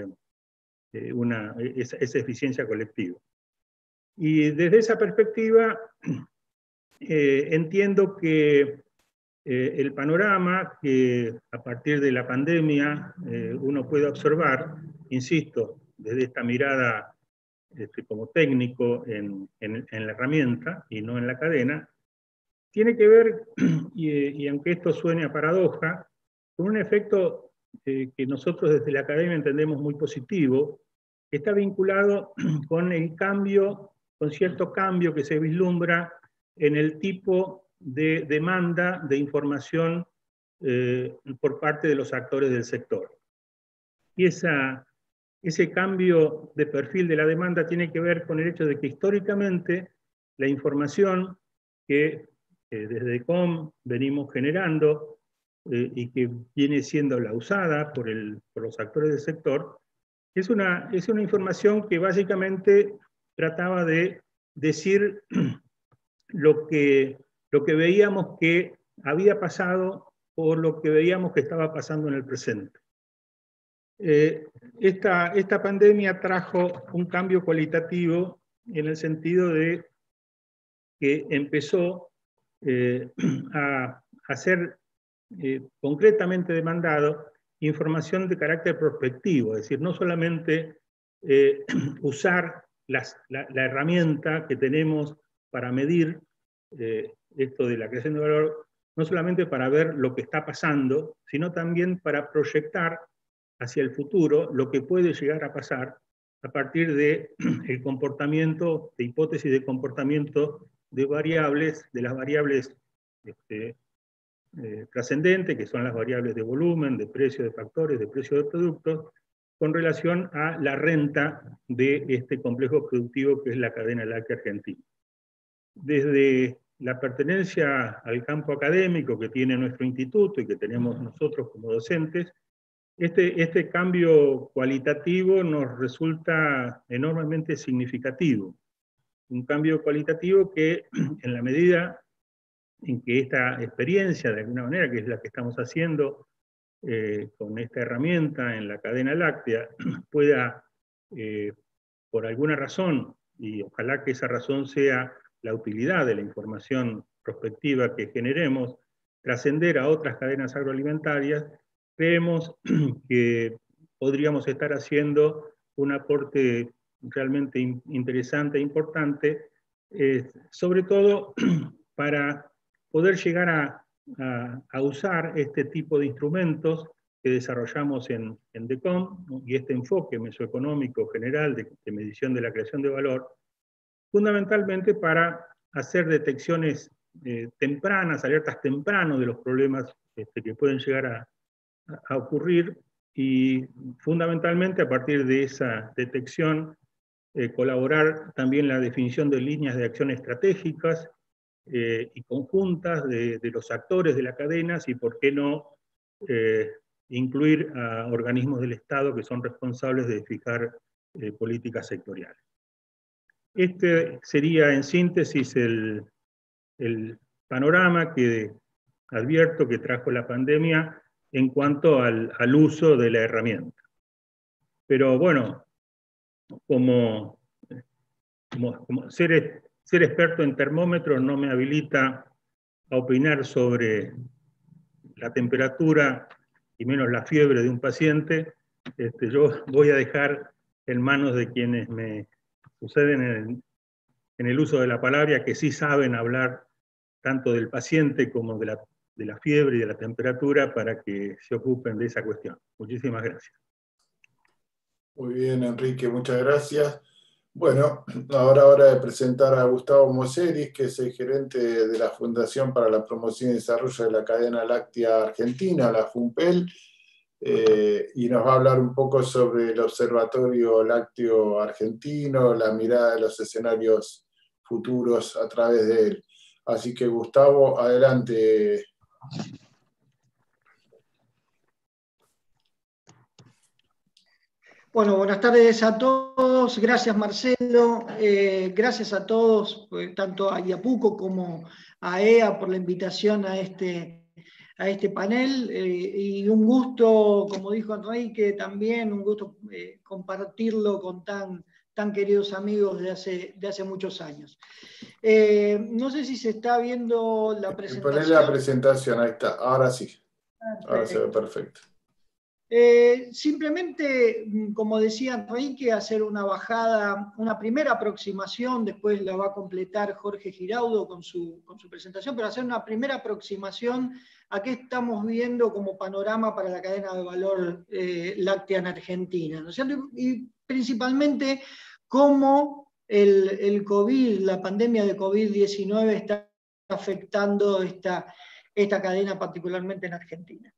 esa eficiencia colectiva. Y desde esa perspectiva, entiendo que el panorama que a partir de la pandemia uno puede observar, insisto, desde esta mirada como técnico en la herramienta y no en la cadena, tiene que ver, y aunque esto suene a paradoja, con un efecto que nosotros desde la academia entendemos muy positivo, que está vinculado con el cambio, con cierto cambio que se vislumbra en el tipo de demanda de información por parte de los actores del sector. Y ese cambio de perfil de la demanda tiene que ver con el hecho de que históricamente la información que desde DECOM venimos generando y que viene siendo la usada por los actores del sector, es una información que básicamente trataba de decir lo que veíamos que había pasado o lo que veíamos que estaba pasando en el presente. Esta pandemia trajo un cambio cualitativo en el sentido de que empezó a ser concretamente demandado información de carácter prospectivo, es decir, no solamente usar la herramienta que tenemos para medir esto de la creación de valor, no solamente para ver lo que está pasando, sino también para proyectar hacia el futuro lo que puede llegar a pasar a partir de el comportamiento, de hipótesis de comportamiento de variables, de las variables trascendentes, que son las variables de volumen, de precio de factores, de precio de productos, con relación a la renta de este complejo productivo que es la cadena láctea argentina. Desde la pertenencia al campo académico que tiene nuestro instituto y que tenemos nosotros como docentes, este cambio cualitativo nos resulta enormemente significativo. Un cambio cualitativo que, en la medida en que esta experiencia, de alguna manera, que es la que estamos haciendo con esta herramienta en la cadena láctea, pueda, por alguna razón, y ojalá que esa razón sea la utilidad de la información prospectiva que generemos, trascender a otras cadenas agroalimentarias, creemos que podríamos estar haciendo un aporte realmente interesante e importante, sobre todo para poder llegar a usar este tipo de instrumentos que desarrollamos en DECOM, ¿no?, y este enfoque mesoeconómico general de medición de la creación de valor, fundamentalmente para hacer detecciones tempranas, alertas tempranas de los problemas que pueden llegar a ocurrir, y fundamentalmente a partir de esa detección colaborar también en la definición de líneas de acción estratégicas y conjuntas de los actores de las cadenas, y por qué no incluir a organismos del Estado que son responsables de fijar políticas sectoriales. Este sería en síntesis el panorama que advierto que trajo la pandemia en cuanto al uso de la herramienta. Pero bueno, como seres ser experto en termómetros no me habilita a opinar sobre la temperatura y menos la fiebre de un paciente. Yo voy a dejar en manos de quienes me suceden en el uso de la palabra, que sí saben hablar tanto del paciente como de la fiebre y de la temperatura, para que se ocupen de esa cuestión. Muchísimas gracias. Muy bien, Enrique, muchas gracias. Bueno, ahora hora de presentar a Gustavo Moseris, que es el gerente de la Fundación para la Promoción y Desarrollo de la Cadena Láctea Argentina, la FUNPEL, y nos va a hablar un poco sobre el Observatorio Lácteo Argentino, la mirada de los escenarios futuros a través de él. Así que, Gustavo, adelante. Bueno, buenas tardes a todos. Gracias, Marcelo. Gracias a todos, tanto a IAPUCO como a EA, por la invitación a este panel. Y un gusto, como dijo Enrique, también un gusto compartirlo con tan queridos amigos de hace muchos años. No sé si se está viendo la presentación. Poner la presentación, ahí está. Ahora sí. Perfecto. Ahora se ve perfecto. Simplemente, como decía Enrique, hacer una primera aproximación, después la va a completar Jorge Giraudo con su presentación, pero hacer una primera aproximación a qué estamos viendo como panorama para la cadena de valor láctea en Argentina, ¿no es cierto? Y principalmente cómo el COVID, la pandemia de COVID-19 está afectando esta cadena, particularmente en Argentina.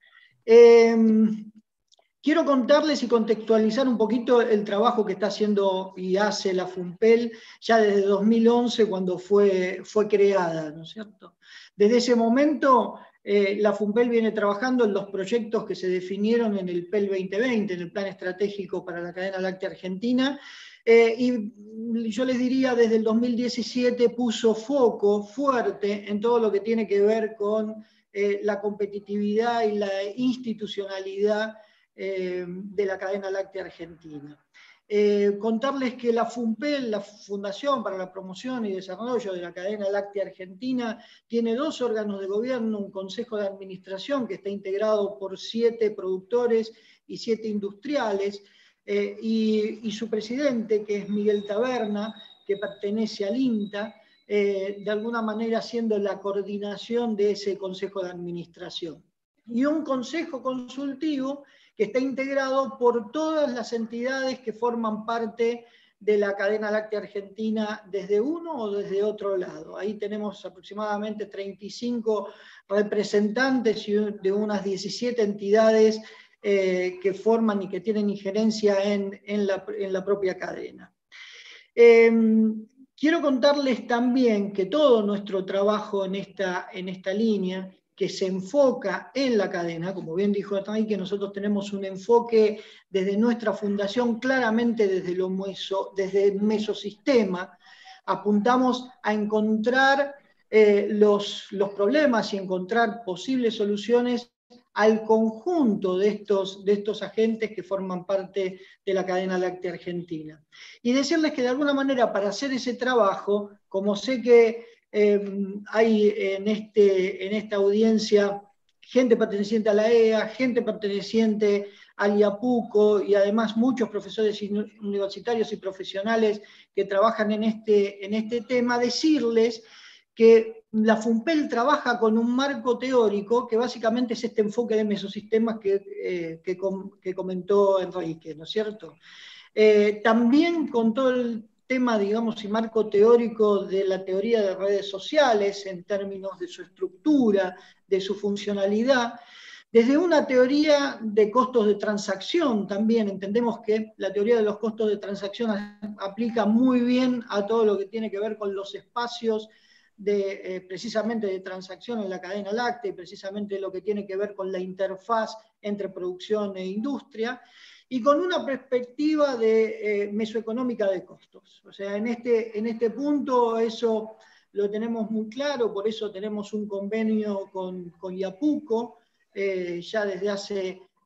Quiero contarles y contextualizar un poquito el trabajo que está haciendo y hace la FUNPEL ya desde 2011, cuando fue creada, ¿no es cierto? Desde ese momento, la FUNPEL viene trabajando en los proyectos que se definieron en el PEL 2020, en el Plan Estratégico para la Cadena Láctea Argentina, y yo les diría, desde el 2017 puso foco fuerte en todo lo que tiene que ver con la competitividad y la institucionalidad de la cadena láctea argentina. Contarles que la FUNPEL, la Fundación para la Promoción y Desarrollo de la Cadena Láctea Argentina, tiene 2 órganos de gobierno, un consejo de administración que está integrado por 7 productores y 7 industriales, y su presidente, que es Miguel Taberna, que pertenece al INTA, de alguna manera haciendo la coordinación de ese consejo de administración. Y un consejo consultivo que está integrado por todas las entidades que forman parte de la cadena láctea argentina desde uno o desde otro lado. Ahí tenemos aproximadamente 35 representantes de unas 17 entidades que forman y que tienen injerencia en la propia cadena. Quiero contarles también que todo nuestro trabajo en esta línea, que se enfoca en la cadena, como bien dijo Atay, que nosotros tenemos un enfoque desde nuestra fundación, claramente desde el mesosistema, apuntamos a encontrar los problemas y encontrar posibles soluciones al conjunto de estos agentes que forman parte de la cadena láctea argentina. Y decirles que de alguna manera, para hacer ese trabajo, como sé que hay en esta audiencia gente perteneciente a la EA, gente perteneciente al IAPUCO y además muchos profesores universitarios y profesionales que trabajan en este tema, decirles que la FUNPEL trabaja con un marco teórico que básicamente es este enfoque de mesosistemas que comentó Enrique, ¿no es cierto? También con todo el tema, digamos, y marco teórico de la teoría de redes sociales en términos de su estructura, de su funcionalidad, desde una teoría de costos de transacción también. Entendemos que la teoría de los costos de transacción aplica muy bien a todo lo que tiene que ver con los espacios precisamente de transacción en la cadena láctea y precisamente lo que tiene que ver con la interfaz entre producción e industria, y con una perspectiva mesoeconómica de costos. O sea, en este punto eso lo tenemos muy claro, por eso tenemos un convenio con IAPUCO ya desde hace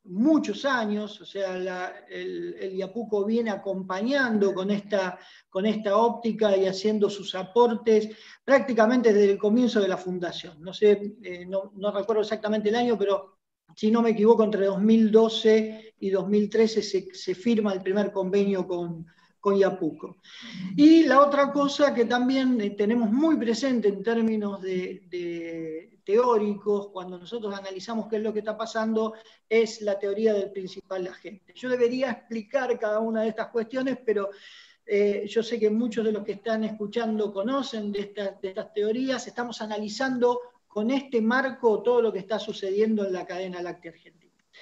muchos años, o sea, el Yapuco viene acompañando con esta óptica y haciendo sus aportes prácticamente desde el comienzo de la fundación. No sé, no recuerdo exactamente el año, pero si no me equivoco, entre 2012 y 2013 se firma el primer convenio con Yapuco. Y la otra cosa que también tenemos muy presente en términos de teóricos, cuando nosotros analizamos qué es lo que está pasando, es la teoría del principal agente. Yo debería explicar cada una de estas cuestiones, pero yo sé que muchos de los que están escuchando conocen de estas teorías. Estamos analizando con este marco todo lo que está sucediendo en la cadena láctea argentina.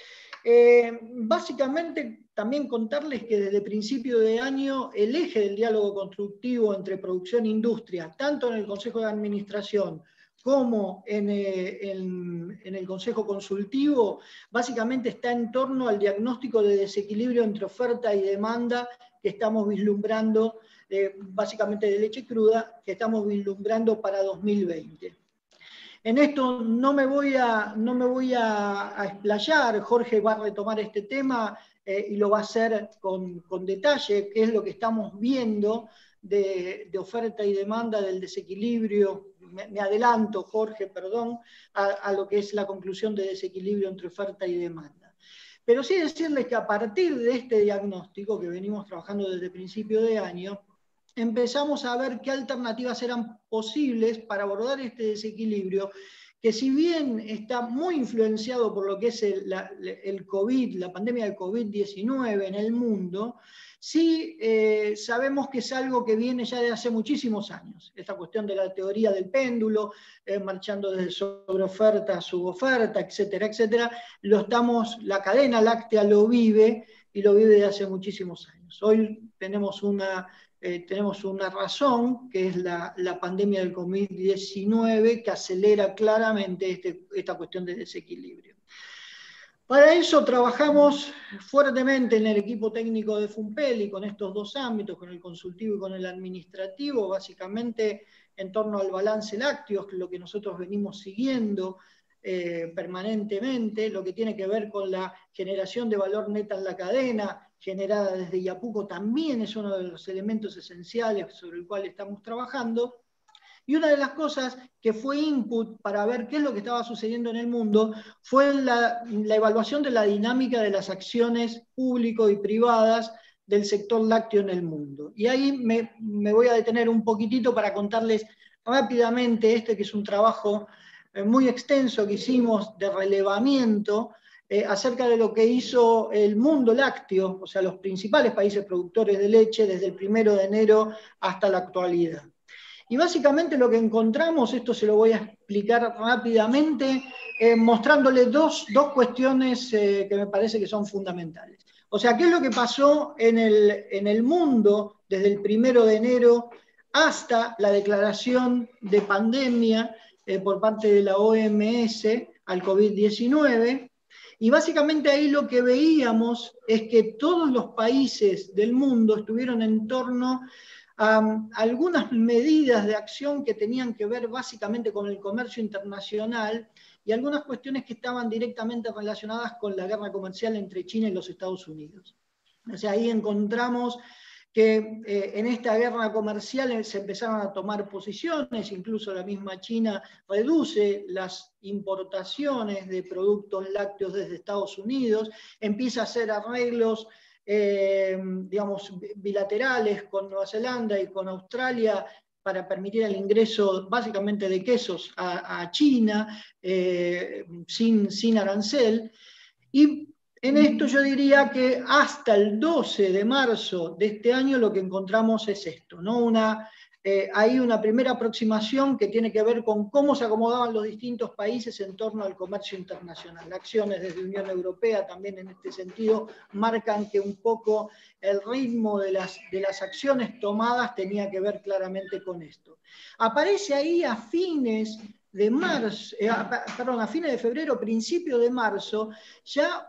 Básicamente, también contarles que desde principio de año el eje del diálogo constructivo entre producción e industria, tanto en el Consejo de Administración como en el Consejo Consultivo, básicamente está en torno al diagnóstico de desequilibrio entre oferta y demanda que estamos vislumbrando, básicamente de leche cruda, que estamos vislumbrando para 2020. En esto no me voy a explayar, Jorge va a retomar este tema y lo va a hacer con detalle, qué es lo que estamos viendo de oferta y demanda, del desequilibrio, me adelanto, Jorge, perdón, a lo que es la conclusión de desequilibrio entre oferta y demanda. Pero sí decirles que a partir de este diagnóstico que venimos trabajando desde principio de año, empezamos a ver qué alternativas eran posibles para abordar este desequilibrio, que si bien está muy influenciado por lo que es el COVID, la pandemia del COVID-19 en el mundo, sí sabemos que es algo que viene ya de hace muchísimos años. Esta cuestión de la teoría del péndulo, marchando desde sobreoferta a suboferta, etcétera, etcétera, la cadena láctea lo vive, y lo vive de hace muchísimos años. Hoy tenemos una razón, que es la pandemia del COVID-19, que acelera claramente esta cuestión de desequilibrio. Para eso trabajamos fuertemente en el equipo técnico de Funpeli, con estos dos ámbitos, con el consultivo y con el administrativo, básicamente en torno al balance lácteo, lo que nosotros venimos siguiendo permanentemente, lo que tiene que ver con la generación de valor neta en la cadena, generada desde Yapuco, también es uno de los elementos esenciales sobre el cual estamos trabajando. Y una de las cosas que fue input para ver qué es lo que estaba sucediendo en el mundo fue la evaluación de la dinámica de las acciones público y privadas del sector lácteo en el mundo. Y ahí me voy a detener un poquitito para contarles rápidamente que es un trabajo muy extenso que hicimos de relevamiento acerca de lo que hizo el mundo lácteo, o sea, los principales países productores de leche desde el 1 de enero hasta la actualidad. Y básicamente lo que encontramos, esto se lo voy a explicar rápidamente, mostrándole dos cuestiones que me parece que son fundamentales. O sea, ¿qué es lo que pasó en el mundo desde el 1 de enero hasta la declaración de pandemia por parte de la OMS al COVID-19? Y básicamente ahí lo que veíamos es que todos los países del mundo estuvieron en torno a algunas medidas de acción que tenían que ver básicamente con el comercio internacional y algunas cuestiones que estaban directamente relacionadas con la guerra comercial entre China y los Estados Unidos. O sea, ahí encontramos que en esta guerra comercial se empezaron a tomar posiciones, incluso la misma China reduce las importaciones de productos lácteos desde Estados Unidos, empieza a hacer arreglos digamos, bilaterales con Nueva Zelanda y con Australia para permitir el ingreso básicamente de quesos a China sin arancel. Y en esto yo diría que hasta el 12 de marzo de este año lo que encontramos es esto, ¿no? Hay una primera aproximación que tiene que ver con cómo se acomodaban los distintos países en torno al comercio internacional. Acciones desde la Unión Europea también en este sentido marcan que un poco el ritmo de las acciones tomadas tenía que ver claramente con esto. Aparece ahí a fines de marzo, a fines de febrero, principio de marzo, ya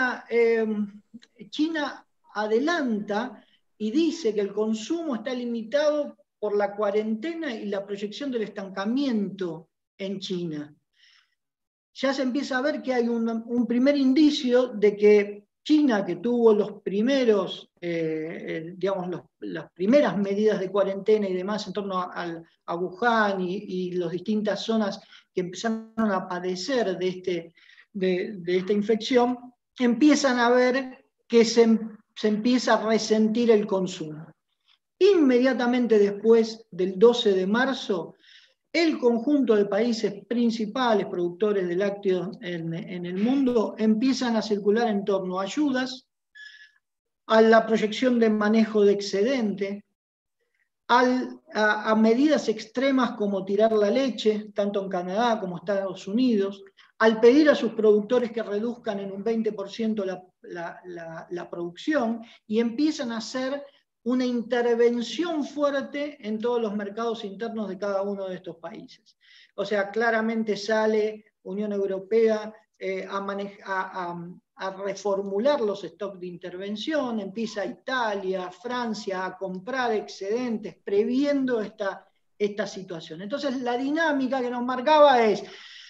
China adelanta y dice que el consumo está limitado por la cuarentena y la proyección del estancamiento en China. ya se empieza a ver que hay un primer indicio de que China, que tuvo los primeros, digamos, las primeras medidas de cuarentena y demás en torno a Wuhan y las distintas zonas que empezaron a padecer de esta infección, empiezan a ver que se empieza a resentir el consumo. Inmediatamente después del 12 de marzo, el conjunto de países principales productores de lácteos en el mundo empiezan a circular en torno a ayudas, a la proyección de manejo de excedente, a medidas extremas como tirar la leche, tanto en Canadá como en Estados Unidos, al pedir a sus productores que reduzcan en un 20% la producción, y empiezan a hacer una intervención fuerte en todos los mercados internos de cada uno de estos países. O sea, claramente sale Unión Europea a reformular los stocks de intervención, empieza Italia, Francia a comprar excedentes, previendo esta situación. Entonces, la dinámica que nos marcaba es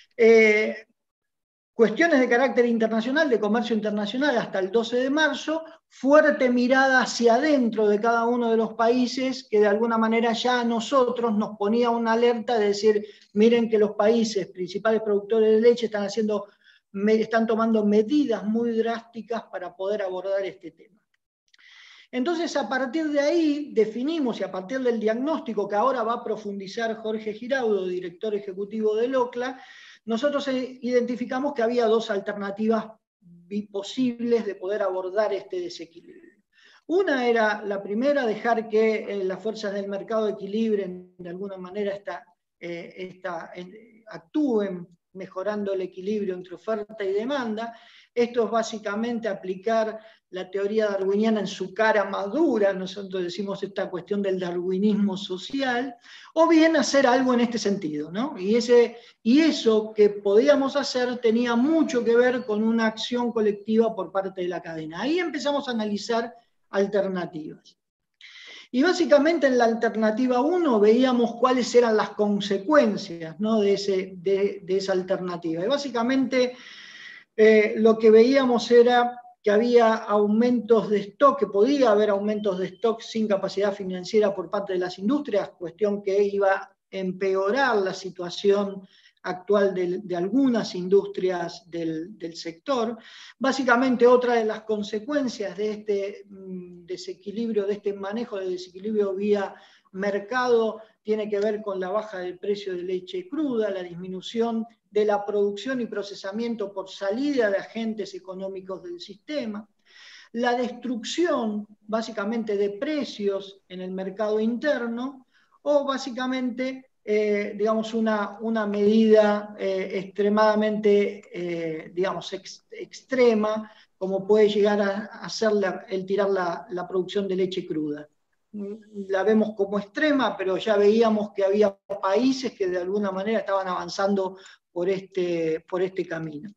cuestiones de carácter internacional, de comercio internacional hasta el 12 de marzo, fuerte mirada hacia adentro de cada uno de los países, que de alguna manera ya a nosotros nos ponía una alerta de decir, miren que los países principales productores de leche están tomando medidas muy drásticas para poder abordar este tema. Entonces, a partir de ahí definimos, y a partir del diagnóstico que ahora va a profundizar Jorge Giraudo, director ejecutivo del OCLA, nosotros identificamos que había dos alternativas posibles de poder abordar este desequilibrio. Una era, la primera, dejar que las fuerzas del mercado equilibren, de alguna manera actúen mejorando el equilibrio entre oferta y demanda. Esto es básicamente aplicar la teoría darwiniana en su cara más dura, nosotros decimos esta cuestión del darwinismo social, o bien hacer algo en este sentido, ¿no? Y eso que podíamos hacer tenía mucho que ver con una acción colectiva por parte de la cadena. Ahí empezamos a analizar alternativas. Y básicamente en la alternativa 1 veíamos cuáles eran las consecuencias, ¿no?, de esa alternativa. Y básicamente lo que veíamos era que había aumentos de stock, que podía haber aumentos de stock sin capacidad financiera por parte de las industrias, cuestión que iba a empeorar la situación actual de algunas industrias del sector. Básicamente otra de las consecuencias de este desequilibrio, de este manejo de desequilibrio vía mercado, tiene que ver con la baja del precio de leche cruda, la disminución de la producción y procesamiento por salida de agentes económicos del sistema, la destrucción básicamente de precios en el mercado interno, o básicamente digamos una medida extremadamente digamos extrema, como puede llegar a ser el tirar la producción de leche cruda. La vemos como extrema, pero ya veíamos que había países que de alguna manera estaban avanzando por este camino.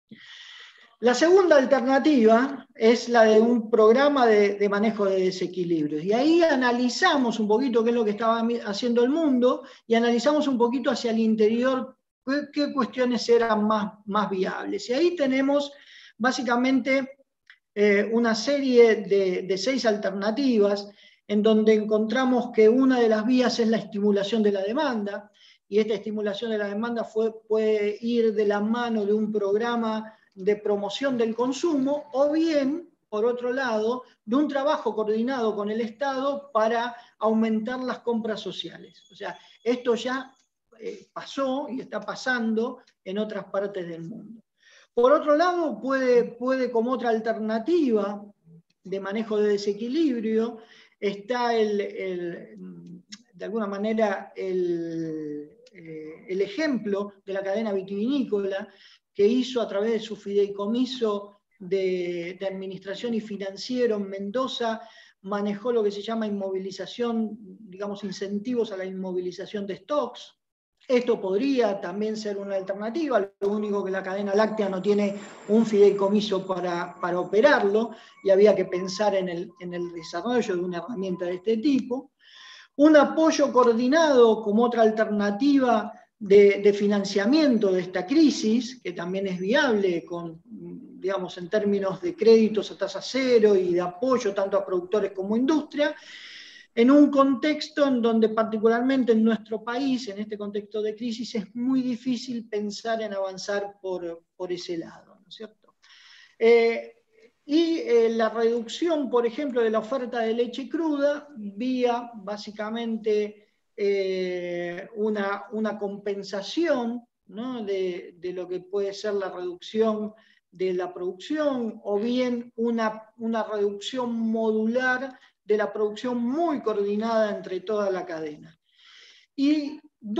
La segunda alternativa es la de un programa de manejo de desequilibrios. Y ahí analizamos un poquito qué es lo que estaba haciendo el mundo y analizamos un poquito hacia el interior qué cuestiones eran más viables. Y ahí tenemos básicamente una serie de 6 alternativas en donde encontramos que una de las vías es la estimulación de la demanda, y esta estimulación de la demanda puede ir de la mano de un programa de promoción del consumo, o bien, por otro lado, de un trabajo coordinado con el Estado para aumentar las compras sociales. O sea, esto ya pasó y está pasando en otras partes del mundo. Por otro lado, puede como otra alternativa de manejo de desequilibrio, está de alguna manera el ejemplo de la cadena vitivinícola, que hizo a través de su fideicomiso de administración y financiero en Mendoza, manejó lo que se llama inmovilización, digamos, incentivos a la inmovilización de stocks. Esto podría también ser una alternativa, lo único que la cadena láctea no tiene un fideicomiso para operarlo, y había que pensar en el desarrollo de una herramienta de este tipo. Un apoyo coordinado como otra alternativa de financiamiento de esta crisis, que también es viable digamos, en términos de créditos a tasa cero y de apoyo tanto a productores como a industria, en un contexto en donde particularmente en nuestro país, en este contexto de crisis, es muy difícil pensar en avanzar por ese lado, ¿no es cierto? La reducción, por ejemplo, de la oferta de leche cruda vía básicamente una compensación, ¿no?, de lo que puede ser la reducción de la producción, o bien una reducción modular de la producción muy coordinada entre toda la cadena. Y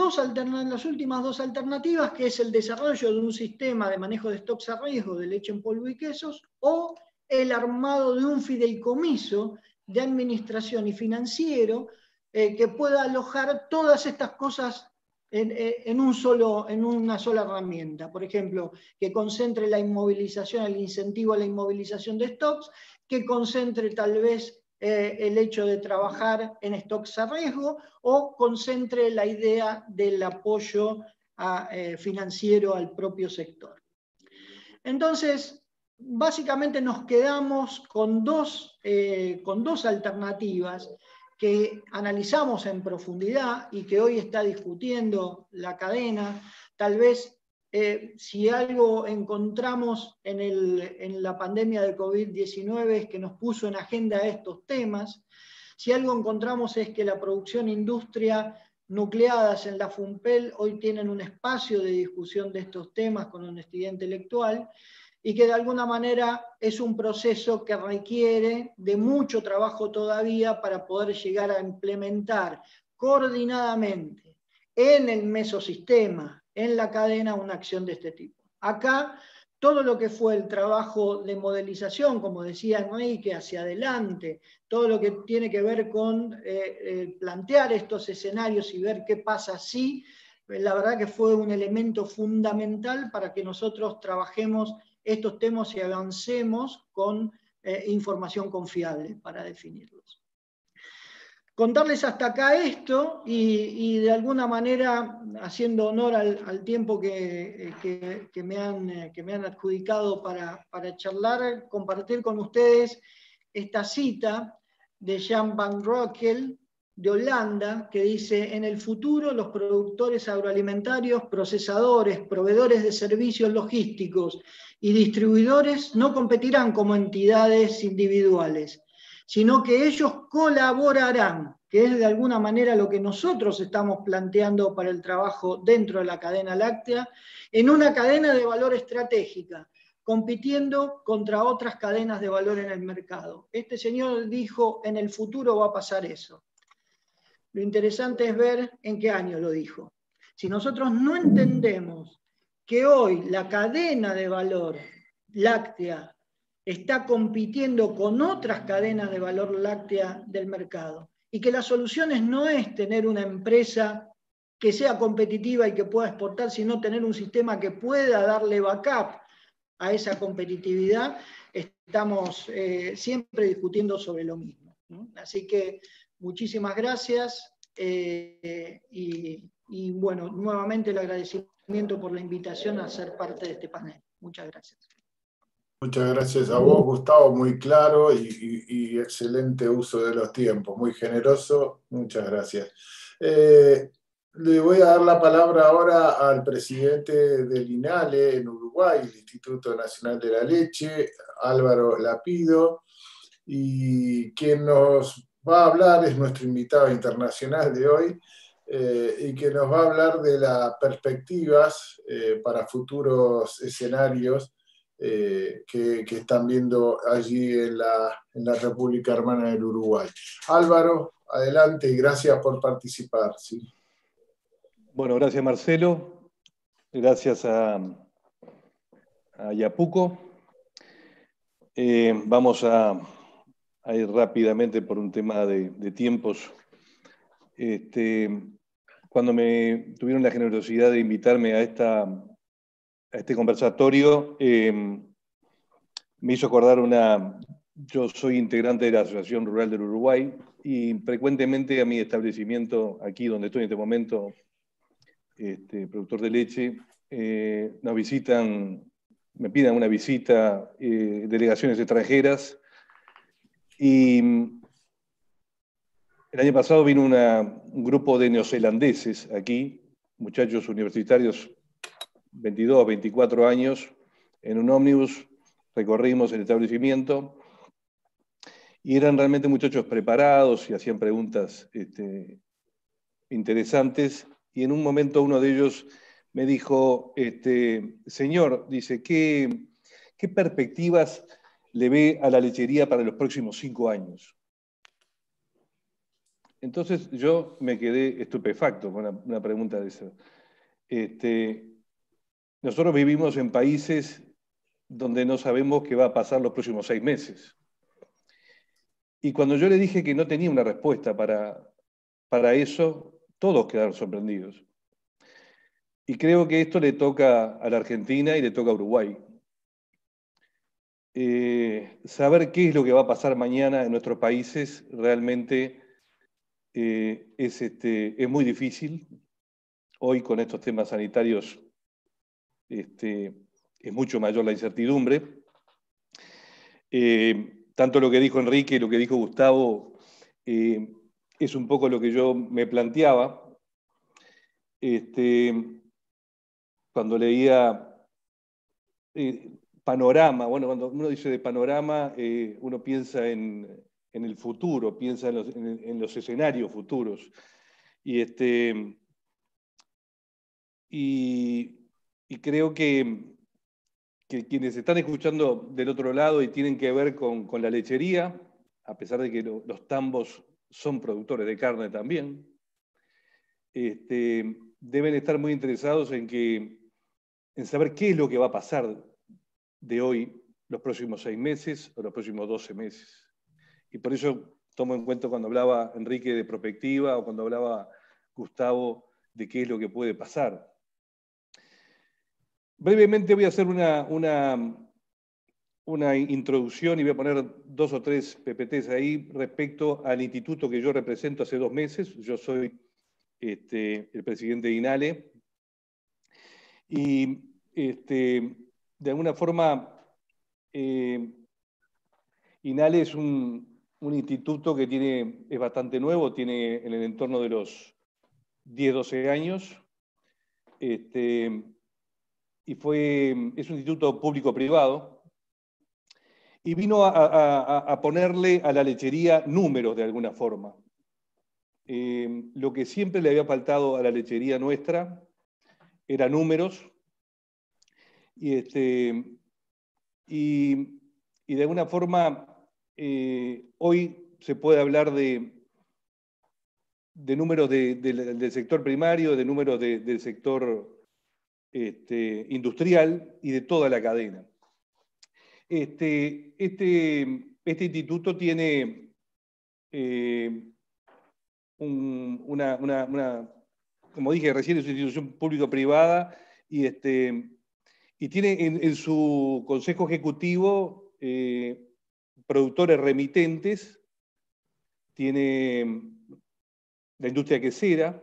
las últimas dos alternativas, que es el desarrollo de un sistema de manejo de stocks a riesgo de leche en polvo y quesos, o el armado de un fideicomiso de administración y financiero que pueda alojar todas estas cosas en una sola herramienta. Por ejemplo, que concentre la inmovilización, el incentivo a la inmovilización de stocks, que concentre tal vez el hecho de trabajar en stocks a riesgo, o concentre la idea del apoyo financiero al propio sector. Entonces, básicamente nos quedamos con dos alternativas que analizamos en profundidad y que hoy está discutiendo la cadena. Tal vez si algo encontramos en la pandemia de COVID-19 es que nos puso en agenda estos temas. Si algo encontramos es que la producción e industria nucleadas en la FUNPEL hoy tienen un espacio de discusión de estos temas con honestidad intelectual, y que de alguna manera es un proceso que requiere de mucho trabajo todavía para poder llegar a implementar coordinadamente en el mesosistema, en la cadena, una acción de este tipo. Acá, todo lo que fue el trabajo de modelización, como decía Enrique, hacia adelante, todo lo que tiene que ver con plantear estos escenarios y ver qué pasa si, la verdad que fue un elemento fundamental para que nosotros trabajemos estos temas y avancemos con información confiable para definirlos. Contarles hasta acá esto y de alguna manera, haciendo honor al tiempo que me han adjudicado para charlar, compartir con ustedes esta cita de Jan van Rockel, de Holanda, que dice: en el futuro los productores agroalimentarios, procesadores, proveedores de servicios logísticos y distribuidores no competirán como entidades individuales, sino que ellos colaborarán, que es de alguna manera lo que nosotros estamos planteando para el trabajo dentro de la cadena láctea, en una cadena de valor estratégica, compitiendo contra otras cadenas de valor en el mercado. Este señor dijo: en el futuro va a pasar eso. Lo interesante es ver en qué año lo dijo. Si nosotros no entendemos que hoy la cadena de valor láctea está compitiendo con otras cadenas de valor láctea del mercado, y que las soluciones no es tener una empresa que sea competitiva y que pueda exportar, sino tener un sistema que pueda darle backup a esa competitividad, estamos siempre discutiendo sobre lo mismo, ¿no? Así que muchísimas gracias y bueno, nuevamente el agradecimiento por la invitación a ser parte de este panel. Muchas gracias. Muchas gracias a vos, Gustavo, muy claro y excelente uso de los tiempos, muy generoso, muchas gracias. Le voy a dar la palabra ahora al presidente del INALE en Uruguay, el Instituto Nacional de la Leche, Álvaro Lapido, y quien nos va a hablar es nuestro invitado internacional de hoy, y que nos va a hablar de las perspectivas para futuros escenarios que están viendo allí en la República Hermana del Uruguay. Álvaro, adelante y gracias por participar. ¿Sí? Bueno, gracias Marcelo, gracias a Yapuco. Vamos a ir rápidamente por un tema de tiempos. Cuando me tuvieron la generosidad de invitarme a este conversatorio, me hizo acordar yo soy integrante de la Asociación Rural del Uruguay y frecuentemente a mi establecimiento, aquí donde estoy en este momento, productor de leche, me piden una visita, delegaciones extranjeras, y el año pasado vino un grupo de neozelandeses aquí, muchachos universitarios, 22, 24 años, en un ómnibus, recorrimos el establecimiento, y eran realmente muchachos preparados y hacían preguntas interesantes, y en un momento uno de ellos me dijo, señor, dice, ¿qué perspectivas le ve a la lechería para los próximos 5 años? Entonces yo me quedé estupefacto con una pregunta de esa. Nosotros vivimos en países donde no sabemos qué va a pasar los próximos 6 meses. Y cuando yo le dije que no tenía una respuesta para eso, todos quedaron sorprendidos. Y creo que esto le toca a la Argentina y le toca a Uruguay. Saber qué es lo que va a pasar mañana en nuestros países realmente es muy difícil. Hoy con estos temas sanitarios es mucho mayor la incertidumbre. Tanto lo que dijo Enrique y lo que dijo Gustavo es un poco lo que yo me planteaba. Cuando leía panorama, bueno, cuando uno dice de panorama, uno piensa en el futuro, piensa en los escenarios futuros. Y creo que quienes están escuchando del otro lado y tienen que ver con la lechería, a pesar de que los tambos son productores de carne también, deben estar muy interesados en saber qué es lo que va a pasar de hoy, los próximos 6 meses o los próximos 12 meses. Y por eso tomo en cuenta cuando hablaba Enrique de prospectiva o cuando hablaba Gustavo de qué es lo que puede pasar. Brevemente voy a hacer una introducción y voy a poner 2 o 3 PPTs ahí respecto al instituto que yo represento hace 2 meses. Yo soy el presidente de INALE. Y de alguna forma, INALE es un instituto que es bastante nuevo, tiene en el entorno de los 10, 12 años. Es un instituto público-privado. Y vino a ponerle a la lechería números de alguna forma. Lo que siempre le había faltado a la lechería nuestra era números. Y de alguna forma, hoy se puede hablar de números del sector primario, de números del sector industrial y de toda la cadena. Este instituto tiene como dije recién, es una institución público-privada y tiene en su consejo ejecutivo productores remitentes, tiene la industria quesera,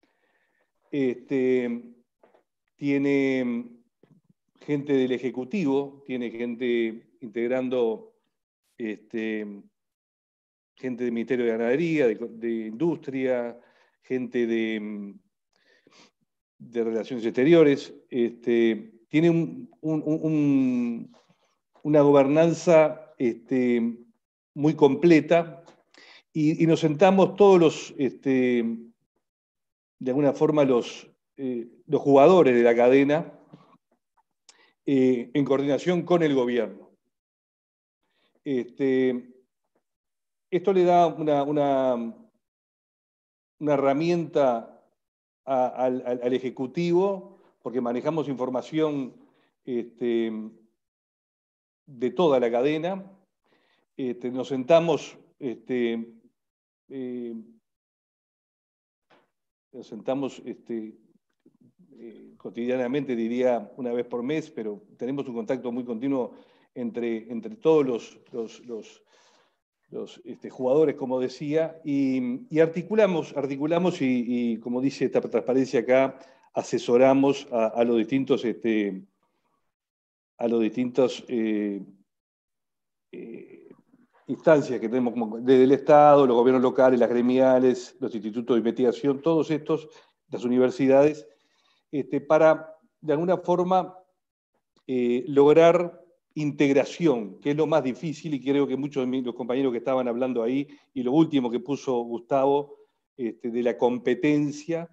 tiene gente del Ejecutivo, tiene gente integrando gente del Ministerio de Ganadería, de Industria, gente de Relaciones Exteriores. Tiene una gobernanza muy completa y nos sentamos todos de alguna forma los jugadores de la cadena en coordinación con el gobierno. Esto le da una herramienta al Ejecutivo, porque manejamos información de toda la cadena. Nos sentamos, cotidianamente, diría una vez por mes, pero tenemos un contacto muy continuo entre todos los jugadores, como decía, y articulamos y como dice esta transparencia acá, asesoramos a los distintos instancias que tenemos desde el Estado, los gobiernos locales, las gremiales, los institutos de investigación, todos estos, las universidades, para de alguna forma lograr integración, que es lo más difícil, y creo que muchos de los compañeros que estaban hablando ahí, y lo último que puso Gustavo, de la competencia,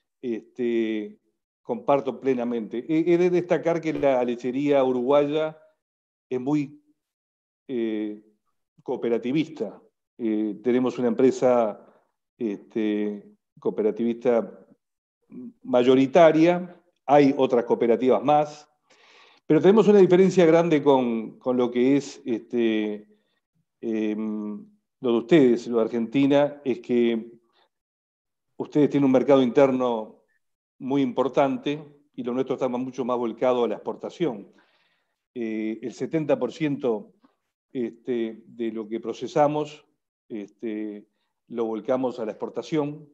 comparto plenamente. He de destacar que la lechería uruguaya es muy cooperativista. Tenemos una empresa cooperativista mayoritaria, hay otras cooperativas más, pero tenemos una diferencia grande con lo que es lo de ustedes, lo de Argentina, es que ustedes tienen un mercado interno muy importante y lo nuestro está mucho más volcado a la exportación. El 70% de lo que procesamos lo volcamos a la exportación.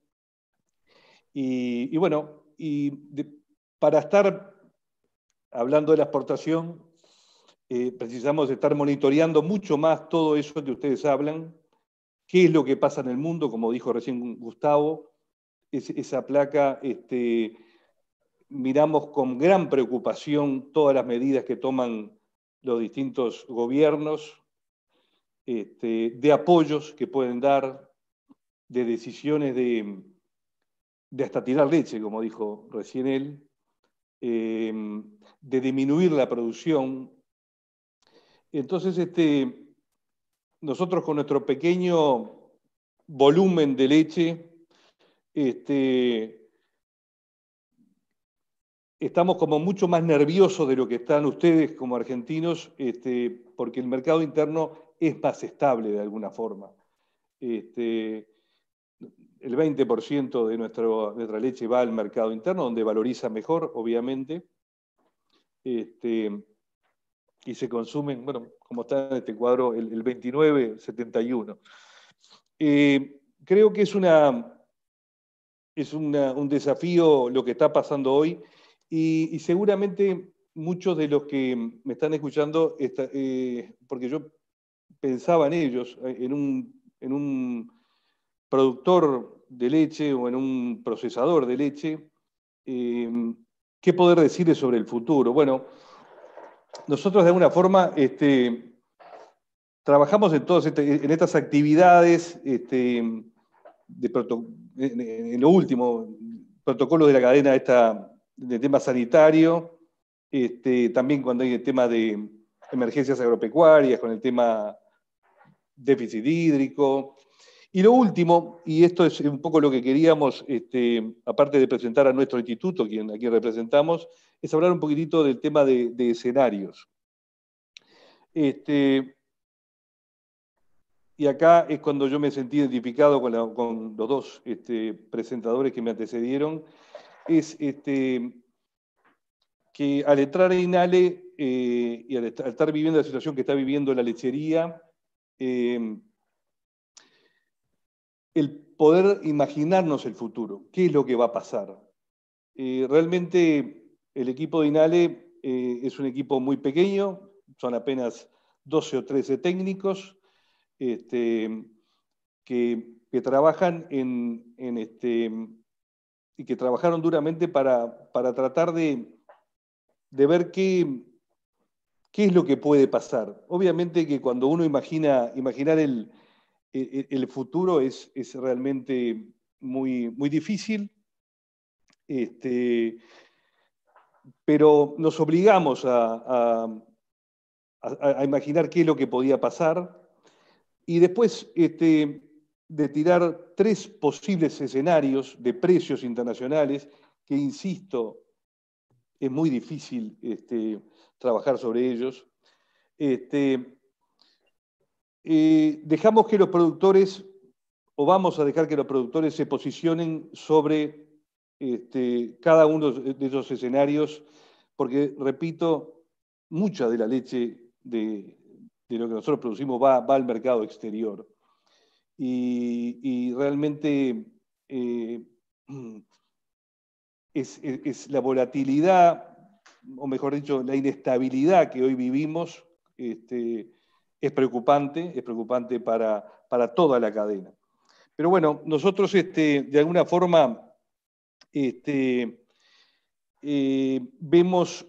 Y bueno, para estar hablando de la exportación, precisamos estar monitoreando mucho más todo eso que ustedes hablan, qué es lo que pasa en el mundo, como dijo recién Gustavo, esa placa, miramos con gran preocupación todas las medidas que toman los distintos gobiernos, de apoyos que pueden dar, de decisiones de hasta tirar leche, como dijo recién él, de disminuir la producción. Entonces, nosotros con nuestro pequeño volumen de leche, estamos como mucho más nerviosos de lo que están ustedes como argentinos, porque el mercado interno es más estable de alguna forma. El 20% de nuestra leche va al mercado interno, donde valoriza mejor, obviamente, y se consumen, bueno, como está en este cuadro, el 29,71. Creo que es un desafío lo que está pasando hoy, y seguramente muchos de los que me están escuchando, porque yo pensaba en ellos, en un productor de leche o en un procesador de leche, ¿qué poder decirles sobre el futuro? Bueno, nosotros de alguna forma trabajamos en estas actividades, en lo último, protocolos de la cadena de tema sanitario, también cuando hay el tema de emergencias agropecuarias, con el tema déficit hídrico. Y lo último, y esto es un poco lo que queríamos, aparte de presentar a nuestro instituto, a quien representamos, es hablar un poquitito del tema de escenarios. Y acá es cuando yo me sentí identificado con los dos presentadores que me antecedieron, es que al entrar a INALE y al estar viviendo la situación que está viviendo la lechería, el poder imaginarnos el futuro, qué es lo que va a pasar. Realmente el equipo de INALE es un equipo muy pequeño, son apenas 12 o 13 técnicos que trabajan y que trabajaron duramente para tratar de ver qué es lo que puede pasar. Obviamente que cuando uno imaginar el futuro es realmente muy, muy difícil, pero nos obligamos a imaginar qué es lo que podía pasar, y después de tirar 3 posibles escenarios de precios internacionales, que insisto, es muy difícil trabajar sobre ellos. Dejamos que los productores, o vamos a dejar que los productores se posicionen sobre cada uno de esos escenarios, porque, repito, mucha de la leche de lo que nosotros producimos va al mercado exterior. Y realmente es la volatilidad, o mejor dicho, la inestabilidad que hoy vivimos, es preocupante para toda la cadena. Pero bueno, nosotros de alguna forma vemos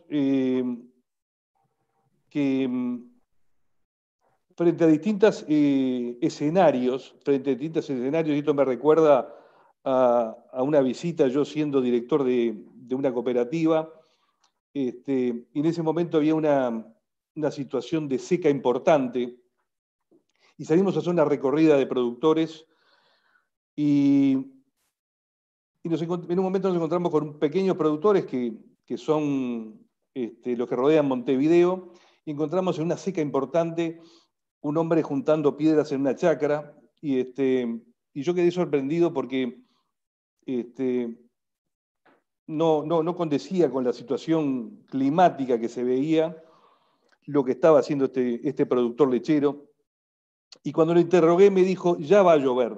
que frente a distintos escenarios, y esto me recuerda a una visita, yo siendo director de una cooperativa, y en ese momento había una situación de seca importante, y salimos a hacer una recorrida de productores, y en un momento nos encontramos con pequeños productores que son los que rodean Montevideo, y encontramos en una seca importante un hombre juntando piedras en una chacra, y yo quedé sorprendido porque no condecía con la situación climática que se veía lo que estaba haciendo este productor lechero. Y cuando lo interrogué me dijo, ya va a llover.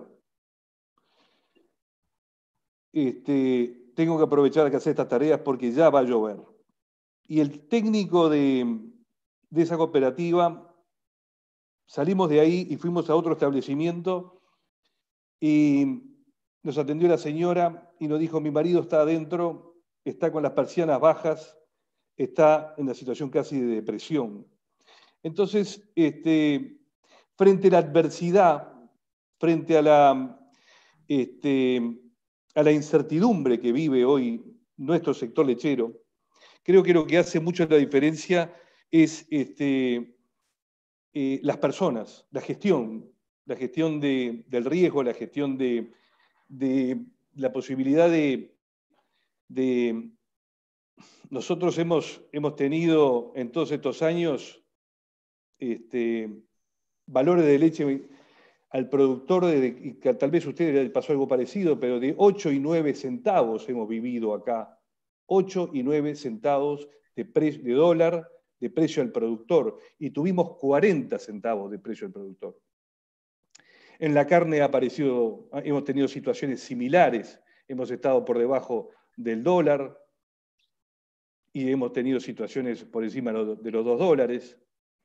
Tengo que aprovechar que hacer estas tareas porque ya va a llover. Y el técnico de esa cooperativa, salimos de ahí y fuimos a otro establecimiento y nos atendió la señora y nos dijo, mi marido está adentro, está con las persianas bajas, está en una situación casi de depresión. Entonces, frente a la adversidad, frente a la incertidumbre que vive hoy nuestro sector lechero, creo que lo que hace mucho la diferencia es las personas, la gestión del riesgo, la gestión de la posibilidad de... Nosotros hemos tenido en todos estos años valores de leche al productor, y que tal vez a ustedes les pasó algo parecido, pero de 8 y 9 centavos hemos vivido acá. 8 y 9 centavos de dólar de precio al productor, y tuvimos 40 centavos de precio al productor. En la carne hemos tenido situaciones similares, hemos estado por debajo del dólar y hemos tenido situaciones por encima de los $2.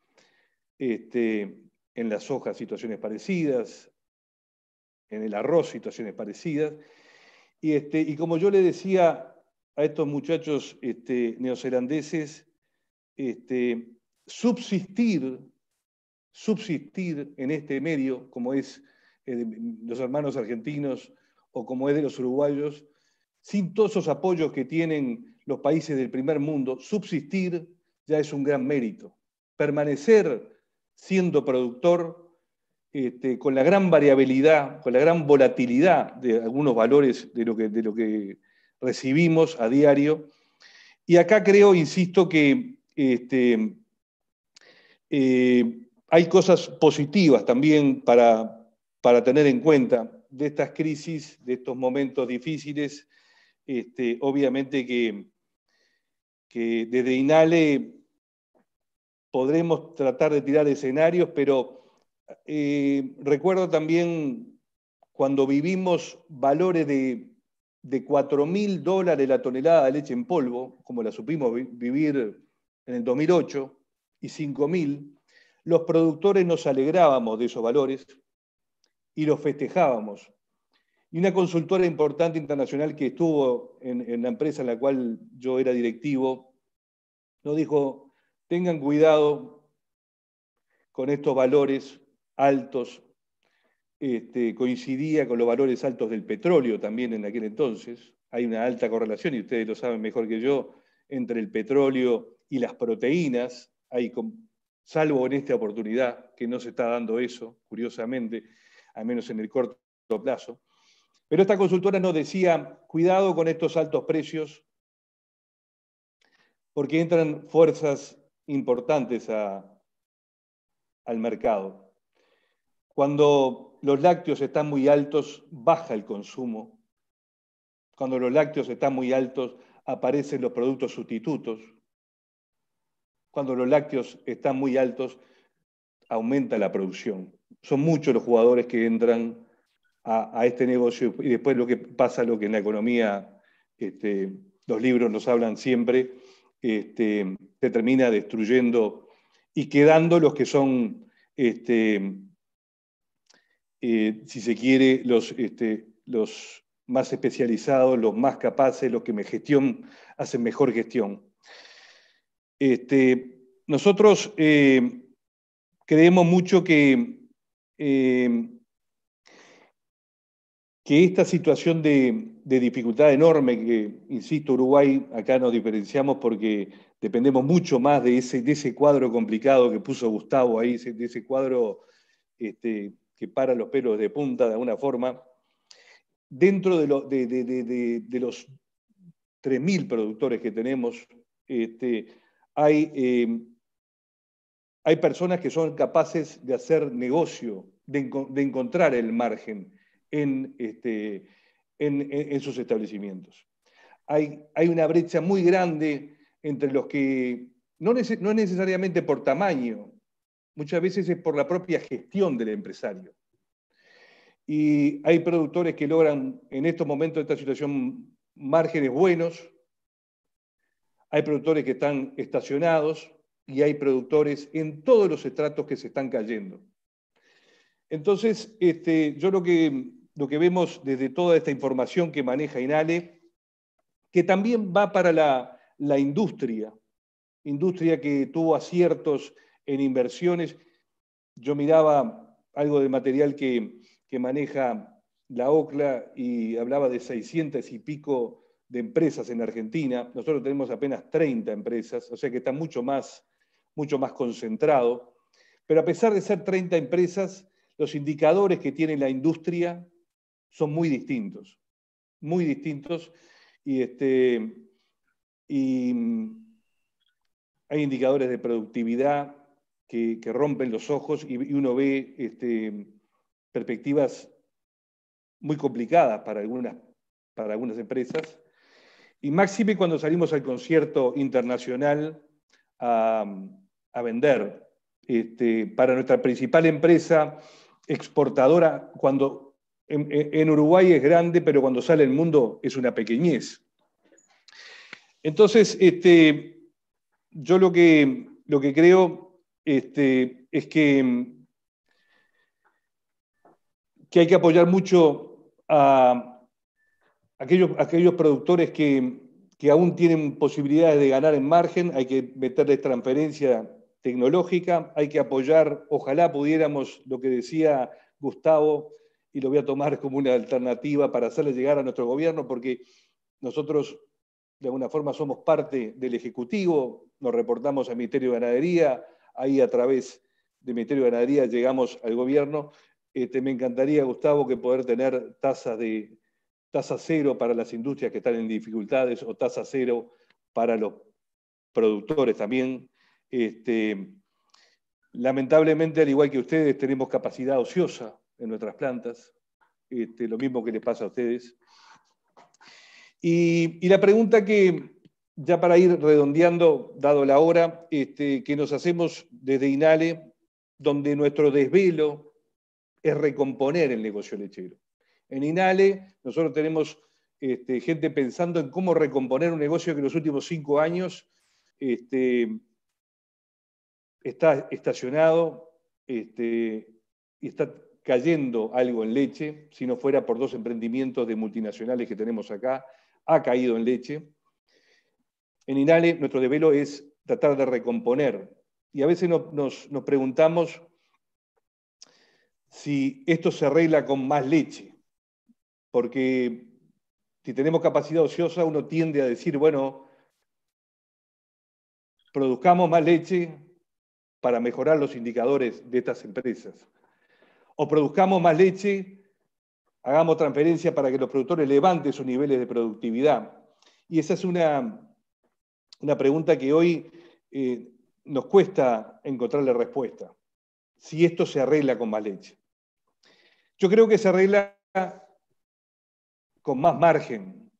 En la soja situaciones parecidas, en el arroz situaciones parecidas. Y como yo le decía a estos muchachos neozelandeses, subsistir en este medio, como es los hermanos argentinos o como es de los uruguayos, sin todos esos apoyos que tienen los países del primer mundo, subsistir ya es un gran mérito. Permanecer siendo productor con la gran variabilidad, con la gran volatilidad de algunos valores de lo que recibimos a diario. Y acá creo, insisto, que hay cosas positivas también para tener en cuenta de estas crisis, de estos momentos difíciles. Obviamente que desde INALE podremos tratar de tirar escenarios, pero recuerdo también cuando vivimos valores de $4.000 la tonelada de leche en polvo, como la supimos vivir en el 2008, y 5.000, los productores nos alegrábamos de esos valores y los festejábamos. Y una consultora importante internacional que estuvo en la empresa en la cual yo era directivo, nos dijo, tengan cuidado con estos valores altos. Coincidía con los valores altos del petróleo también en aquel entonces. Hay una alta correlación, y ustedes lo saben mejor que yo, entre el petróleo y las proteínas. Salvo en esta oportunidad, que no se está dando eso, curiosamente, al menos en el corto plazo. Pero esta consultora nos decía, cuidado con estos altos precios, porque entran fuerzas importantes al mercado. Cuando los lácteos están muy altos, baja el consumo. Cuando los lácteos están muy altos, aparecen los productos sustitutos. Cuando los lácteos están muy altos, aumenta la producción. Son muchos los jugadores que entran a este negocio, y después lo que pasa, lo que en la economía los libros nos hablan siempre, se termina destruyendo y quedando los que son, si se quiere, los más especializados, los más capaces, los que hacen mejor gestión. Nosotros creemos mucho que esta situación de dificultad enorme, que, insisto, Uruguay, acá nos diferenciamos porque dependemos mucho más de ese cuadro complicado que puso Gustavo ahí, de ese cuadro que para los pelos de punta de alguna forma. Dentro de los 3.000 productores que tenemos, hay personas que son capaces de hacer negocio, de encontrar el margen en sus establecimientos. Hay una brecha muy grande entre los que, no es necesariamente por tamaño, muchas veces es por la propia gestión del empresario. Y hay productores que logran en estos momentos de esta situación márgenes buenos, hay productores que están estacionados y hay productores en todos los estratos que se están cayendo. Entonces, yo lo que vemos desde toda esta información que maneja INALE, que también va para la industria que tuvo aciertos en inversiones. Yo miraba algo de material que maneja la OCLA y hablaba de 600 y pico de empresas en Argentina. Nosotros tenemos apenas 30 empresas, o sea que está mucho más concentrado. Pero a pesar de ser 30 empresas, los indicadores que tiene la industria son muy distintos, y hay indicadores de productividad que rompen los ojos y uno ve perspectivas muy complicadas para algunas empresas, y máxime cuando salimos al concierto internacional a vender. Para nuestra principal empresa exportadora, cuando en Uruguay es grande, pero cuando sale al mundo es una pequeñez. Entonces, yo lo que creo es que hay que apoyar mucho a aquellos productores que aún tienen posibilidades de ganar en margen. Hay que meterles transferencia tecnológica, hay que apoyar, ojalá pudiéramos, lo que decía Gustavo, y lo voy a tomar como una alternativa para hacerle llegar a nuestro gobierno, porque nosotros de alguna forma somos parte del Ejecutivo, nos reportamos al Ministerio de Ganadería, ahí a través del Ministerio de Ganadería llegamos al gobierno. Me encantaría, Gustavo, que poder tener tasa cero para las industrias que están en dificultades, o tasa cero para los productores también. Lamentablemente, al igual que ustedes, tenemos capacidad ociosa en nuestras plantas, lo mismo que les pasa a ustedes. Y la pregunta que, ya para ir redondeando, dado la hora, que nos hacemos desde INALE, donde nuestro desvelo es recomponer el negocio lechero. En INALE nosotros tenemos gente pensando en cómo recomponer un negocio que en los últimos 5 años está estacionado y está cayendo algo en leche. Si no fuera por 2 emprendimientos de multinacionales que tenemos acá, ha caído en leche. En INALE nuestro desvelo es tratar de recomponer. Y a veces nos preguntamos si esto se arregla con más leche. Porque si tenemos capacidad ociosa, uno tiende a decir, bueno, produzcamos más leche para mejorar los indicadores de estas empresas. O produzcamos más leche, hagamos transferencia para que los productores levanten sus niveles de productividad. Y esa es una pregunta que hoy nos cuesta encontrarle respuesta. Si esto se arregla con más leche. Yo creo que se arregla con más margen.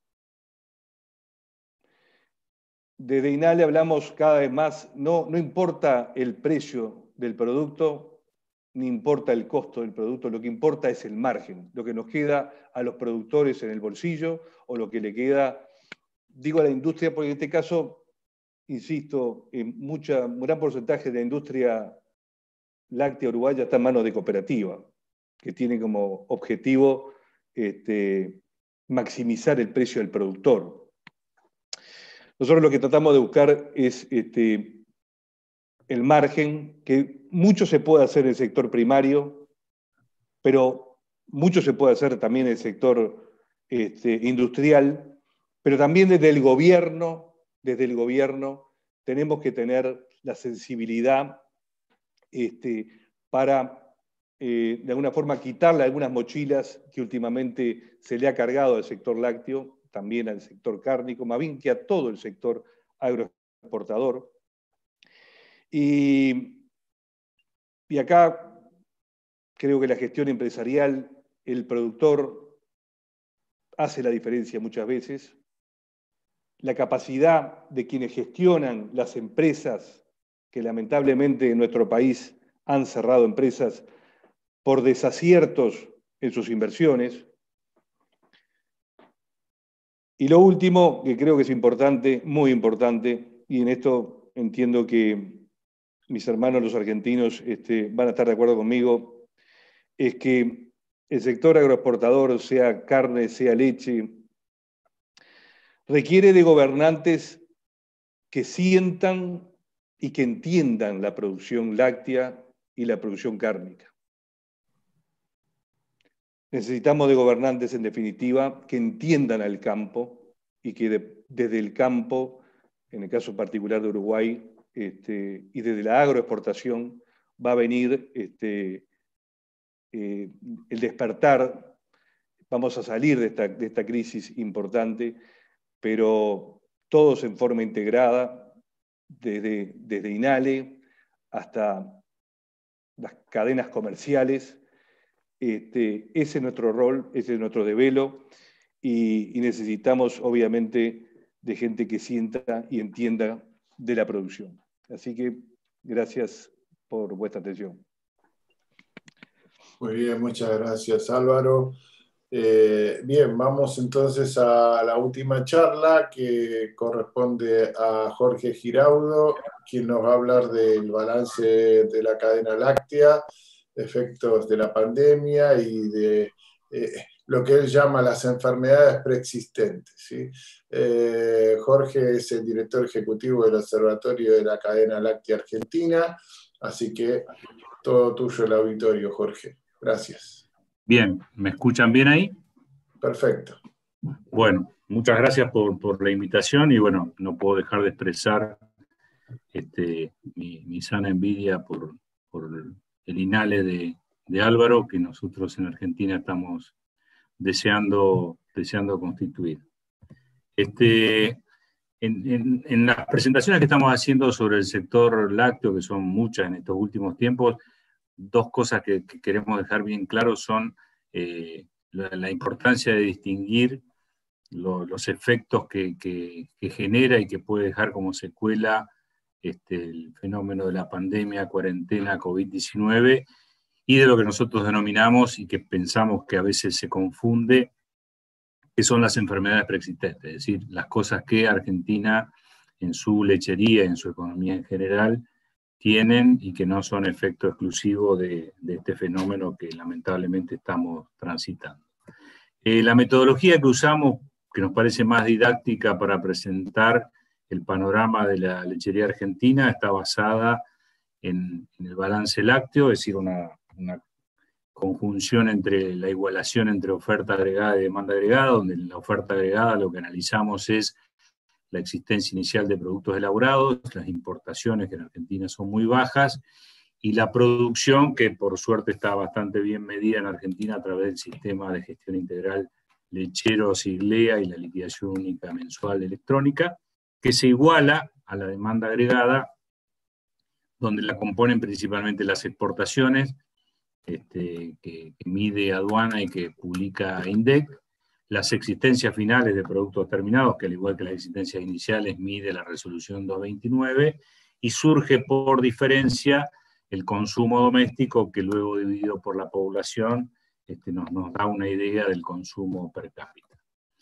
Desde INALE hablamos cada vez más, no importa el precio del producto, ni importa el costo del producto, lo que importa es el margen, lo que nos queda a los productores en el bolsillo o lo que le queda Digo a la industria porque en este caso, insisto, un gran porcentaje de la industria láctea uruguaya está en manos de cooperativa, que tiene como objetivo maximizar el precio del productor. Nosotros lo que tratamos de buscar es el margen, que mucho se puede hacer en el sector primario, pero mucho se puede hacer también en el sector industrial, pero también desde el gobierno tenemos que tener la sensibilidad para, de alguna forma, quitarle algunas mochilas que últimamente se le ha cargado al sector lácteo, también al sector cárnico, más bien que a todo el sector agroexportador. Y acá creo que la gestión empresarial, el productor hace la diferencia muchas veces. La capacidad de quienes gestionan las empresas, que lamentablemente en nuestro país han cerrado empresas por desaciertos en sus inversiones. Y lo último, que creo que es importante, muy importante, y en esto entiendo que mis hermanos los argentinos van a estar de acuerdo conmigo, es que el sector agroexportador, sea carne, sea leche, requiere de gobernantes que sientan y que entiendan la producción láctea y la producción cárnica. Necesitamos de gobernantes, en definitiva, que entiendan al campo y que desde el campo, en el caso particular de Uruguay, y desde la agroexportación, va a venir el despertar. Vamos a salir de esta crisis importante, pero todos en forma integrada, desde INALE hasta las cadenas comerciales. Ese es nuestro rol, ese es nuestro desvelo, y necesitamos obviamente de gente que sienta y entienda de la producción. Así que gracias por vuestra atención. Muy bien, muchas gracias, Álvaro. Bien, vamos entonces a la última charla, que corresponde a Jorge Giraudo, quien nos va a hablar del balance de la cadena láctea, efectos de la pandemia y de lo que él llama las enfermedades preexistentes, ¿sí? Jorge es el director ejecutivo del Observatorio de la Cadena Láctea Argentina, así que todo tuyo el auditorio, Jorge. Gracias. Bien, ¿me escuchan bien ahí? Perfecto. Bueno, muchas gracias por la invitación, y bueno, no puedo dejar de expresar mi sana envidia por el INALE de Álvaro, que nosotros en Argentina estamos deseando constituir. En las presentaciones que estamos haciendo sobre el sector lácteo, que son muchas en estos últimos tiempos, dos cosas que queremos dejar bien claro son la importancia de distinguir los efectos que genera y que puede dejar como secuela el fenómeno de la pandemia, cuarentena, COVID-19, y de lo que nosotros denominamos y que pensamos que a veces se confunde, que son las enfermedades preexistentes, es decir, las cosas que Argentina en su lechería, en su economía en general, tienen y que no son efecto exclusivo de este fenómeno que lamentablemente estamos transitando. La metodología que usamos, que nos parece más didáctica para presentar el panorama de la lechería argentina, está basada en el balance lácteo, es decir, una conjunción entre la igualación entre oferta agregada y demanda agregada, donde en la oferta agregada lo que analizamos es la existencia inicial de productos elaborados, las importaciones que en Argentina son muy bajas, y la producción, que por suerte está bastante bien medida en Argentina a través del sistema de gestión integral lechero Siglea y la liquidación única mensual electrónica, que se iguala a la demanda agregada, donde la componen principalmente las exportaciones, que mide aduana y que publica INDEC, las existencias finales de productos terminados, que al igual que las existencias iniciales mide la resolución 229, y surge por diferencia el consumo doméstico, que luego dividido por la población nos da una idea del consumo per cápita.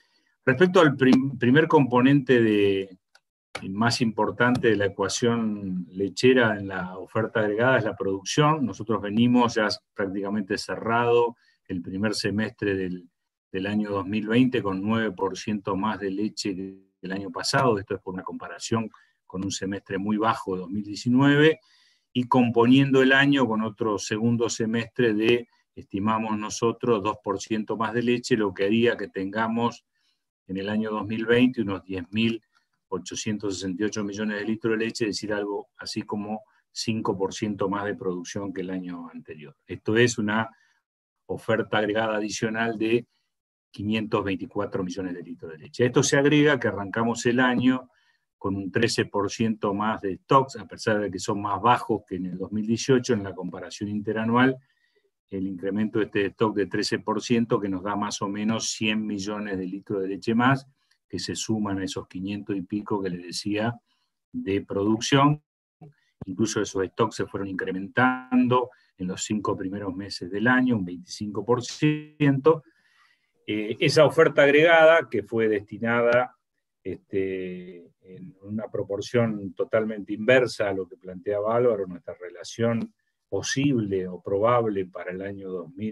Respecto al primer componente el más importante de la ecuación lechera en la oferta agregada es la producción. Nosotros venimos ya prácticamente cerrado el primer semestre del año 2020 con 9% más de leche que el año pasado. Esto es por una comparación con un semestre muy bajo de 2019, y componiendo el año con otro segundo semestre estimamos nosotros, 2% más de leche, lo que haría que tengamos en el año 2020 unos 10.868 millones de litros de leche, es decir, algo así como 5% más de producción que el año anterior. Esto es una oferta agregada adicional de 524 millones de litros de leche. A esto se agrega que arrancamos el año con un 13% más de stocks, a pesar de que son más bajos que en el 2018, en la comparación interanual, el incremento de este stock de 13% que nos da más o menos 100 millones de litros de leche más, que se suman a esos 500 y pico que les decía de producción. Incluso esos stocks se fueron incrementando en los 5 primeros meses del año, un 25%. Esa oferta agregada, que fue destinada en una proporción totalmente inversa a lo que planteaba Álvaro, nuestra relación posible o probable para el año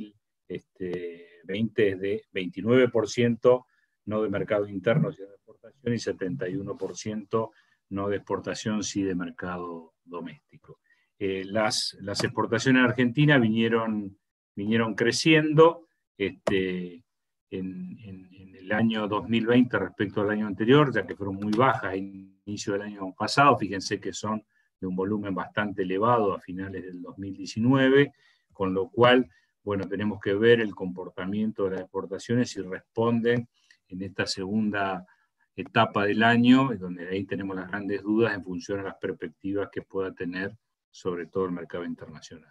2020 es de 29% no de mercado interno, sino de exportación, y 71% no de exportación, sí de mercado doméstico. Las exportaciones en Argentina vinieron creciendo en el año 2020 respecto al año anterior, ya que fueron muy bajas a inicio del año pasado. Fíjense que son de un volumen bastante elevado a finales del 2019, con lo cual, bueno, tenemos que ver el comportamiento de las exportaciones si responden en esta segunda etapa del año, donde ahí tenemos las grandes dudas en función a las perspectivas que pueda tener sobre todo el mercado internacional.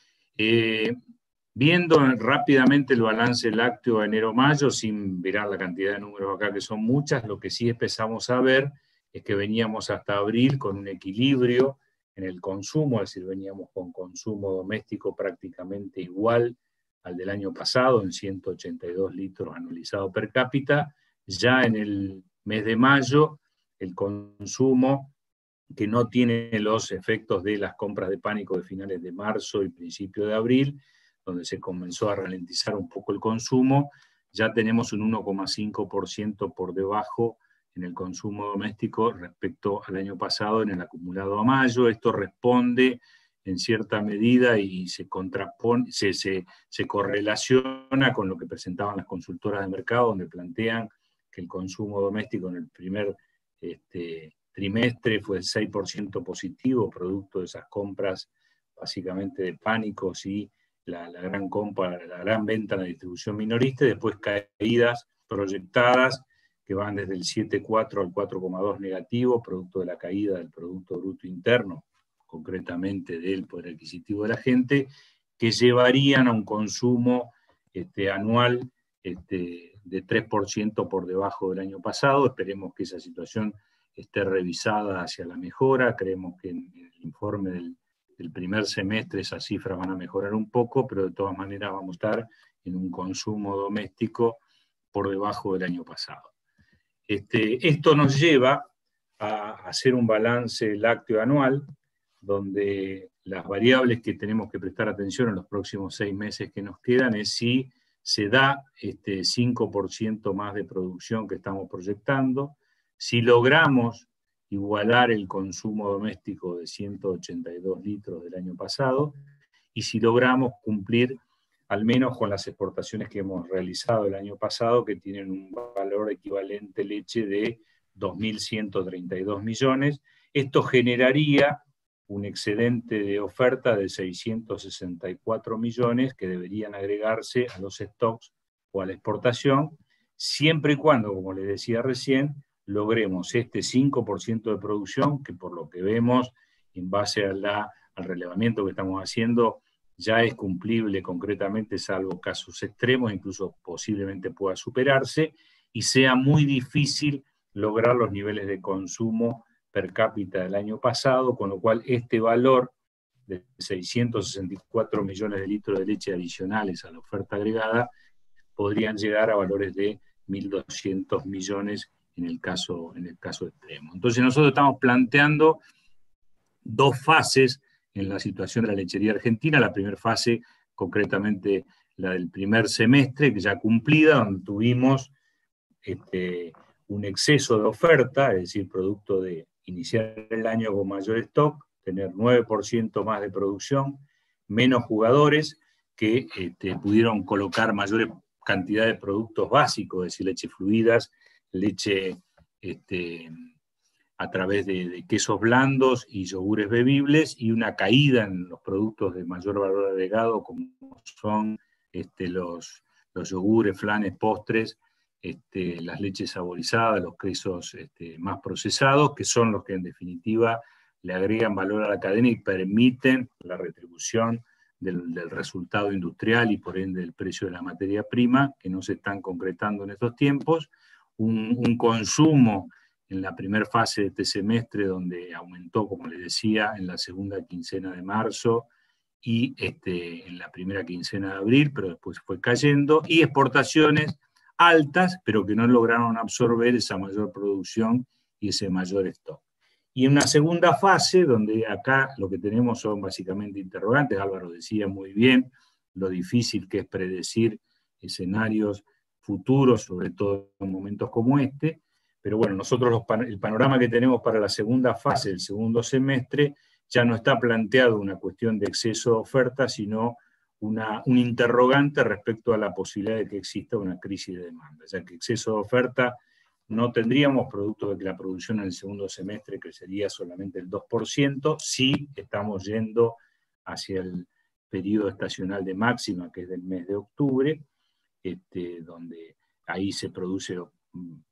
Viendo rápidamente el balance lácteo de enero-mayo, sin mirar la cantidad de números acá que son muchas, lo que sí empezamos a ver es que veníamos hasta abril con un equilibrio en el consumo, es decir, veníamos con consumo doméstico prácticamente igual al del año pasado, en 182 litros anualizado per cápita. Ya en el mes de mayo, el consumo, que no tiene los efectos de las compras de pánico de finales de marzo y principio de abril, donde se comenzó a ralentizar un poco el consumo, ya tenemos un 1,5% por debajo en el consumo doméstico respecto al año pasado en el acumulado a mayo. Esto responde en cierta medida y se contrapone, se correlaciona con lo que presentaban las consultoras de mercado, donde plantean que el consumo doméstico en el primer trimestre fue el 6% positivo, producto de esas compras básicamente de pánicos y la gran compra, la gran venta en la distribución minorista, y después caídas proyectadas que van desde el 7,4 al 4,2 negativo, producto de la caída del Producto Bruto Interno, concretamente del poder adquisitivo de la gente, que llevarían a un consumo anual de 3% por debajo del año pasado. Esperemos que esa situación esté revisada hacia la mejora. Creemos que en el informe del primer semestre esas cifras van a mejorar un poco, pero de todas maneras vamos a estar en un consumo doméstico por debajo del año pasado. Esto nos lleva a hacer un balance lácteo anual, donde las variables que tenemos que prestar atención en los próximos 6 meses que nos quedan es si se da 5% más de producción que estamos proyectando, si logramos igualar el consumo doméstico de 182 litros del año pasado, y si logramos cumplir al menos con las exportaciones que hemos realizado el año pasado, que tienen un valor equivalente leche de 2.132 millones. Esto generaría un excedente de oferta de 664 millones que deberían agregarse a los stocks o a la exportación, siempre y cuando, como les decía recién, logremos este 5% de producción, que por lo que vemos, en base al relevamiento que estamos haciendo, ya es cumplible concretamente, salvo casos extremos, incluso posiblemente pueda superarse, y sea muy difícil lograr los niveles de consumo per cápita del año pasado, con lo cual este valor de 664 millones de litros de leche adicionales a la oferta agregada podrían llegar a valores de 1.200 millones en el caso extremo. Entonces nosotros estamos planteando dos fases en la situación de la lechería argentina. La primera fase, concretamente la del primer semestre, que ya cumplida, donde tuvimos un exceso de oferta, es decir, producto de iniciar el año con mayor stock, tener 9% más de producción, menos jugadores que pudieron colocar mayor cantidad de productos básicos, es decir, leche fluidas, leche a través de quesos blandos y yogures bebibles, y una caída en los productos de mayor valor agregado, como son los yogures, flanes, postres, las leches saborizadas, los quesos más procesados, que son los que en definitiva le agregan valor a la cadena y permiten la retribución del resultado industrial y por ende del precio de la materia prima, que no se están concretando en estos tiempos. Un consumo en la primera fase de este semestre, donde aumentó, como les decía, en la segunda quincena de marzo y en la primera quincena de abril, pero después fue cayendo, y exportaciones altas, pero que no lograron absorber esa mayor producción y ese mayor stock. Y en una segunda fase, donde acá lo que tenemos son básicamente interrogantes, Álvaro decía muy bien lo difícil que es predecir escenarios futuros, sobre todo en momentos como este, pero bueno, nosotros el panorama que tenemos para la segunda fase, el segundo semestre, ya no está planteado una cuestión de exceso de oferta, sino un interrogante respecto a la posibilidad de que exista una crisis de demanda, ya que exceso de oferta no tendríamos, producto de que la producción en el segundo semestre crecería solamente el 2%, sí estamos yendo hacia el periodo estacional de máxima, que es del mes de octubre, donde ahí se produce un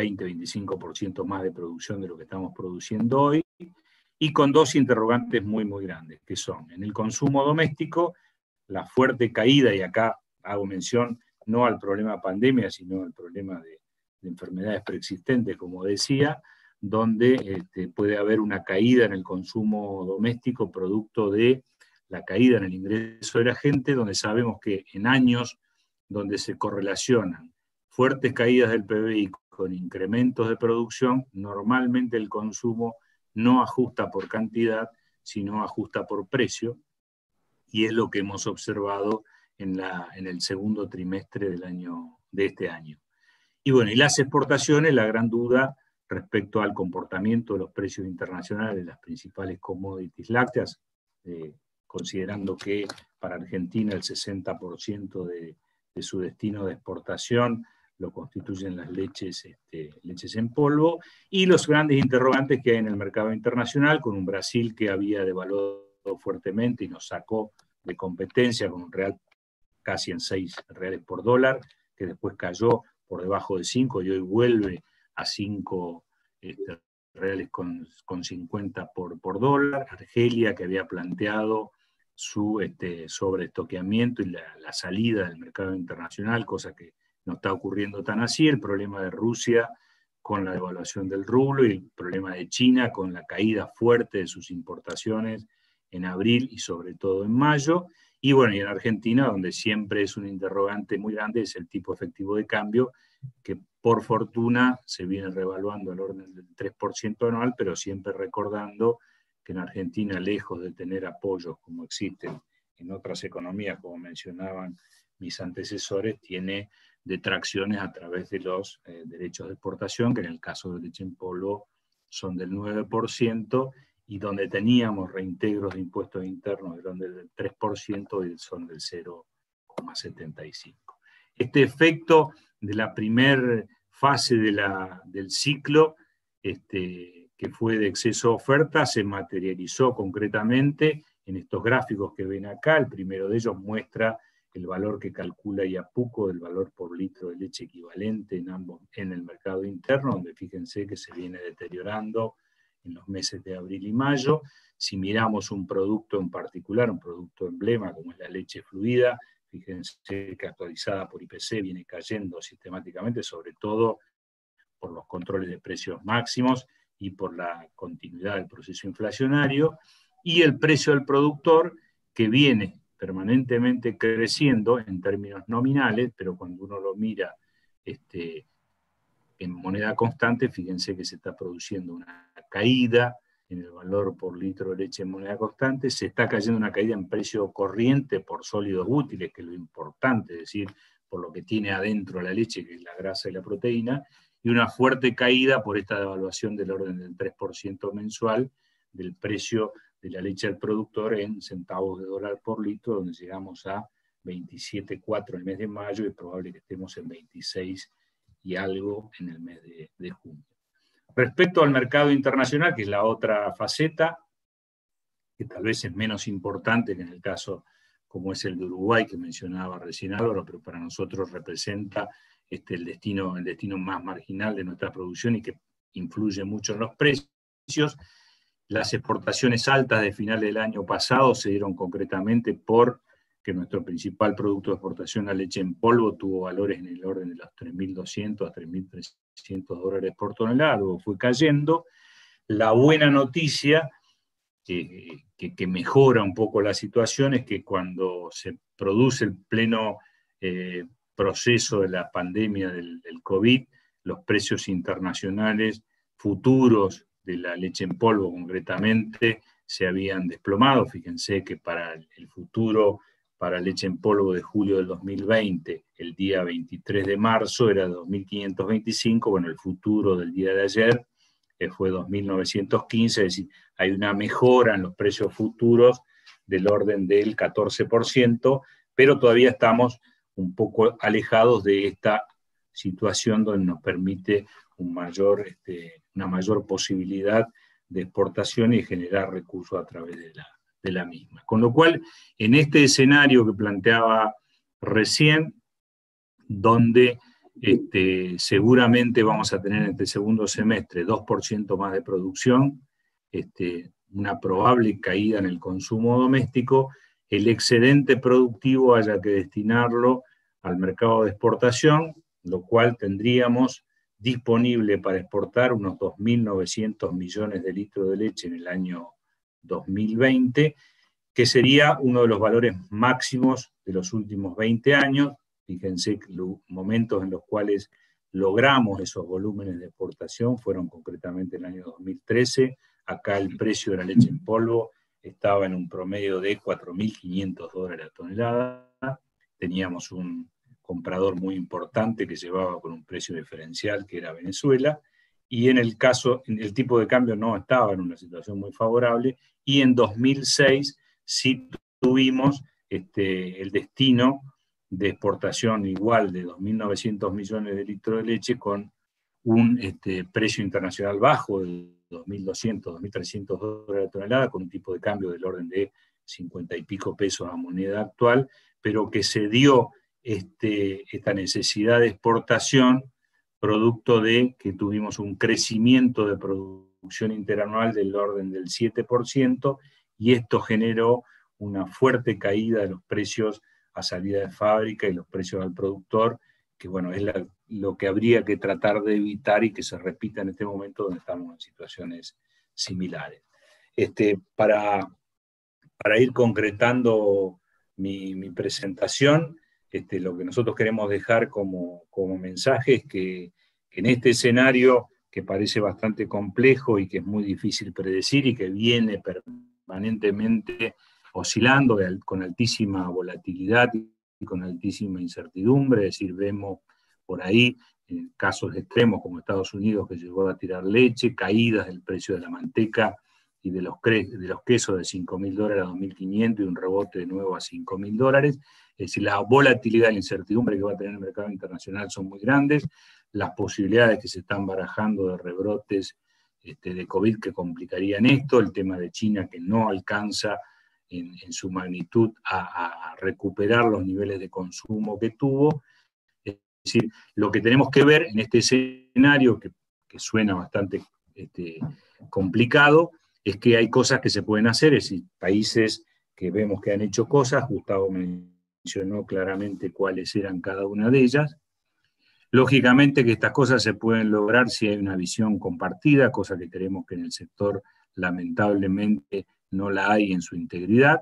20-25% más de producción de lo que estamos produciendo hoy, y con dos interrogantes muy, muy grandes, que son, en el consumo doméstico, la fuerte caída, y acá hago mención no al problema pandemia, sino al problema de enfermedades preexistentes, como decía, donde puede haber una caída en el consumo doméstico producto de la caída en el ingreso de la gente, donde sabemos que en años donde se correlacionan fuertes caídas del PBI con incrementos de producción, normalmente el consumo no ajusta por cantidad, sino ajusta por precio, y es lo que hemos observado en el segundo trimestre de este año. Y bueno, y las exportaciones, la gran duda respecto al comportamiento de los precios internacionales de las principales commodities lácteas, considerando que para Argentina el 60% de su destino de exportación lo constituyen las leches en polvo, y los grandes interrogantes que hay en el mercado internacional, con un Brasil que había devaluado fuertemente y nos sacó de competencia con un real casi en 6 reales por dólar, que después cayó por debajo de 5 y hoy vuelve a 5 reales con 50 por dólar. Argelia, que había planteado su sobreestoqueamiento y la salida del mercado internacional, cosa que no está ocurriendo tan así. El problema de Rusia con la devaluación del rublo y el problema de China con la caída fuerte de sus importaciones en abril y sobre todo en mayo. Y bueno, y en Argentina, donde siempre es un interrogante muy grande, es el tipo efectivo de cambio, que por fortuna se viene revaluando al orden del 3% anual, pero siempre recordando que en Argentina, lejos de tener apoyos como existen en otras economías, como mencionaban mis antecesores, tiene detracciones a través de los derechos de exportación, que en el caso de leche en polvo son del 9%, y donde teníamos reintegros de impuestos internos del 3%, y son del 0,75%. Este efecto de la primera fase del ciclo, que fue de exceso de oferta, se materializó concretamente en estos gráficos que ven acá. El primero de ellos muestra el valor que calcula Yapuco del valor por litro de leche equivalente en el mercado interno, donde fíjense que se viene deteriorando en los meses de abril y mayo. Si miramos un producto en particular, un producto emblema como es la leche fluida, fíjense que actualizada por IPC viene cayendo sistemáticamente, sobre todo por los controles de precios máximos y por la continuidad del proceso inflacionario, y el precio del productor, que viene permanentemente creciendo en términos nominales, pero cuando uno lo mira en moneda constante, fíjense que se está produciendo una caída en el valor por litro de leche en moneda constante, se está cayendo una caída en precio corriente por sólidos útiles, que es lo importante, es decir, por lo que tiene adentro la leche, que es la grasa y la proteína, y una fuerte caída por esta devaluación del orden del 3% mensual del precio de la leche al productor en centavos de dólar por litro, donde llegamos a 27,4 el mes de mayo y es probable que estemos en 26 y algo en el mes de junio. Respecto al mercado internacional, que es la otra faceta, que tal vez es menos importante que en el caso como es el de Uruguay, que mencionaba recién Álvaro, pero para nosotros representa el destino más marginal de nuestra producción y que influye mucho en los precios. Las exportaciones altas de finales del año pasado se dieron concretamente por que nuestro principal producto de exportación, la leche en polvo, tuvo valores en el orden de los 3.200 a 3.300 dólares por tonelada, luego fue cayendo. La buena noticia, que mejora un poco la situación, es que cuando se produce el pleno proceso de la pandemia del COVID, los precios internacionales futuros de la leche en polvo concretamente se habían desplomado. Fíjense que para el futuro para leche en polvo de julio del 2020, el día 23 de marzo era 2.525, bueno, el futuro del día de ayer fue 2.915, es decir, hay una mejora en los precios futuros del orden del 14%, pero todavía estamos un poco alejados de esta situación donde nos permite una mayor posibilidad de exportación y generar recursos a través de la misma. Con lo cual, en este escenario que planteaba recién, donde seguramente vamos a tener en este segundo semestre 2% más de producción, una probable caída en el consumo doméstico, el excedente productivo haya que destinarlo al mercado de exportación, lo cual tendríamos disponible para exportar unos 2.900 millones de litros de leche en el año 2020, que sería uno de los valores máximos de los últimos 20 años. Fíjense que los momentos en los cuales logramos esos volúmenes de exportación fueron concretamente en el año 2013. Acá el precio de la leche en polvo estaba en un promedio de 4.500 dólares la tonelada. Teníamos un comprador muy importante que llevaba con un precio diferencial, que era Venezuela, y en el tipo de cambio no estaba en una situación muy favorable, y en 2006 sí tuvimos el destino de exportación igual de 2.900 millones de litros de leche con un precio internacional bajo de 2.200, 2.300 dólares la tonelada, con un tipo de cambio del orden de 50 y pico pesos a moneda actual, pero que se dio esta necesidad de exportación producto de que tuvimos un crecimiento de producción interanual del orden del 7%, y esto generó una fuerte caída de los precios a salida de fábrica y los precios al productor, que bueno, es lo que habría que tratar de evitar y que se repita en este momento donde estamos en situaciones similares. Para ir concretando mi presentación, lo que nosotros queremos dejar como mensaje es que en este escenario que parece bastante complejo y que es muy difícil predecir y que viene permanentemente oscilando con altísima volatilidad y con altísima incertidumbre, es decir, vemos por ahí en casos extremos como Estados Unidos, que llegó a tirar leche, caídas del precio de la manteca y de los quesos de 5.000 dólares a 2.500 y un rebote de nuevo a 5.000 dólares. Es decir, la volatilidad y la incertidumbre que va a tener el mercado internacional son muy grandes. Las posibilidades que se están barajando de rebrotes de COVID que complicarían esto, el tema de China que no alcanza en su magnitud a recuperar los niveles de consumo que tuvo. Es decir, lo que tenemos que ver en este escenario, que suena bastante complicado, es que hay cosas que se pueden hacer, es decir, países que vemos que han hecho cosas. Gustavo mencionó claramente cuáles eran cada una de ellas. Lógicamente que estas cosas se pueden lograr si hay una visión compartida, cosa que creemos que en el sector lamentablemente no la hay en su integridad.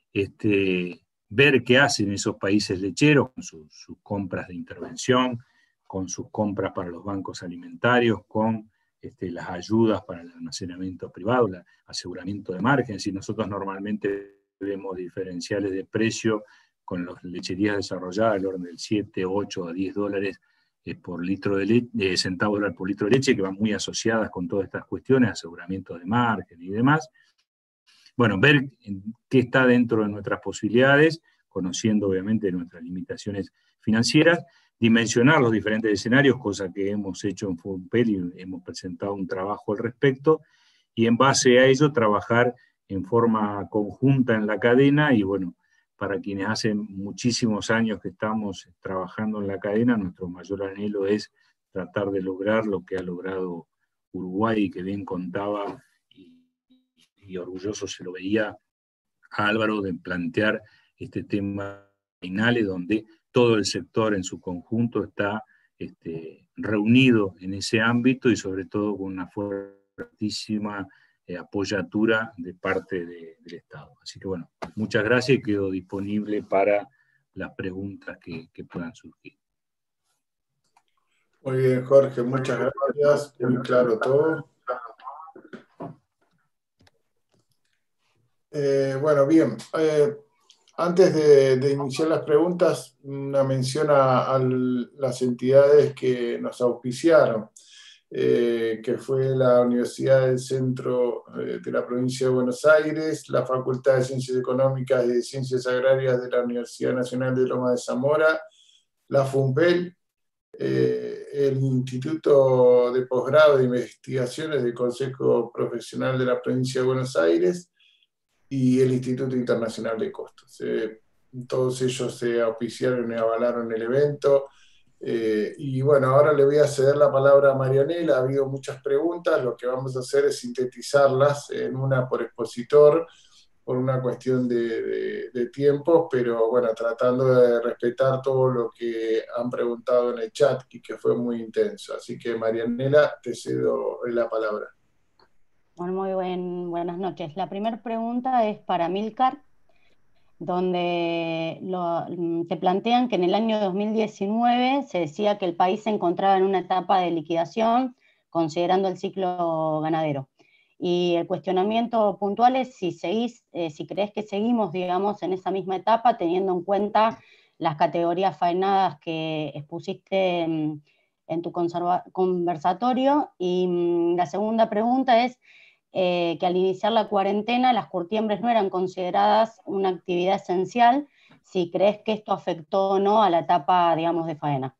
Ver qué hacen esos países lecheros con sus compras de intervención, con sus compras para los bancos alimentarios, con las ayudas para el almacenamiento privado, el aseguramiento de margen. Es decir, nosotros normalmente vemos diferenciales de precio con las lecherías desarrolladas del orden del 7, 8 a 10 dólares por litro de leche, centavos por litro de leche, que van muy asociadas con todas estas cuestiones, aseguramiento de margen y demás. Bueno, ver qué está dentro de nuestras posibilidades, conociendo obviamente nuestras limitaciones financieras, dimensionar los diferentes escenarios, cosa que hemos hecho en FUNPEL y hemos presentado un trabajo al respecto, y en base a ello trabajar en forma conjunta en la cadena. Y bueno, para quienes hace muchísimos años que estamos trabajando en la cadena, nuestro mayor anhelo es tratar de lograr lo que ha logrado Uruguay, que bien contaba y orgulloso se lo veía a Álvaro de plantear este tema final, donde todo el sector en su conjunto está reunido en ese ámbito y sobre todo con una fuertísima apoyatura de parte del Estado. Así que bueno, muchas gracias y quedo disponible para las preguntas que puedan surgir. Muy bien, Jorge, muchas gracias. Muy claro todo. Bueno, bien. Antes de iniciar las preguntas, una mención a las entidades que nos auspiciaron, que fue la Universidad del Centro de la Provincia de Buenos Aires, la Facultad de Ciencias Económicas y de Ciencias Agrarias de la Universidad Nacional de Lomas de Zamora, la FUNPEL, el Instituto de Posgrado de Investigaciones del Consejo Profesional de la Provincia de Buenos Aires y el Instituto Internacional de Costos. Todos ellos se auspiciaron y avalaron el evento. Y bueno, ahora le voy a ceder la palabra a Marianela. Ha habido muchas preguntas, lo que vamos a hacer es sintetizarlas en una por expositor, por una cuestión de tiempo, pero bueno, tratando de respetar todo lo que han preguntado en el chat y que fue muy intenso. Así que Marianela, te cedo la palabra. Bueno, buenas noches. La primera pregunta es para Milcar, donde te plantean que en el año 2019 se decía que el país se encontraba en una etapa de liquidación, considerando el ciclo ganadero. Y el cuestionamiento puntual es si crees que seguimos, digamos, en esa misma etapa, teniendo en cuenta las categorías faenadas que expusiste en tu conversatorio. Y la segunda pregunta es que al iniciar la cuarentena las curtiembres no eran consideradas una actividad esencial, si crees que esto afectó o no a la etapa, digamos, de faena.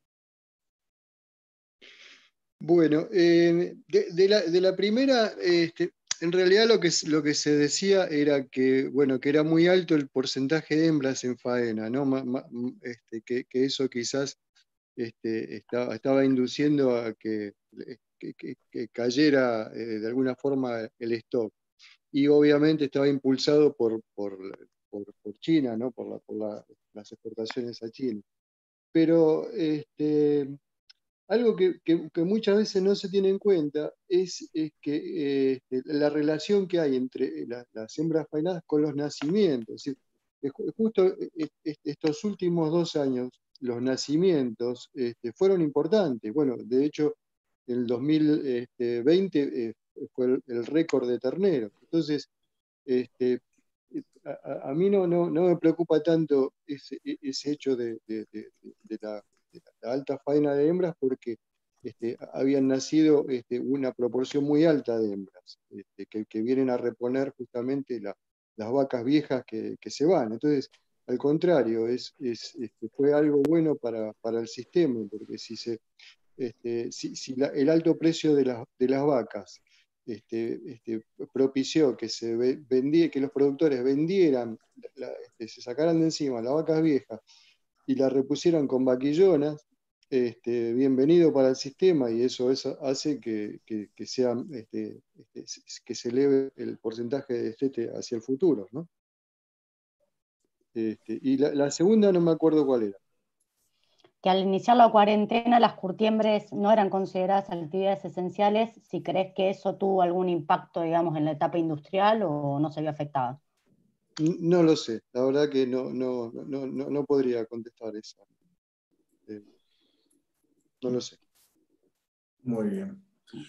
Bueno, de la primera, en realidad lo que se decía era que, bueno, que era muy alto el porcentaje de hembras en faena, ¿no? Que eso quizás estaba induciendo a que cayera de alguna forma el stock. Y obviamente estaba impulsado por China, ¿no? por las exportaciones a China. Pero algo que muchas veces no se tiene en cuenta es que la relación que hay entre las hembras faenadas con los nacimientos. Es decir, justo estos últimos 2 años, los nacimientos fueron importantes. Bueno, de hecho, en el 2020 fue el récord de terneros. Entonces, a mí no me preocupa tanto ese hecho de la alta faena de hembras, porque habían nacido una proporción muy alta de hembras que vienen a reponer justamente las vacas viejas que se van. Entonces, al contrario, fue algo bueno para el sistema, porque si el alto precio de las vacas propició que que los productores vendieran, se sacaran de encima las vacas viejas y las repusieran con vaquillonas, bienvenido para el sistema, y eso hace que se eleve el porcentaje de destete hacia el futuro, ¿no? Y la segunda no me acuerdo cuál era. Que al iniciar la cuarentena las curtiembres no eran consideradas actividades esenciales, si crees que eso tuvo algún impacto, digamos, en la etapa industrial o no se vio afectada. No lo sé, la verdad que no podría contestar eso. No lo sé. Muy bien.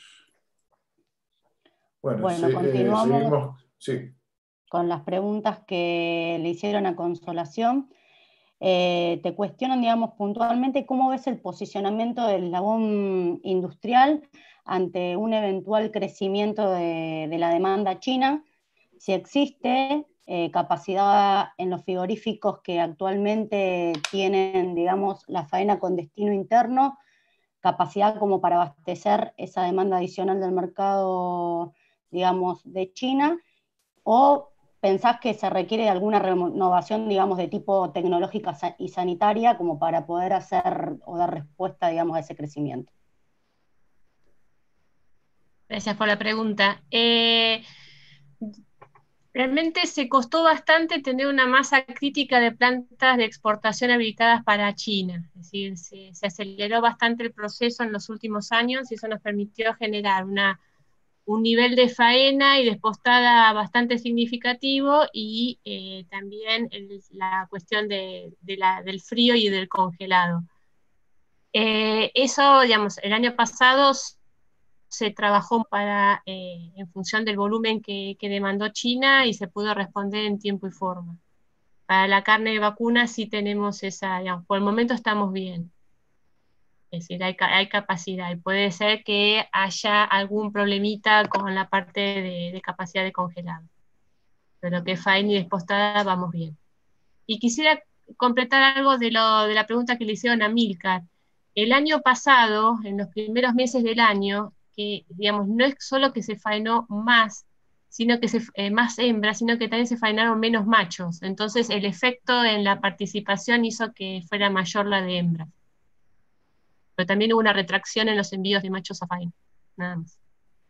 Bueno, continuamos seguimos. Sí. Con las preguntas que le hicieron a Consolación. Te cuestionan, digamos, puntualmente cómo ves el posicionamiento del eslabón industrial ante un eventual crecimiento de la demanda china, si existe capacidad en los frigoríficos que actualmente tienen, digamos, la faena con destino interno, capacidad como para abastecer esa demanda adicional del mercado, digamos, de China, o ¿pensás que se requiere alguna renovación, digamos, de tipo tecnológica y sanitaria como para poder hacer o dar respuesta, digamos, a ese crecimiento? Gracias por la pregunta. Realmente se costó bastante tener una masa crítica de plantas de exportación habilitadas para China. Es decir, se aceleró bastante el proceso en los últimos años y eso nos permitió generar un nivel de faena y de postada bastante significativo y también la cuestión del frío y del congelado. Eso, digamos, el año pasado se trabajó en función del volumen que demandó China y se pudo responder en tiempo y forma. Para la carne de vacuna sí tenemos esa, digamos, por el momento estamos bien. Es decir, hay capacidad y puede ser que haya algún problemita con la parte de capacidad de congelado. Pero que faena y despostada vamos bien. Y quisiera completar algo de la pregunta que le hicieron a Milcar. El año pasado, en los primeros meses del año, que digamos, no es solo que se faenó más, sino que más hembras, sino que también se faenaron menos machos. Entonces el efecto en la participación hizo que fuera mayor la de hembras. Pero también hubo una retracción en los envíos de machos a faena. Nada más.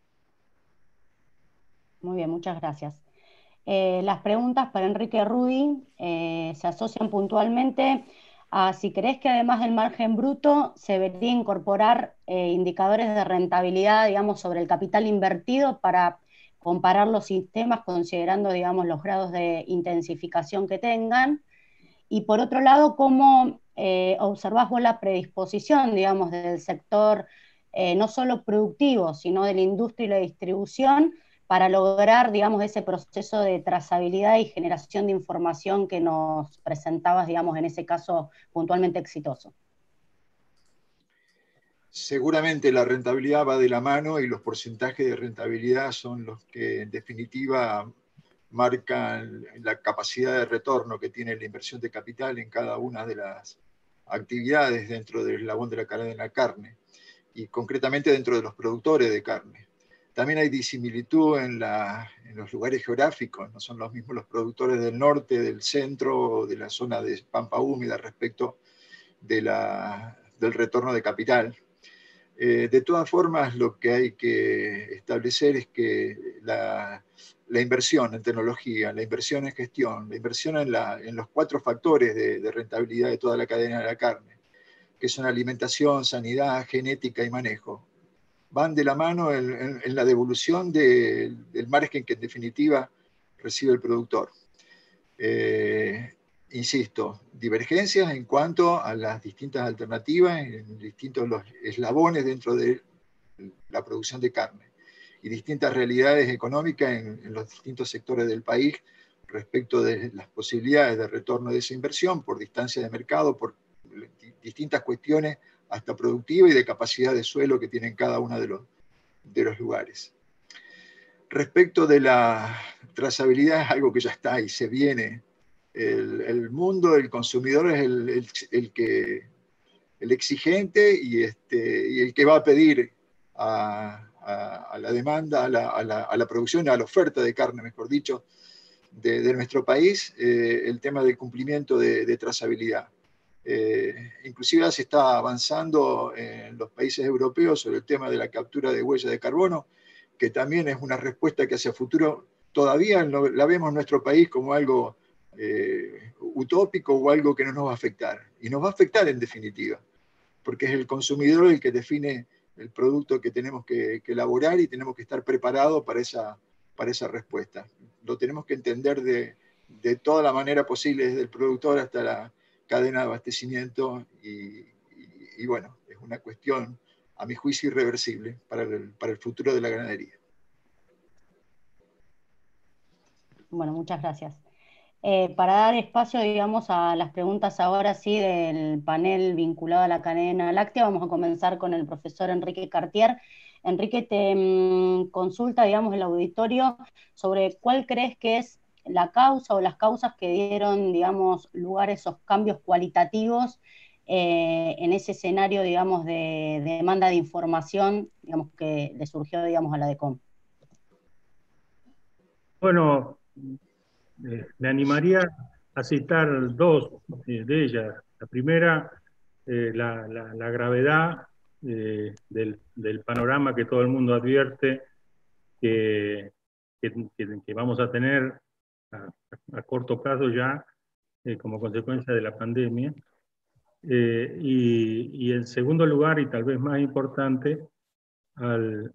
Muy bien, muchas gracias. Las preguntas para Enrique Rudy se asocian puntualmente a si crees que además del margen bruto se debería incorporar indicadores de rentabilidad, digamos, sobre el capital invertido para comparar los sistemas considerando, digamos, los grados de intensificación que tengan. Y por otro lado, ¿cómo observás vos la predisposición, digamos, del sector no solo productivo, sino de la industria y la distribución para lograr, digamos, ese proceso de trazabilidad y generación de información que nos presentabas, digamos, en ese caso puntualmente exitoso? Seguramente la rentabilidad va de la mano y los porcentajes de rentabilidad son los que en definitiva marcan la capacidad de retorno que tiene la inversión de capital en cada una de las actividades dentro del eslabón de la cadena de la carne y concretamente dentro de los productores de carne. También hay disimilitud en los lugares geográficos, no son los mismos los productores del norte, del centro, de la zona de pampa húmeda respecto del retorno de capital. De todas formas, lo que hay que establecer es que la inversión en tecnología, la inversión en gestión, la inversión en los 4 factores de rentabilidad de toda la cadena de la carne, que son alimentación, sanidad, genética y manejo, van de la mano en la devolución del margen que en definitiva recibe el productor. Insisto, divergencias en cuanto a las distintas alternativas, en distintos los eslabones dentro de la producción de carne y distintas realidades económicas en los distintos sectores del país respecto de las posibilidades de retorno de esa inversión por distancia de mercado, por distintas cuestiones hasta productiva y de capacidad de suelo que tienen cada uno de los lugares. Respecto de la trazabilidad, es algo que ya está y se viene. El mundo del consumidor es el exigente y el que va a pedir a la demanda, a la producción, a la oferta de carne, mejor dicho, de nuestro país, el tema del cumplimiento de trazabilidad. Inclusive se está avanzando en los países europeos sobre el tema de la captura de huella de carbono, que también es una respuesta que hacia futuro todavía la vemos en nuestro país como algo utópico o algo que no nos va a afectar. Y nos va a afectar en definitiva, porque es el consumidor el que define el producto que tenemos que elaborar y tenemos que estar preparados para esa respuesta. Lo tenemos que entender de toda la manera posible, desde el productor hasta la cadena de abastecimiento y bueno, es una cuestión, a mi juicio, irreversible para el futuro de la ganadería. Bueno, muchas gracias. Para dar espacio, digamos, a las preguntas ahora sí del panel vinculado a la cadena láctea, vamos a comenzar con el profesor Enrique Cartier. Enrique, te consulta, digamos, el auditorio sobre cuál crees que es la causa o las causas que dieron, digamos, lugar a esos cambios cualitativos en ese escenario, digamos, de demanda de información, digamos, que le surgió, digamos, a la DECOM. Bueno, me animaría a citar dos de ellas. La primera, la gravedad del panorama que todo el mundo advierte que vamos a tener a corto plazo ya como consecuencia de la pandemia. Y en segundo lugar, y tal vez más importante, al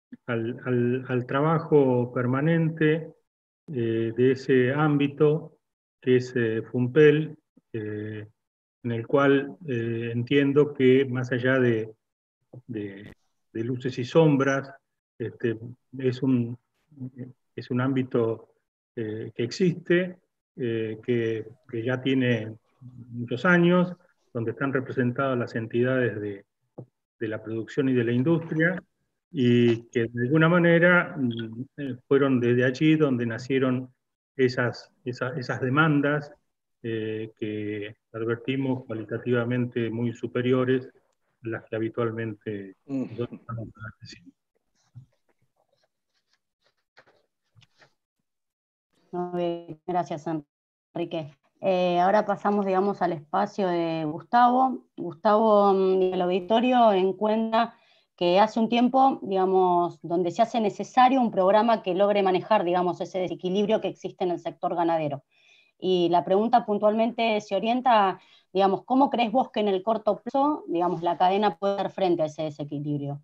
trabajo permanente de ese ámbito que es FUNPEL, en el cual entiendo que más allá de luces y sombras, es un ámbito que existe, que ya tiene muchos años, donde están representadas las entidades de la producción y de la industria, y que de alguna manera fueron desde allí donde nacieron esas demandas que advertimos cualitativamente muy superiores a las que habitualmente nosotros estamos haciendo. Muy bien, gracias, Enrique. Ahora pasamos, digamos, al espacio de Gustavo. Gustavo, el auditorio encuentra que hace un tiempo, digamos, donde se hace necesario un programa que logre manejar, digamos, ese desequilibrio que existe en el sector ganadero. Y la pregunta puntualmente se orienta, digamos, ¿cómo crees vos que en el corto plazo, digamos, la cadena puede dar frente a ese desequilibrio?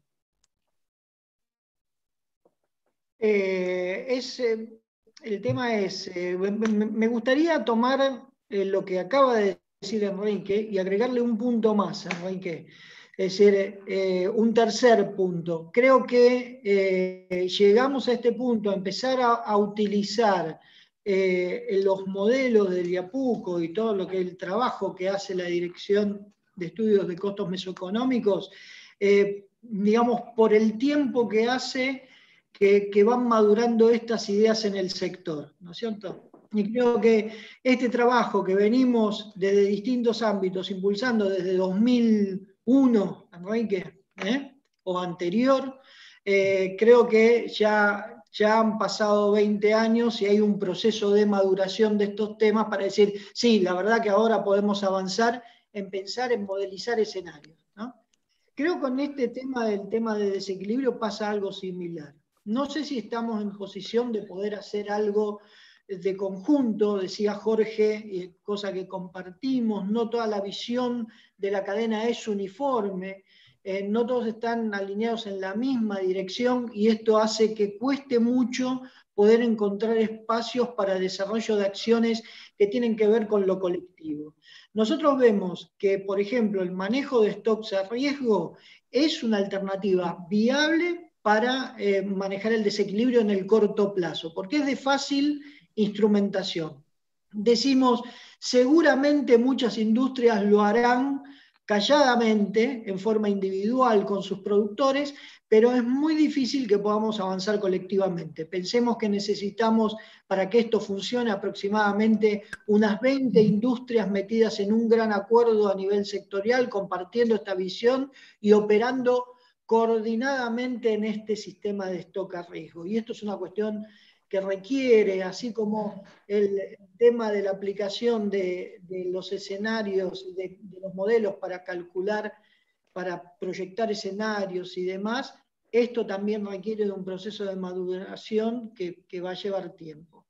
El tema es, me gustaría tomar lo que acaba de decir Enrique y agregarle un punto más, Enrique. Es decir, un tercer punto. Creo que llegamos a este punto, a empezar a utilizar los modelos del IAPUCO y todo lo que el trabajo que hace la Dirección de Estudios de Costos Mesoeconómicos, digamos, por el tiempo que hace que van madurando estas ideas en el sector, ¿no es cierto? Y creo que este trabajo que venimos desde distintos ámbitos, impulsando desde 2001, Enrique, o anterior, creo que ya han pasado 20 años y hay un proceso de maduración de estos temas para decir, sí, la verdad que ahora podemos avanzar en pensar en modelizar escenarios, ¿no? Creo que con este tema del tema de desequilibrio pasa algo similar. No sé si estamos en posición de poder hacer algo de conjunto, decía Jorge, cosa que compartimos, no toda la visión de la cadena es uniforme, no todos están alineados en la misma dirección y esto hace que cueste mucho poder encontrar espacios para desarrollo de acciones que tienen que ver con lo colectivo. Nosotros vemos que, por ejemplo, el manejo de stocks a riesgo es una alternativa viable para manejar el desequilibrio en el corto plazo, porque es de fácil instrumentación. Decimos, seguramente muchas industrias lo harán calladamente, en forma individual con sus productores, pero es muy difícil que podamos avanzar colectivamente. Pensemos que necesitamos, para que esto funcione, aproximadamente unas 20 industrias metidas en un gran acuerdo a nivel sectorial, compartiendo esta visión y operando coordinadamente en este sistema de stock a riesgo. Y esto es una cuestión que requiere, así como el tema de la aplicación de los escenarios, de los modelos para calcular, para proyectar escenarios y demás, esto también requiere de un proceso de maduración que va a llevar tiempo.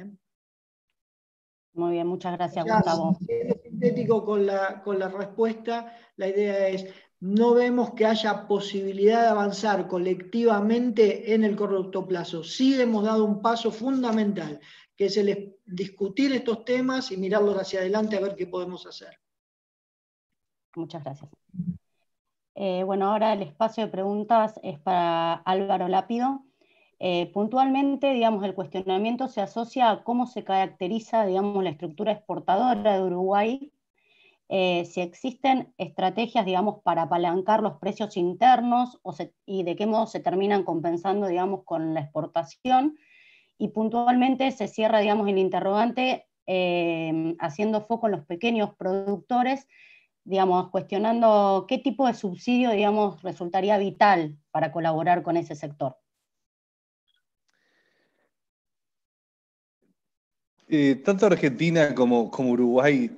Muy bien, muchas gracias, Gustavo. Siendo sintético con la respuesta, la idea es, no vemos que haya posibilidad de avanzar colectivamente en el corto plazo. Sí hemos dado un paso fundamental, que es el discutir estos temas y mirarlos hacia adelante a ver qué podemos hacer. Muchas gracias. Bueno, ahora el espacio de preguntas es para Álvaro Lápido. Puntualmente, digamos, el cuestionamiento se asocia a cómo se caracteriza, digamos, la estructura exportadora de Uruguay, si existen estrategias, digamos, para apalancar los precios internos y de qué modo se terminan compensando, digamos, con la exportación. Y puntualmente se cierra, digamos, el interrogante haciendo foco en los pequeños productores, digamos, cuestionando qué tipo de subsidio, digamos, resultaría vital para colaborar con ese sector. Tanto Argentina como Uruguay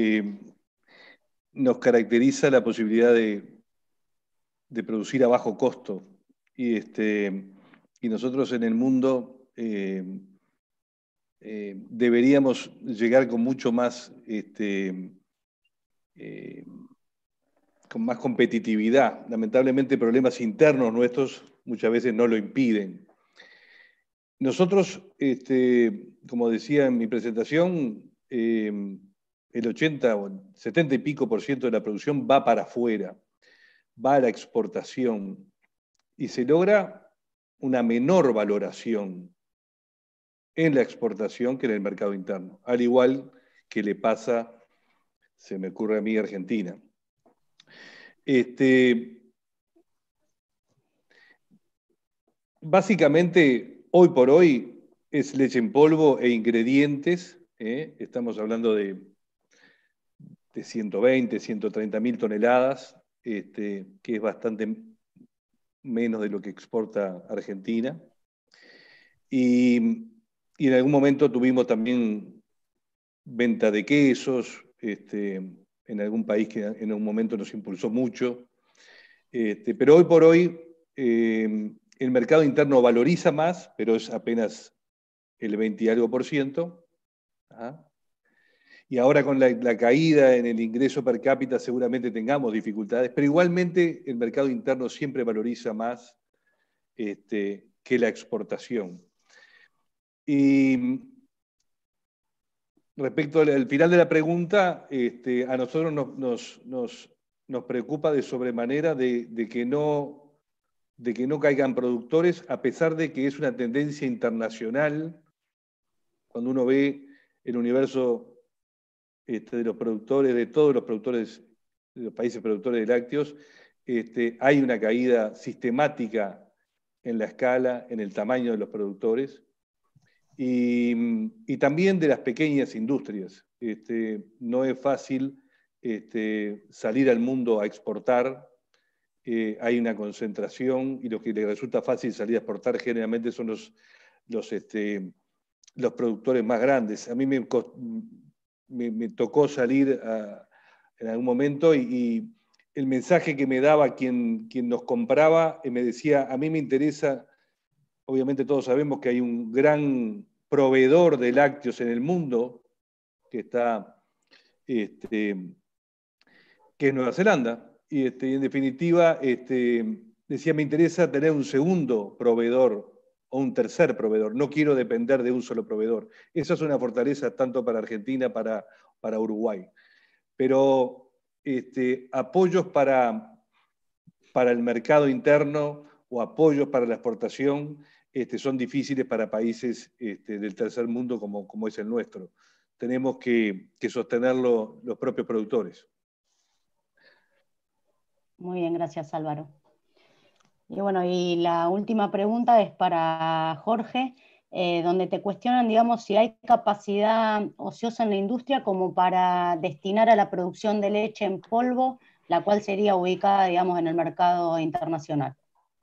nos caracteriza la posibilidad de producir a bajo costo. Y nosotros en el mundo deberíamos llegar con mucho más, con más competitividad. Lamentablemente problemas internos nuestros muchas veces no lo impiden. Nosotros, como decía en mi presentación, el 80 o 70 y pico % de la producción va para afuera, va a la exportación y se logra una menor valoración en la exportación que en el mercado interno, al igual que le pasa, se me ocurre a mí, Argentina. Básicamente, hoy por hoy, es leche en polvo e ingredientes. Estamos hablando de 120, 130 mil toneladas, que es bastante menos de lo que exporta Argentina. Y en algún momento tuvimos también venta de quesos, en algún país que en un momento nos impulsó mucho. Pero hoy por hoy el mercado interno valoriza más, pero es apenas el 20 y algo %. ¿Ah? Y ahora con la caída en el ingreso per cápita seguramente tengamos dificultades, pero igualmente el mercado interno siempre valoriza más que la exportación. Y respecto al final de la pregunta, a nosotros nos preocupa de sobremanera de que no caigan productores, a pesar de que es una tendencia internacional. Cuando uno ve el universo de los productores, de todos los productores, de los países productores de lácteos, hay una caída sistemática en la escala, en el tamaño de los productores, y también de las pequeñas industrias. No es fácil salir al mundo a exportar. Hay una concentración, y lo que le resulta fácil salir a exportar generalmente son los productores más grandes. A mí me tocó salir en algún momento y el mensaje que me daba quien nos compraba me decía, a mí me interesa, obviamente todos sabemos que hay un gran proveedor de lácteos en el mundo, que es Nueva Zelanda, y en definitiva decía, me interesa tener un segundo proveedor o un tercer proveedor, no quiero depender de un solo proveedor. Esa es una fortaleza tanto para Argentina, para Uruguay. Pero apoyos para el mercado interno o apoyos para la exportación son difíciles para países del tercer mundo como es el nuestro. Tenemos que sostenerlo los propios productores. Muy bien, gracias Álvaro. Y bueno, y la última pregunta es para Jorge, donde te cuestionan, digamos, si hay capacidad ociosa en la industria como para destinar a la producción de leche en polvo, la cual sería ubicada, digamos, en el mercado internacional.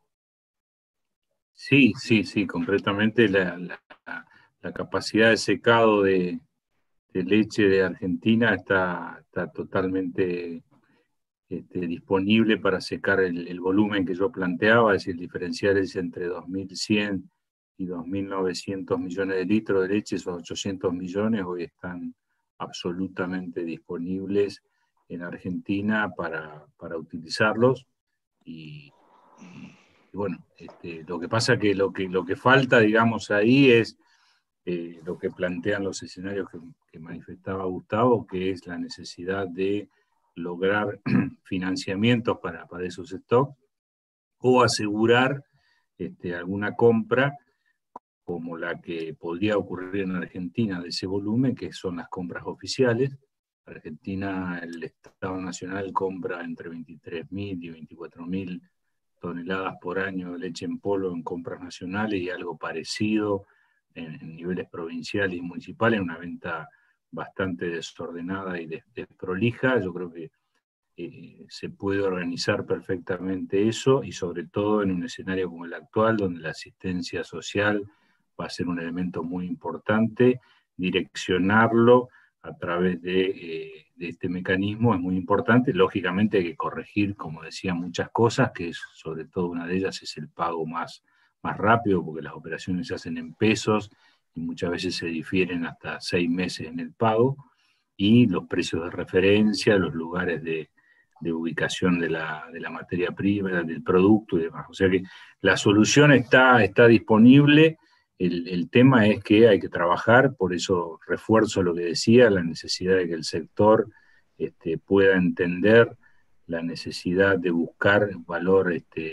Sí, concretamente la capacidad de secado de leche de Argentina está totalmente disponible para secar el volumen que yo planteaba, es decir, el diferencial es entre 2.100 y 2.900 millones de litros de leche, esos 800 millones hoy están absolutamente disponibles en Argentina para utilizarlos. Y bueno, lo que pasa que lo que falta, digamos, ahí es lo que plantean los escenarios que manifestaba Gustavo, que es la necesidad de lograr financiamientos para esos stocks, o asegurar alguna compra como la que podría ocurrir en Argentina de ese volumen, que son las compras oficiales. Argentina, el Estado Nacional compra entre 23.000 y 24.000 toneladas por año de leche en polvo en compras nacionales, y algo parecido en niveles provinciales y municipales, una venta bastante desordenada y desprolija. Yo creo que se puede organizar perfectamente eso, y sobre todo en un escenario como el actual, donde la asistencia social va a ser un elemento muy importante. Direccionarlo a través de este mecanismo es muy importante. Lógicamente hay que corregir, como decía, muchas cosas, que es, sobre todo una de ellas es el pago más rápido, porque las operaciones se hacen en pesos y muchas veces se difieren hasta 6 meses en el pago, y los precios de referencia, los lugares de ubicación de la materia prima, del producto y demás. O sea que la solución está disponible. El tema es que hay que trabajar, por eso refuerzo lo que decía, la necesidad de que el sector pueda entender la necesidad de buscar valor,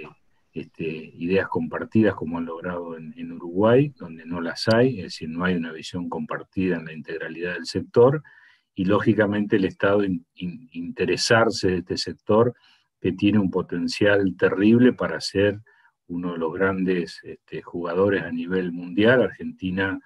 ideas compartidas como han logrado en Uruguay, donde no las hay, es decir, no hay una visión compartida en la integralidad del sector, y lógicamente el Estado interesarse de este sector, que tiene un potencial terrible para ser uno de los grandes jugadores a nivel mundial. Argentina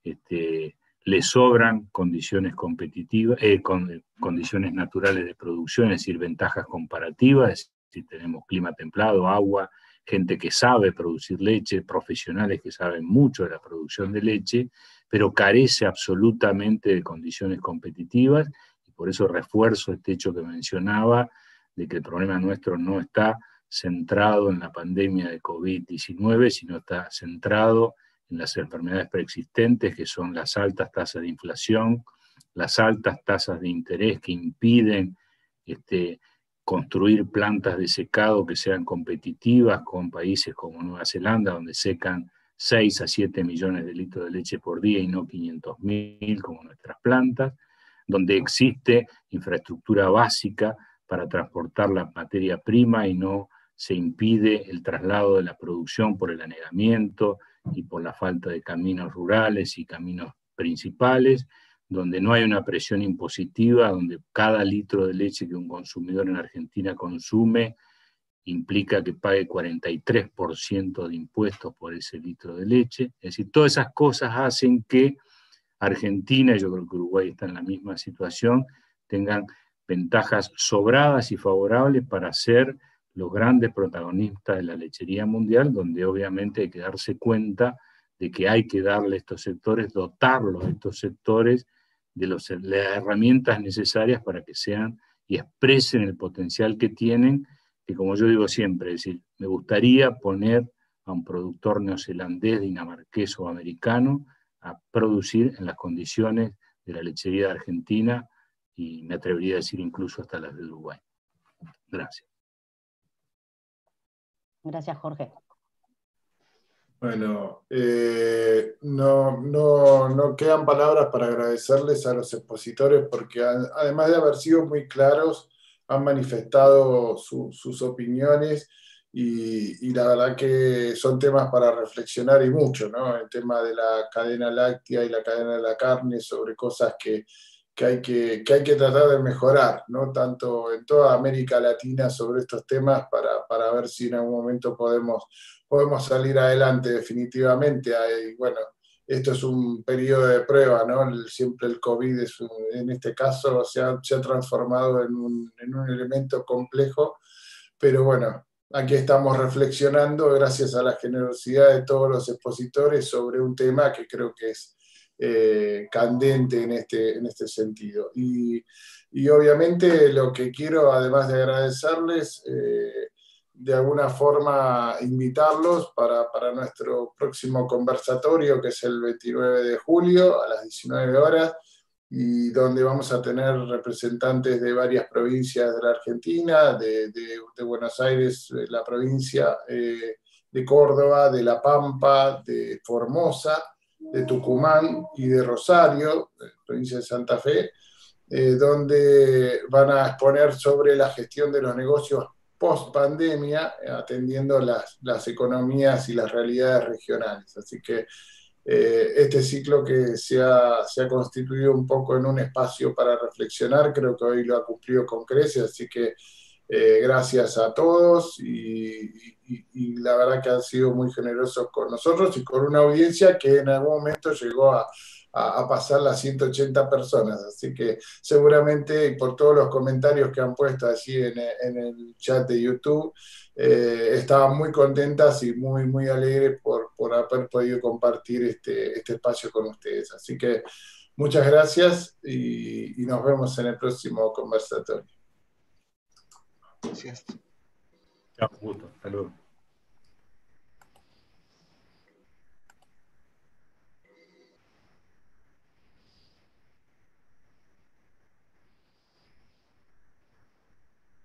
le sobran condiciones competitivas, condiciones naturales de producción, es decir, ventajas comparativas, es decir, tenemos clima templado, agua, gente que sabe producir leche, profesionales que saben mucho de la producción de leche, pero carece absolutamente de condiciones competitivas, y por eso refuerzo este hecho que mencionaba, de que el problema nuestro no está centrado en la pandemia de COVID-19, sino está centrado en las enfermedades preexistentes, que son las altas tasas de inflación, las altas tasas de interés que impiden construir plantas de secado que sean competitivas con países como Nueva Zelanda, donde secan 6 a 7 millones de litros de leche por día y no 500.000 como nuestras plantas, donde existe infraestructura básica para transportar la materia prima y no se impide el traslado de la producción por el anegamiento y por la falta de caminos rurales y caminos principales, donde no hay una presión impositiva, donde cada litro de leche que un consumidor en Argentina consume implica que pague 43% de impuestos por ese litro de leche. Es decir, todas esas cosas hacen que Argentina, y yo creo que Uruguay está en la misma situación, tengan ventajas sobradas y favorables para ser los grandes protagonistas de la lechería mundial, donde obviamente hay que darse cuenta de que hay que darle a estos sectores, dotarlos a estos sectores de las herramientas necesarias para que sean y expresen el potencial que tienen, que como yo digo siempre, es decir, me gustaría poner a un productor neozelandés, dinamarqués o americano a producir en las condiciones de la lechería de Argentina, y me atrevería a decir incluso hasta las de Uruguay. Gracias. Gracias, Jorge. Bueno, no quedan palabras para agradecerles a los expositores, porque además de haber sido muy claros, han manifestado sus opiniones, y la verdad que son temas para reflexionar y mucho, ¿no? El tema de la cadena láctea y la cadena de la carne, sobre cosas que hay que tratar de mejorar, ¿no? Tanto en toda América Latina sobre estos temas, para ver si en algún momento podemos salir adelante definitivamente. Bueno, esto es un periodo de prueba, ¿no? Siempre el COVID en este caso se ha transformado en un elemento complejo, pero bueno, aquí estamos reflexionando gracias a la generosidad de todos los expositores sobre un tema que creo que es candente en este sentido. Y obviamente lo que quiero, además de agradecerles, de alguna forma invitarlos para nuestro próximo conversatorio, que es el 29 de julio a las 19 horas, y donde vamos a tener representantes de varias provincias de la Argentina, de Buenos Aires, la provincia de Córdoba, de La Pampa, de Formosa, de Tucumán y de Rosario, provincia de Santa Fe, donde van a exponer sobre la gestión de los negocios post-pandemia, atendiendo las economías y las realidades regionales. Así que este ciclo que se ha constituido un poco en un espacio para reflexionar, creo que hoy lo ha cumplido con creces, así que gracias a todos y la verdad que han sido muy generosos con nosotros y con una audiencia que en algún momento llegó a pasar las 180 personas, así que seguramente, y por todos los comentarios que han puesto allí en el chat de YouTube, estaban muy contentas y muy, muy alegres por haber podido compartir este espacio con ustedes. Así que muchas gracias y nos vemos en el próximo conversatorio. Gracias. Chao, gusto. Hasta luego.